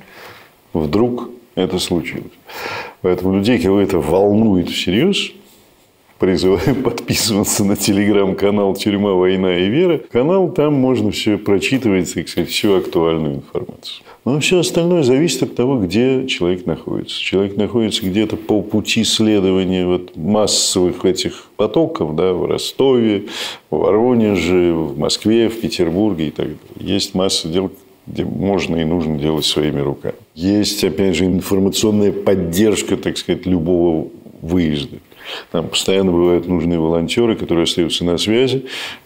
Вдруг это случилось. Поэтому людей, кого это волнует всерьез, призываю подписываться на телеграм-канал «Тюрьма, война и вера». Канал, там можно все прочитывать, так сказать, всю актуальную информацию. Но все остальное зависит от того, где человек находится. Человек находится где-то по пути следования вот массовых этих потоков, да, в Ростове, в Воронеже, в Москве, в Петербурге и так далее. Есть масса дел, где можно и нужно делать своими руками. Есть, опять же, информационная поддержка, так сказать, любого выезда. Там постоянно бывают нужные волонтеры, которые остаются на связи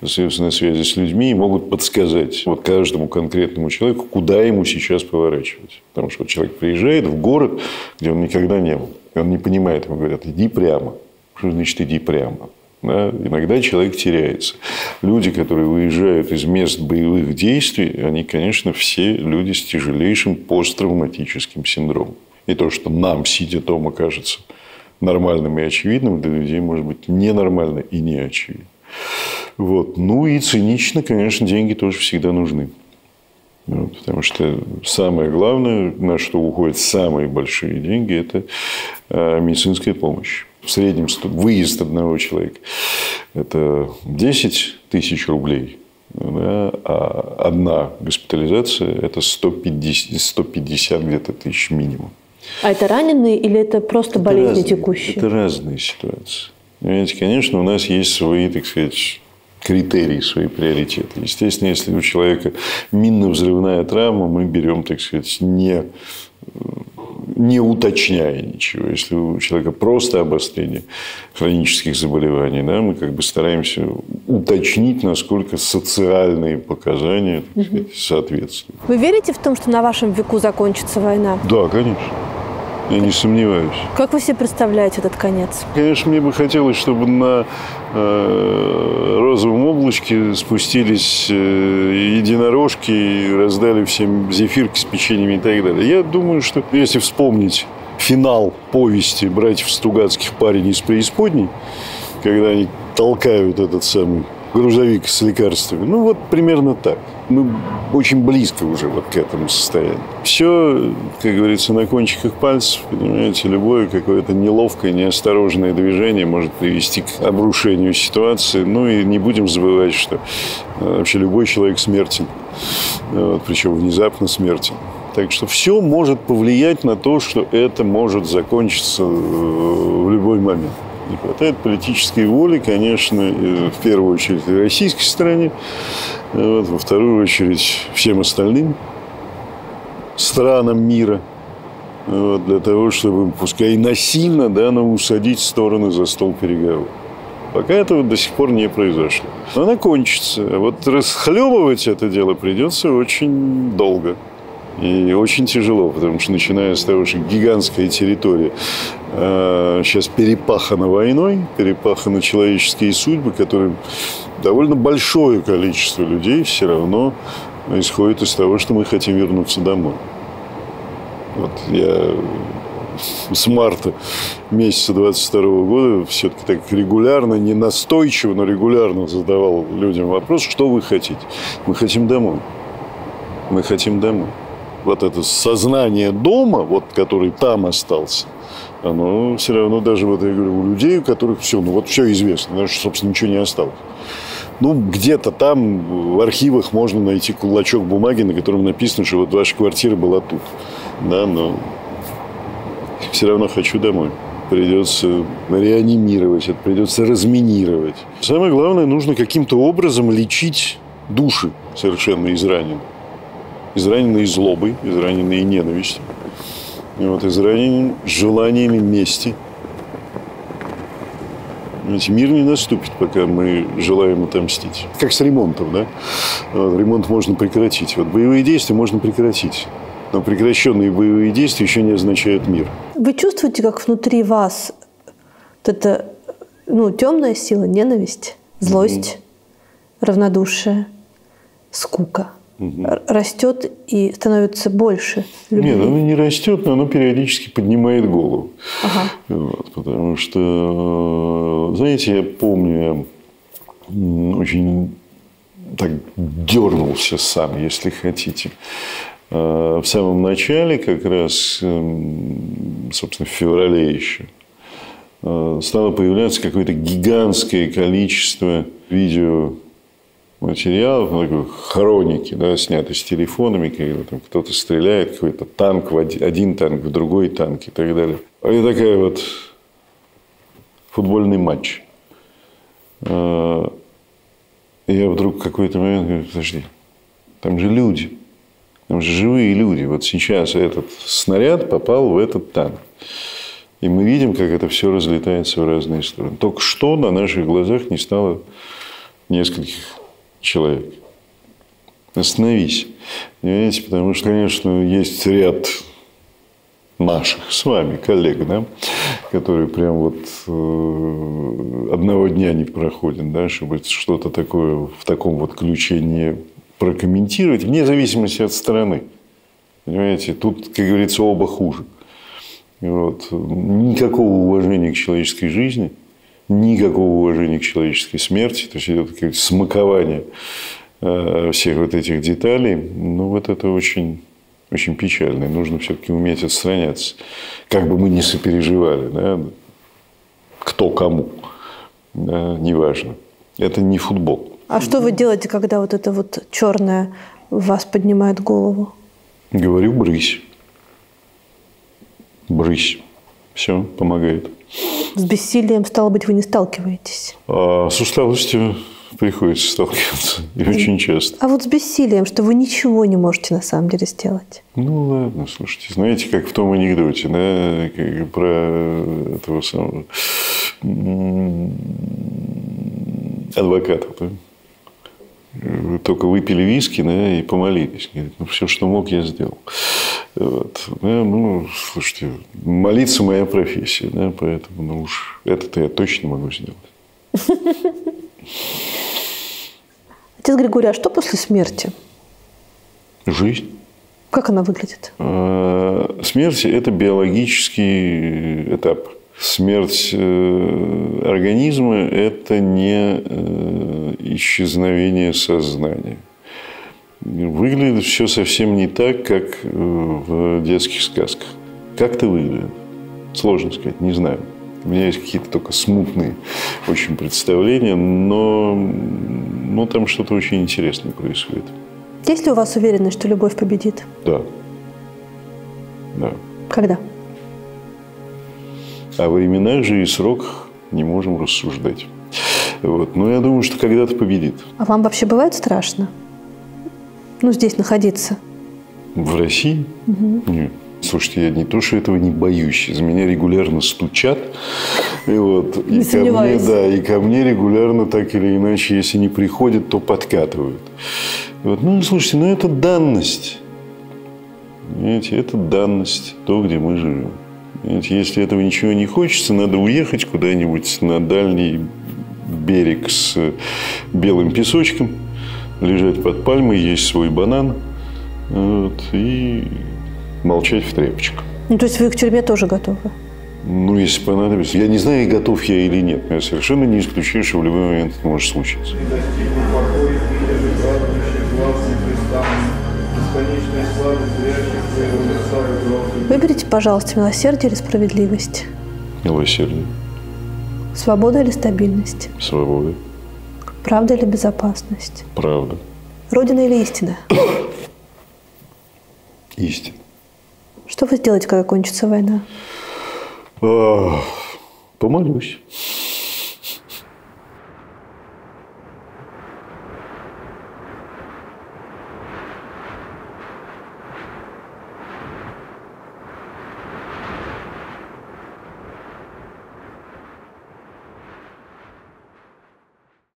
с людьми и могут подсказать вот каждому конкретному человеку, куда ему сейчас поворачивать. Потому что вот человек приезжает в город, где он никогда не был. И он не понимает, ему говорят, иди прямо. Что значит иди прямо? Да? Иногда человек теряется. Люди, которые выезжают из мест боевых действий, они, конечно, все люди с тяжелейшим посттравматическим синдромом. И то, что нам, сидя дома, кажется нормальным и очевидным, для людей может быть ненормально и не очевидно. Вот. Ну и цинично, конечно, деньги тоже всегда нужны. Вот. Потому что самое главное, на что уходят самые большие деньги, это медицинская помощь. В среднем выезд одного человека – это 10 тысяч рублей. Да, а одна госпитализация – это 150 где-то тысяч минимум. А это раненые или это просто болезни текущие? Это разные ситуации. Понимаете, конечно, у нас есть свои, так сказать, критерии, свои приоритеты. Естественно, если у человека минно-взрывная травма, мы берем, так сказать, не уточняя ничего. Если у человека просто обострение хронических заболеваний, да, мы как бы стараемся уточнить, насколько социальные показания, так сказать, соответствуют. Вы верите в том, что на вашем веку закончится война? Да, конечно. Я не сомневаюсь. Как вы себе представляете этот конец? Конечно, мне бы хотелось, чтобы на розовом облачке спустились единорожки и раздали всем зефирки с печеньями и так далее. Я думаю, что если вспомнить финал повести братьев Стругацких «Парень из преисподней», когда они толкают этот самый грузовик с лекарствами. Ну, вот примерно так. Мы очень близко уже вот к этому состоянию. Все, как говорится, на кончиках пальцев. Понимаете, любое какое-то неловкое, неосторожное движение может привести к обрушению ситуации. Ну, и не будем забывать, что вообще любой человек смертен. Вот, причем внезапно смертен. Так что все может повлиять на то, что это может закончиться в любой момент. Не хватает политической воли, конечно, в первую очередь и российской стороне, вот, во вторую очередь всем остальным странам мира, вот, для того, чтобы, пускай насильно, да, но усадить стороны за стол переговоров. Пока этого до сих пор не произошло. Но она кончится. А вот расхлебывать это дело придется очень долго. И очень тяжело, потому что, начиная с того, что гигантская территория сейчас перепахана войной, перепаханы человеческие судьбы, которые довольно большое количество людей все равно исходит из того, что мы хотим вернуться домой. Вот я с марта месяца 22 года все-таки так регулярно, не настойчиво, но регулярно задавал людям вопрос, что вы хотите. Мы хотим домой. Мы хотим домой. Вот это сознание дома, вот, который там остался, оно все равно даже, вот я говорю, у людей, у которых все, ну вот все известно, потому что, собственно, ничего не осталось. Ну, где-то там в архивах можно найти кулачок бумаги, на котором написано, что вот ваша квартира была тут. Да, но все равно хочу домой. Придется реанимировать, это придется разминировать. Самое главное, нужно каким-то образом лечить души совершенно израненные. Израненные злобой, израненные ненавистью, вот, израненные желаниями мести. Ведь мир не наступит, пока мы желаем отомстить. Как с ремонтом, да? Вот, ремонт можно прекратить. Вот боевые действия можно прекратить. Но прекращенные боевые действия еще не означают мир. Вы чувствуете, как внутри вас вот эта, темная сила, ненависть, злость, равнодушие, скука растет и становится больше любви? Нет, оно не растет, но оно периодически поднимает голову. Ага. Вот, потому что, знаете, я помню, я очень так дернулся сам, если хотите. В самом начале, как раз, собственно, в феврале еще, стало появляться какое-то гигантское количество видеоматериалов, хроники, да, сняты с телефонами, когда там кто-то стреляет, какой-то танк в один танк, в другой танк и так далее. И такая вот футбольный матч. И я вдруг в какой-то момент говорю, подожди, там же люди. Там же живые люди. Вот сейчас этот снаряд попал в этот танк. И мы видим, как это все разлетается в разные стороны. Только что на наших глазах не стало нескольких человек. Остановись. Понимаете? Потому что, конечно, есть ряд наших с вами коллег, да, которые прям вот одного дня не проходят, да, чтобы что-то такое в таком вот ключе не прокомментировать, вне зависимости от страны. Понимаете, тут, как говорится, оба хуже. Вот. Никакого уважения к человеческой жизни, никакого уважения к человеческой смерти. То есть, идет какое-то смакование всех вот этих деталей. Ну, вот это очень, очень печально. И нужно все-таки уметь отстраняться. Как бы мы ни сопереживали, да, кто кому, да, неважно. Это не футбол. А что вы делаете, когда вот это вот черное в вас поднимает голову? Говорю, брысь. Брысь. Все, помогает. С бессилием, стало быть, вы не сталкиваетесь? А с усталостью приходится сталкиваться. И очень часто. А вот с бессилием, что вы ничего не можете на самом деле сделать? Ну, ладно, слушайте. Знаете, как в том анекдоте, да, про этого самого адвоката, да? Только выпили виски, да, и помолились. Говорит, ну, все, что мог, я сделал. Вот. Ну, слушайте, молиться моя профессия, да, поэтому, ну уж это-то я точно могу сделать. Отец Григорий, а что после смерти? Жизнь. Как она выглядит? Смерть – это биологический этап. Смерть организма – это не исчезновение сознания. Выглядит все совсем не так, как в детских сказках. Как-то выглядит. Сложно сказать, не знаю. У меня есть какие-то только смутные очень представления, но там что-то очень интересное происходит. Есть ли у вас уверенность, что любовь победит? Да. Да. Когда? О временах же и сроках не можем рассуждать. Вот. Но я думаю, что когда-то победит. А вам вообще бывает страшно? Ну, здесь находиться? В России? Угу. Нет. Слушайте, я не то, что этого не боюсь. Из меня регулярно стучат. И вот, не сомневаюсь. И ко мне регулярно, так или иначе, если не приходят, то подкатывают. Вот. Ну, слушайте, ну это данность. Понимаете, это данность, то, где мы живем. Понимаете, если этого ничего не хочется, надо уехать куда-нибудь на дальний берег с белым песочком, лежать под пальмой, есть свой банан вот, и молчать в тряпочку. Ну, то есть вы к тюрьме тоже готовы? Ну, если понадобится. Я не знаю, готов я или нет, но я совершенно не исключаю, что в любой момент это может случиться. Выберите, пожалуйста, милосердие или справедливость? Милосердие. Свобода или стабильность? Свобода. Правда или безопасность? Правда. Родина или истина? Истина. Что вы сделаете, когда кончится война? Помолюсь.